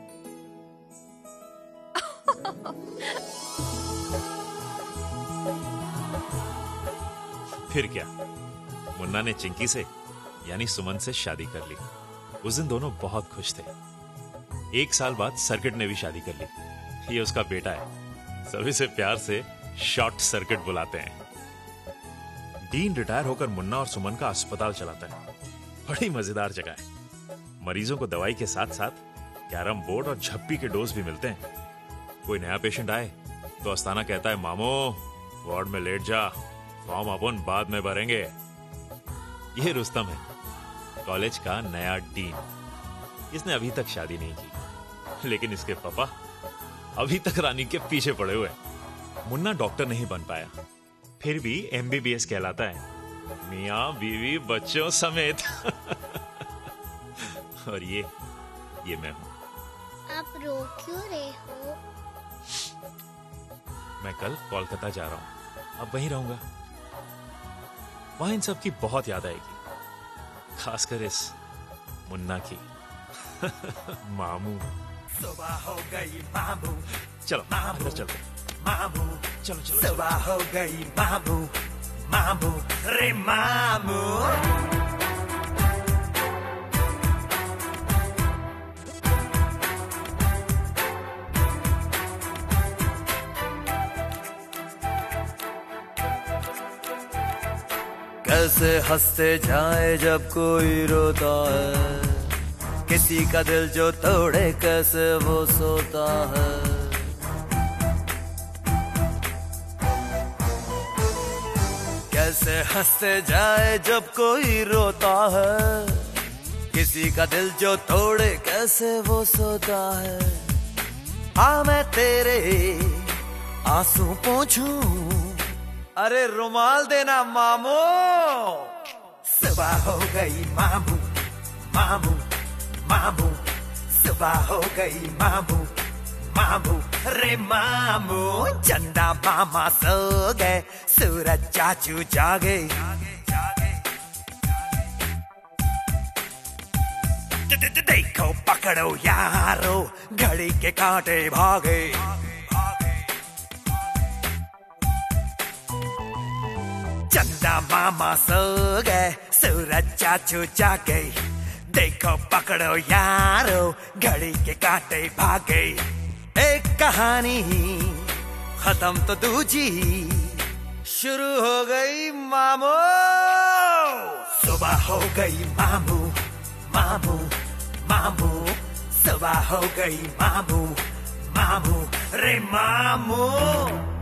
फिर क्या, मुन्ना ने चिंकी से यानी सुमन से शादी कर ली। उस दिन दोनों बहुत खुश थे। 1 साल बाद सर्किट ने भी शादी कर ली। ये उसका बेटा है, सभी से प्यार से शॉर्ट सर्किट बुलाते हैं। डीन रिटायर होकर मुन्ना और सुमन का अस्पताल चलाता है बड़ी मजेदार जगह है। मरीजों को दवाई के साथ साथ कैरम बोर्ड और झप्पी के डोज भी मिलते हैं। कोई नया पेशेंट आए तो अस्ताना कहता है, मामो वार्ड में लेट जा, फॉर्म अपन बाद में भरेंगे। ये रुस्तम है, कॉलेज का नया डीन। इसने अभी तक शादी नहीं की, लेकिन इसके पापा अभी तक रानी के पीछे पड़े हुए। मुन्ना डॉक्टर नहीं बन पाया, फिर भी MBBS कहलाता है, मियां बीवी बच्चों समेत। और ये मैं हूं।
आप रो क्यों रहे हो?
मैं कल कोलकाता जा रहा हूं, अब वहीं रहूंगा। वहां इन सब की बहुत याद आएगी, खासकर इस मुन्ना की। मामू
सुबह हो गई मामू,
चलो अंदर चलते।
मामू
चलो चलो
सुबह हो गई मामू, मामू रे मामू।
कैसे हंसते जाए जब कोई रोता है, किसी का दिल जो तोड़े कैसे वो सोता है। कैसे हंसते जाए जब कोई रोता है, किसी का दिल जो तोड़े कैसे वो सोता है। हाँ मैं तेरे आंसू पोंछूं, अरे रुमाल देना मामू।
सुबह हो गई मामू, मामू मामू, सुबह हो गई मामू, मामू रे मामू। चंदा मामा सो गए, सूरज चाचू जागे, देखो पकड़ो यारो, घड़ी के कांटे भागे। चंदा मामा सो गए, सूरज चाचू जागे, देखो पकड़ो यारो, घड़ी के कांटे भागे। एक कहानी खत्म तो दूजी शुरू हो गई मामू। सुबह हो गई मामू, मामू मामू, सुबह हो गई मामू, मामू रे मामू।